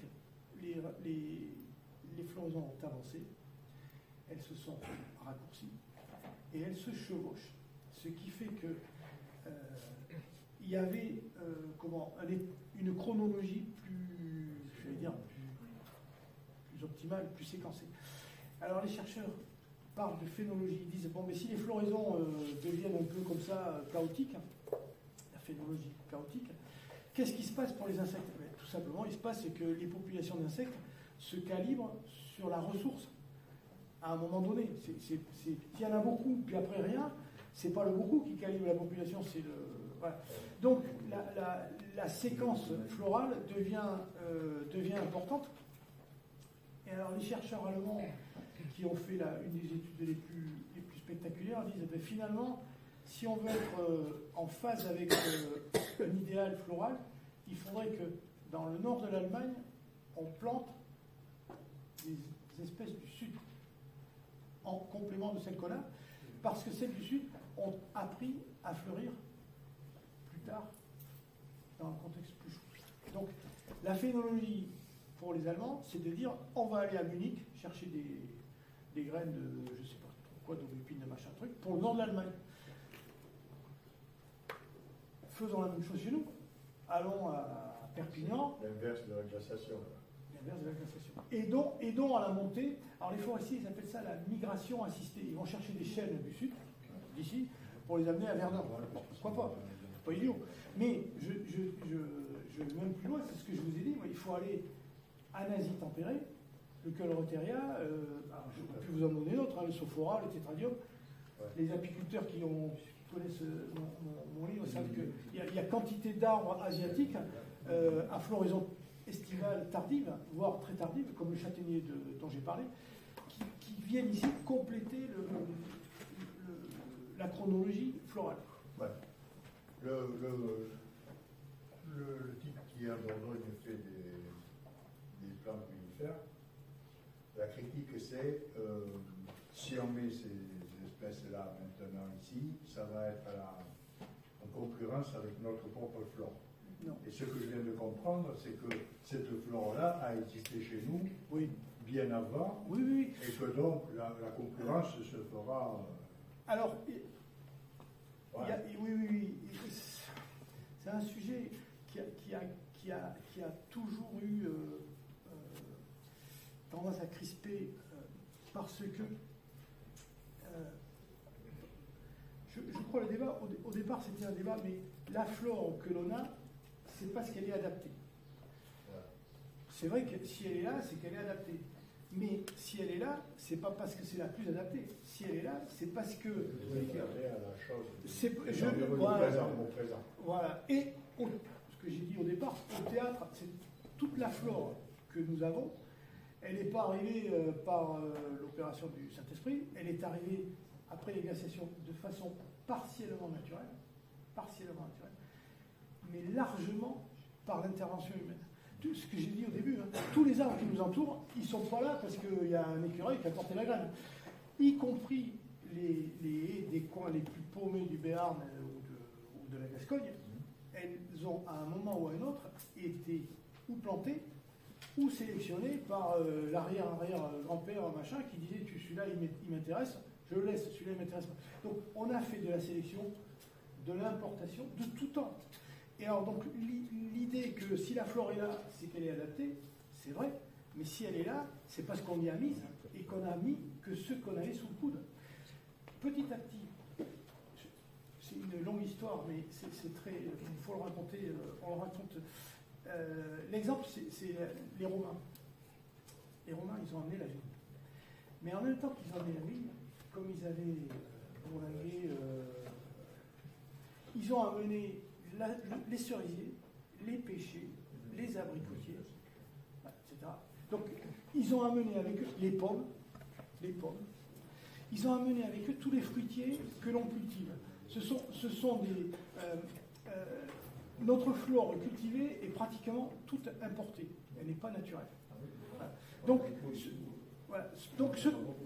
les floraisons ont avancé, elles se sont raccourcies et elles se chevauchent. Ce qui fait que il y avait une chronologie plus optimale, plus séquencée. Alors les chercheurs parlent de phénologie, ils disent, bon, mais si les floraisons deviennent un peu comme ça, chaotiques, la phénologie chaotique, qu'est-ce qui se passe pour les insectes? Tout simplement, il se passe que les populations d'insectes se calibrent sur la ressource à un moment donné. S'il y en a beaucoup, puis après rien, c'est pas le beaucoup qui calibre la population, c'est le... Voilà. Donc la séquence florale devient importante. Et alors les chercheurs allemands qui ont fait une des études les plus spectaculaires disent, ben, finalement, si on veut être en phase avec un idéal floral, il faudrait que dans le nord de l'Allemagne, on plante des espèces du sud en complément de celles qu'on a, parce que celles du sud ont appris à fleurir plus tard dans un contexte plus chaud. Donc la phénologie pour les Allemands, c'est de dire on va aller à Munich chercher des graines de je sais pas quoi, d'aubépine, de machin truc, pour le nord de l'Allemagne. Faisons la même chose chez nous. Allons à Perpignan. L'inverse de la glaciation. L'inverse de la glaciation. Aidons à la montée. Alors les forestiers, ils appellent ça la migration assistée. Ils vont chercher des chênes du sud, d'ici, pour les amener à Verdun. Pourquoi pas? C'est pas idiot. Mais je vais même plus loin, c'est ce que je vous ai dit. Il faut aller en Asie tempérée, le Cœur-Roteria, je peux plus vous en donner d'autres, le Sophora, le Tétradium. Les apiculteurs qui connaissent mon livre savent qu'il y a quantité d'arbres asiatiques à floraison estivale tardive, voire très tardive, comme le châtaignier dont j'ai parlé, qui viennent ici compléter la chronologie florale. Ouais. Le type qui a Bordeaux fait des plantes mellifères, la critique c'est si on met ces espèces-là maintenant ici, ça va être en concurrence avec notre propre flore. Non. Et ce que je viens de comprendre, c'est que cette flore-là a existé chez nous bien avant, oui. Et que donc la concurrence se fera. Alors, voilà. oui. C'est un sujet qui a toujours eu tendance à crisper parce que je crois le débat, au départ c'était un débat, mais la flore que l'on a, c'est parce qu'elle est adaptée. C'est vrai que si elle est là, c'est qu'elle est adaptée. Mais si elle est là, c'est pas parce que c'est la plus adaptée. Si elle est là, c'est parce que. Voilà. Et ce que j'ai dit au départ, au théâtre, c'est toute la flore que nous avons. Elle n'est pas arrivée par l'opération du Saint-Esprit. Elle est arrivée après les glaciations de façon partiellement naturelle, mais largement par l'intervention humaine. Tout ce que j'ai dit au début, tous les arbres qui nous entourent, ils ne sont pas là parce qu'il y a un écureuil qui a porté la graine. Y compris les haies des coins les plus paumés du Béarn ou de la Gascogne, elles ont à un moment ou à un autre été ou plantées ou sélectionnées par l'arrière-grand-père machin qui disait celui-là il m'intéresse, je le laisse, celui-là il m'intéresse pas. Donc on a fait de la sélection, de l'importation, de tout temps. Et alors donc l'idée que si la flore est là, c'est qu'elle est adaptée, c'est vrai, mais si elle est là, c'est parce qu'on y a mis et qu'on a mis que ce qu'on avait sous le coude. Petit à petit, c'est une longue histoire, mais c'est très, il faut le raconter, on le raconte. L'exemple, c'est les Romains. Les Romains, ils ont amené la vigne. Mais en même temps qu'ils ont amené la vigne, comme ils avaient bourlingué, ils ont amené les cerisiers, les pêchers, les abricotiers, etc. Donc, ils ont amené avec eux les pommes. Ils ont amené avec eux tous les fruitiers que l'on cultive. Ce sont des... notre flore cultivée est pratiquement toute importée. Elle n'est pas naturelle. Voilà. Donc,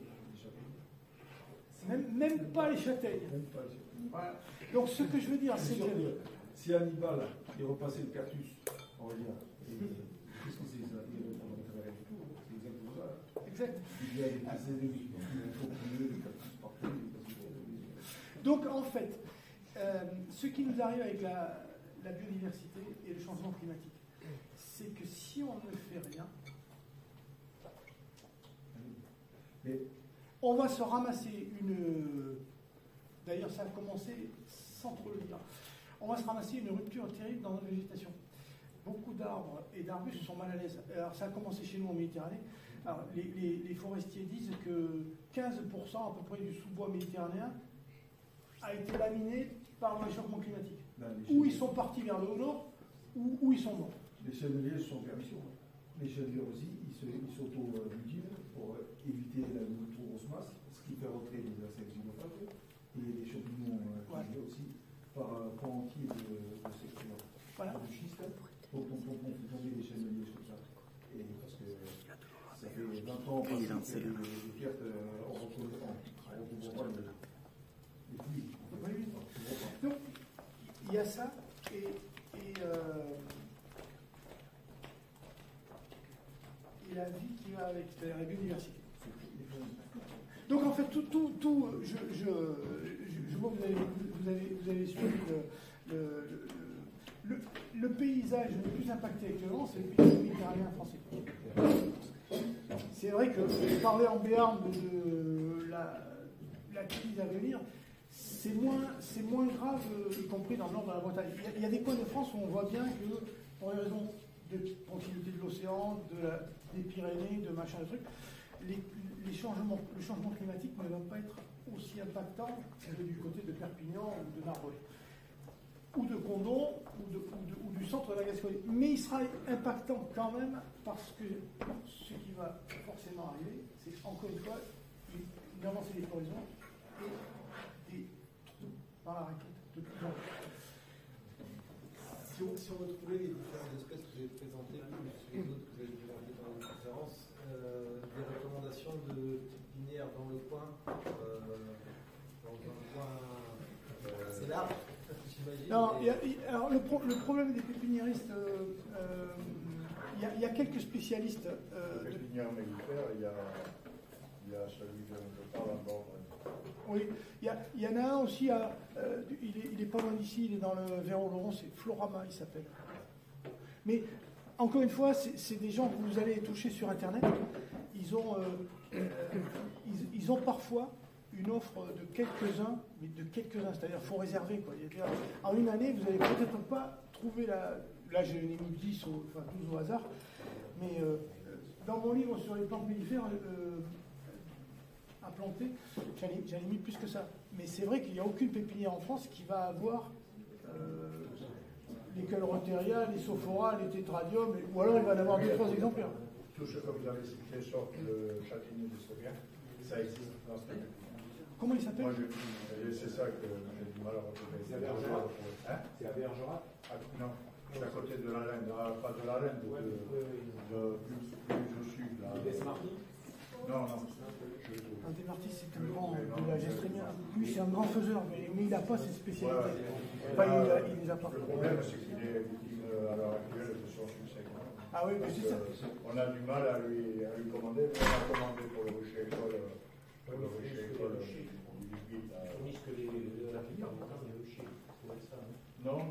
même pas les châtaignes. Voilà. Donc, ce que je veux dire, c'est que... Si Hannibal est repassé le cactus, on va dire, qu'est-ce que c'est ça? Il ne du tout. C'est exactement ça. Exact. Il y a des cactus partout. Donc, en fait, ce qui nous arrive avec la biodiversité et le changement climatique, c'est que si on ne fait rien, Et On va se ramasser une... D'ailleurs, ça a commencé sans trop le dire. On va se ramasser une rupture terrible dans notre végétation. Beaucoup d'arbres et d'arbustes sont mal à l'aise. Alors, ça a commencé chez nous en Méditerranée. Alors, les forestiers disent que 15% à peu près du sous-bois méditerranéen a été laminé par le réchauffement climatique. Ou ils sont partis vers le nord, ou ils sont morts. les cheneliers sont permission. Les cheneliers aussi, ils s'auto-mutilent pour éviter la trop grosse masse, ce qui fait rentrer les insectes xénophobes et les champignons aussi par point entier de ces couleurs. Voilà. Du schiste, donc on fait tomber les cheneliers comme ça. Et parce que ça fait 20 ans que les pertes en recouvrant les pluies. Donc, il y a ça, et la vie qui va avec, c'est-à-dire la biodiversité. Donc en fait, je vois que vous avez suivi le paysage le plus impacté actuellement, c'est le paysage méditerranéen français. C'est vrai que je parlais en Béarn de la crise à venir. C'est moins grave, y compris dans le nord de la Bretagne. Il y a des coins de France où on voit bien que, pour les raisons de tranquillité de l'océan, des Pyrénées, de machin, de trucs, le changement climatique ne va pas être aussi impactant que du côté de Perpignan ou de Narbonne, ou de Condom, ou du centre de la Gascogne. Mais il sera impactant quand même, parce que ce qui va forcément arriver, c'est encore une fois une avancée des floraisons et des trous par la raquette de plus en plus. Si on retrouvait les différentes espèces que vous avez présentées, plus les autres que vous avez présentées dans les conférences, des recommandations de pépinières dans le coin, c'est large, j'imagine. Non, alors le problème des pépiniéristes, il y a quelques spécialistes. Pépinière mellifère, il y a celui dont je parle en bord. Oui, il y en a un aussi, il est pas loin d'ici, il est dans le Verron-Laurent, c'est Florama, il s'appelle. Mais encore une fois, c'est des gens que vous allez toucher sur Internet. Ils ont parfois une offre de quelques-uns, mais de quelques-uns, c'est-à-dire qu'il faut réserver, quoi. En une année, vous n'allez peut-être pas trouver là j'ai mis 10 enfin 12 au hasard, mais dans mon livre sur les plantes mellifères, à planter, j'en ai mis plus que ça. Mais c'est vrai qu'il n'y a aucune pépinière en France qui va avoir les Calroteria, les Sophora, les Tétradium, ou alors il va en avoir 2-3 exemplaires. Tout ce que vous avez cité, sauf le châtaignier de Sauvière, ça existe dans ce pays. Comment il s'appelle? Moi, c'est ça que j'ai du mal à retrouver. C'est à Bergerac. C'est à Bergerac. Non, c'est à côté de la Linde, pas de la Linde, plus au sud. Des Marty. Non. Un Desmartis, c'est un grand de la gestrémia. Lui, c'est un grand faiseur, mais il n'a pas cette spécialité. Enfin, il les a pas. Le problème, c'est qu'il est victime à l'heure actuelle de son succès. Ah oui, mais c'est ça. On a du mal à lui commander, mais on a commandé pour le rucher école. Pour le rucher école, Ils disent que la plupart du temps, les ruchers. Non.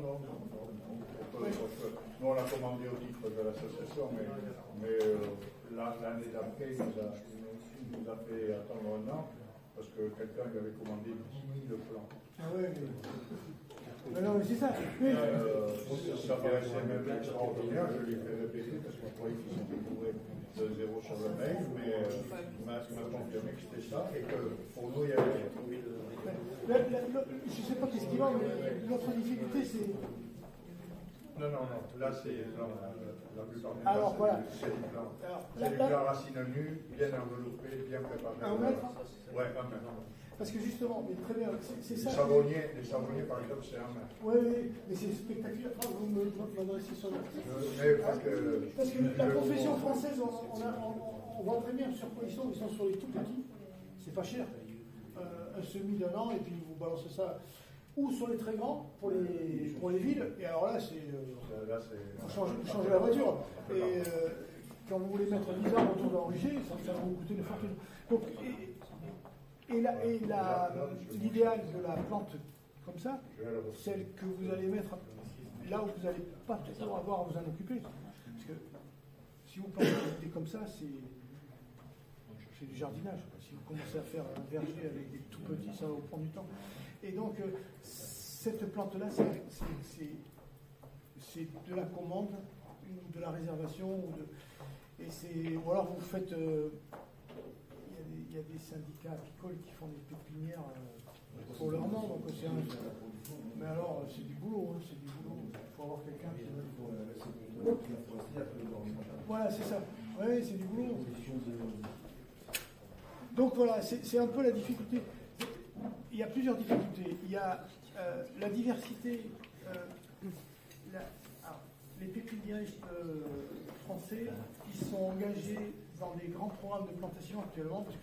Nous, on l'a commandé au titre de l'association, mais l'année d'après, il nous a fait attendre un an, parce que quelqu'un lui avait commandé 10 000 plants. Ah oui, mais non, mais c'est ça. Oui. Ça paraissait même extraordinaire, je lui ai fait répéter, parce qu'on croyait qu'ils s'étaient couvrés de zéro sur le mail, mais il m'a confirmé que c'était ça, et que pour nous, il y avait... Je ne sais pas qu'est-ce qu'il va, mais notre difficulté, c'est... Non, là c'est la plupart du Alors, voilà. C'est du plan. C'est du plan racine nue, bien enveloppé, bien préparé. 1 mètre? Ouais, 1 mètre. Parce que justement, mais très bien, c'est ça. Les savonniers, par exemple, c'est 1 mètre. Oui, mais c'est spectaculaire. Vous m'adressez sur Mais parce que la profession française, on voit très bien sur quoi ils sont sur les tout petits. C'est pas cher. Un semis d'1 an, et puis vous balancez ça. Ou sur les très grands, pour les villes, et alors là, faut changer la voiture. Et quand vous voulez mettre un arbres autour d'un rucher, ça va vous coûter une fortune. Donc, l'idéal de la plante comme ça, celle que vous allez mettre là où vous n'allez pas toujours avoir à vous en occuper. Parce que si vous plantez comme ça, c'est du jardinage. Si vous commencez à faire un verger avec des tout petits, ça va vous prendre du temps. Et donc, cette plante-là, c'est de la commande, de la réservation, ou alors vous faites... Il y a des syndicats apicoles qui font des pépinières pour leur nom, donc mais alors c'est du boulot, hein, c'est du boulot. Il faut avoir quelqu'un qui... Voilà, c'est ça. Oui, c'est du boulot. Donc voilà, c'est un peu la difficulté. Il y a plusieurs difficultés. Il y a la diversité. Les pépiniéristes français, ils sont engagés dans des grands programmes de plantation actuellement, parce que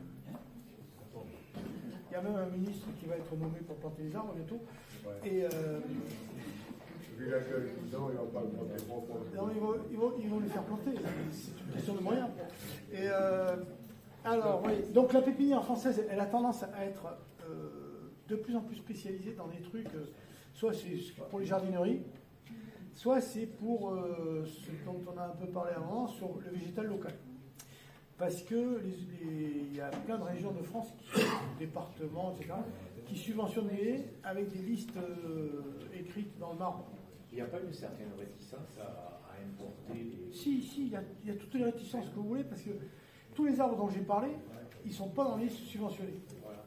il y a même un ministre qui va être nommé pour planter les arbres bientôt. Ouais. Et vu la gueule qu'ils ont, ils vont pas le planter trop. Non, ils vont les faire planter. C'est une question de moyens. Et alors, oui. Donc la pépinière française, elle a tendance à être de plus en plus spécialisée dans des trucs. Soit c'est pour les jardineries, soit c'est pour ce dont on a un peu parlé avant, sur le végétal local. Parce que il y a plein de régions de France, départements, etc., qui subventionnent les haies avec des listes écrites dans le marbre. Il n'y a pas une certaine réticence à importer les... Si, il y a toutes les réticences que vous voulez, parce que tous les arbres dont j'ai parlé, ils ne sont pas dans les listes subventionnées. Voilà.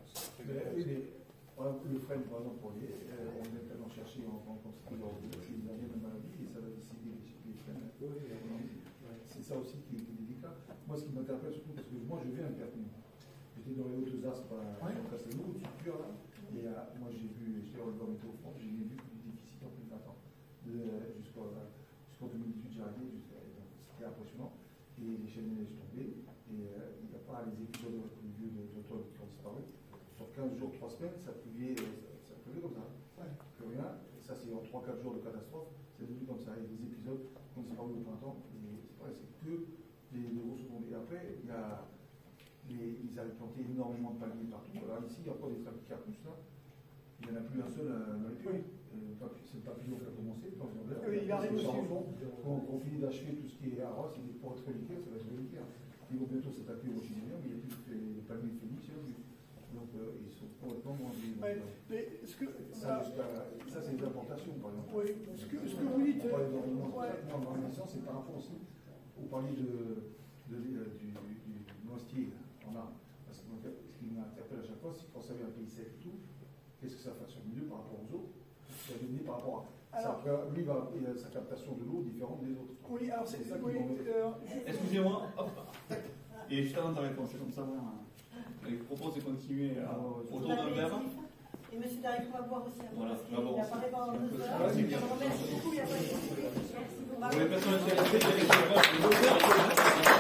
Le frêne, par exemple, pour les on est allé en chercher en quantité c'est une dernière maladie et ça va décider les frênes. C'est ça aussi qui est délicat. Moi, ce qui m'interpelle surtout, parce que moi, je viens de Perpignan. J'étais dans les Hautes-Alpes, sur Castelnau, au-dessus de Pure, là. Et moi, j'étais dans le Grand Météo France, j'ai vu plus de déficit en plus de 20 ans. Jusqu'en 2018, j'ai arrêté, c'était impressionnant. Et les chaînes neiges tombaient, et il n'y a pas les épisodes pluvieux d'automne qui ont disparu. Sur 15 jours, 3 semaines, ça pleuvait comme ça. Plus rien. Et ça, c'est en 3-4 jours de catastrophe, c'est devenu comme ça. Il y a des épisodes qui ont disparu au printemps, et c'est pareil, c'est que des grosses tombées. Et après, ils avaient planté énormément de palmiers partout. Alors ici, il y a encore des carpus là. Il n'y en a plus un seul dans les pays. C'est le papillon qui a commencé. Oui, il arrive aussi. Quand on finit d'achever tout ce qui est arros, c'est des pour être reliquaires, ça va être reliquaire. Ils vont bientôt s'attaquer aux Chiliens, mais il n'y a plus les palmiers phénix, il n'y a plus. Donc ils sont complètement moins bien. Ça, c'est des importations, par exemple. Oui, ce que vous dites. Moi, ma licence, c'est par rapport aussi. Vous parliez du noisetier en arbre. Parce que ce qui m'interpelle à chaque fois, c'est quand vous savez un pays sec et tout, qu'est-ce que ça fait sur le milieu par rapport aux autres? Ça veut dire par rapport à. Lui, il a sa captation de l'eau différente des autres. Oui, alors c'est ça. Excusez-moi. Et juste avant ta réponse, c'est comme ça. Je vous propose de continuer autour d'un verre. Et M. Darry va boire aussi. Voilà, parce qu'il a parlé pendant 2 heures. C'est bien. Je vous remercie beaucoup. Il n'y a pas de souci. Pour les personnes intéressées,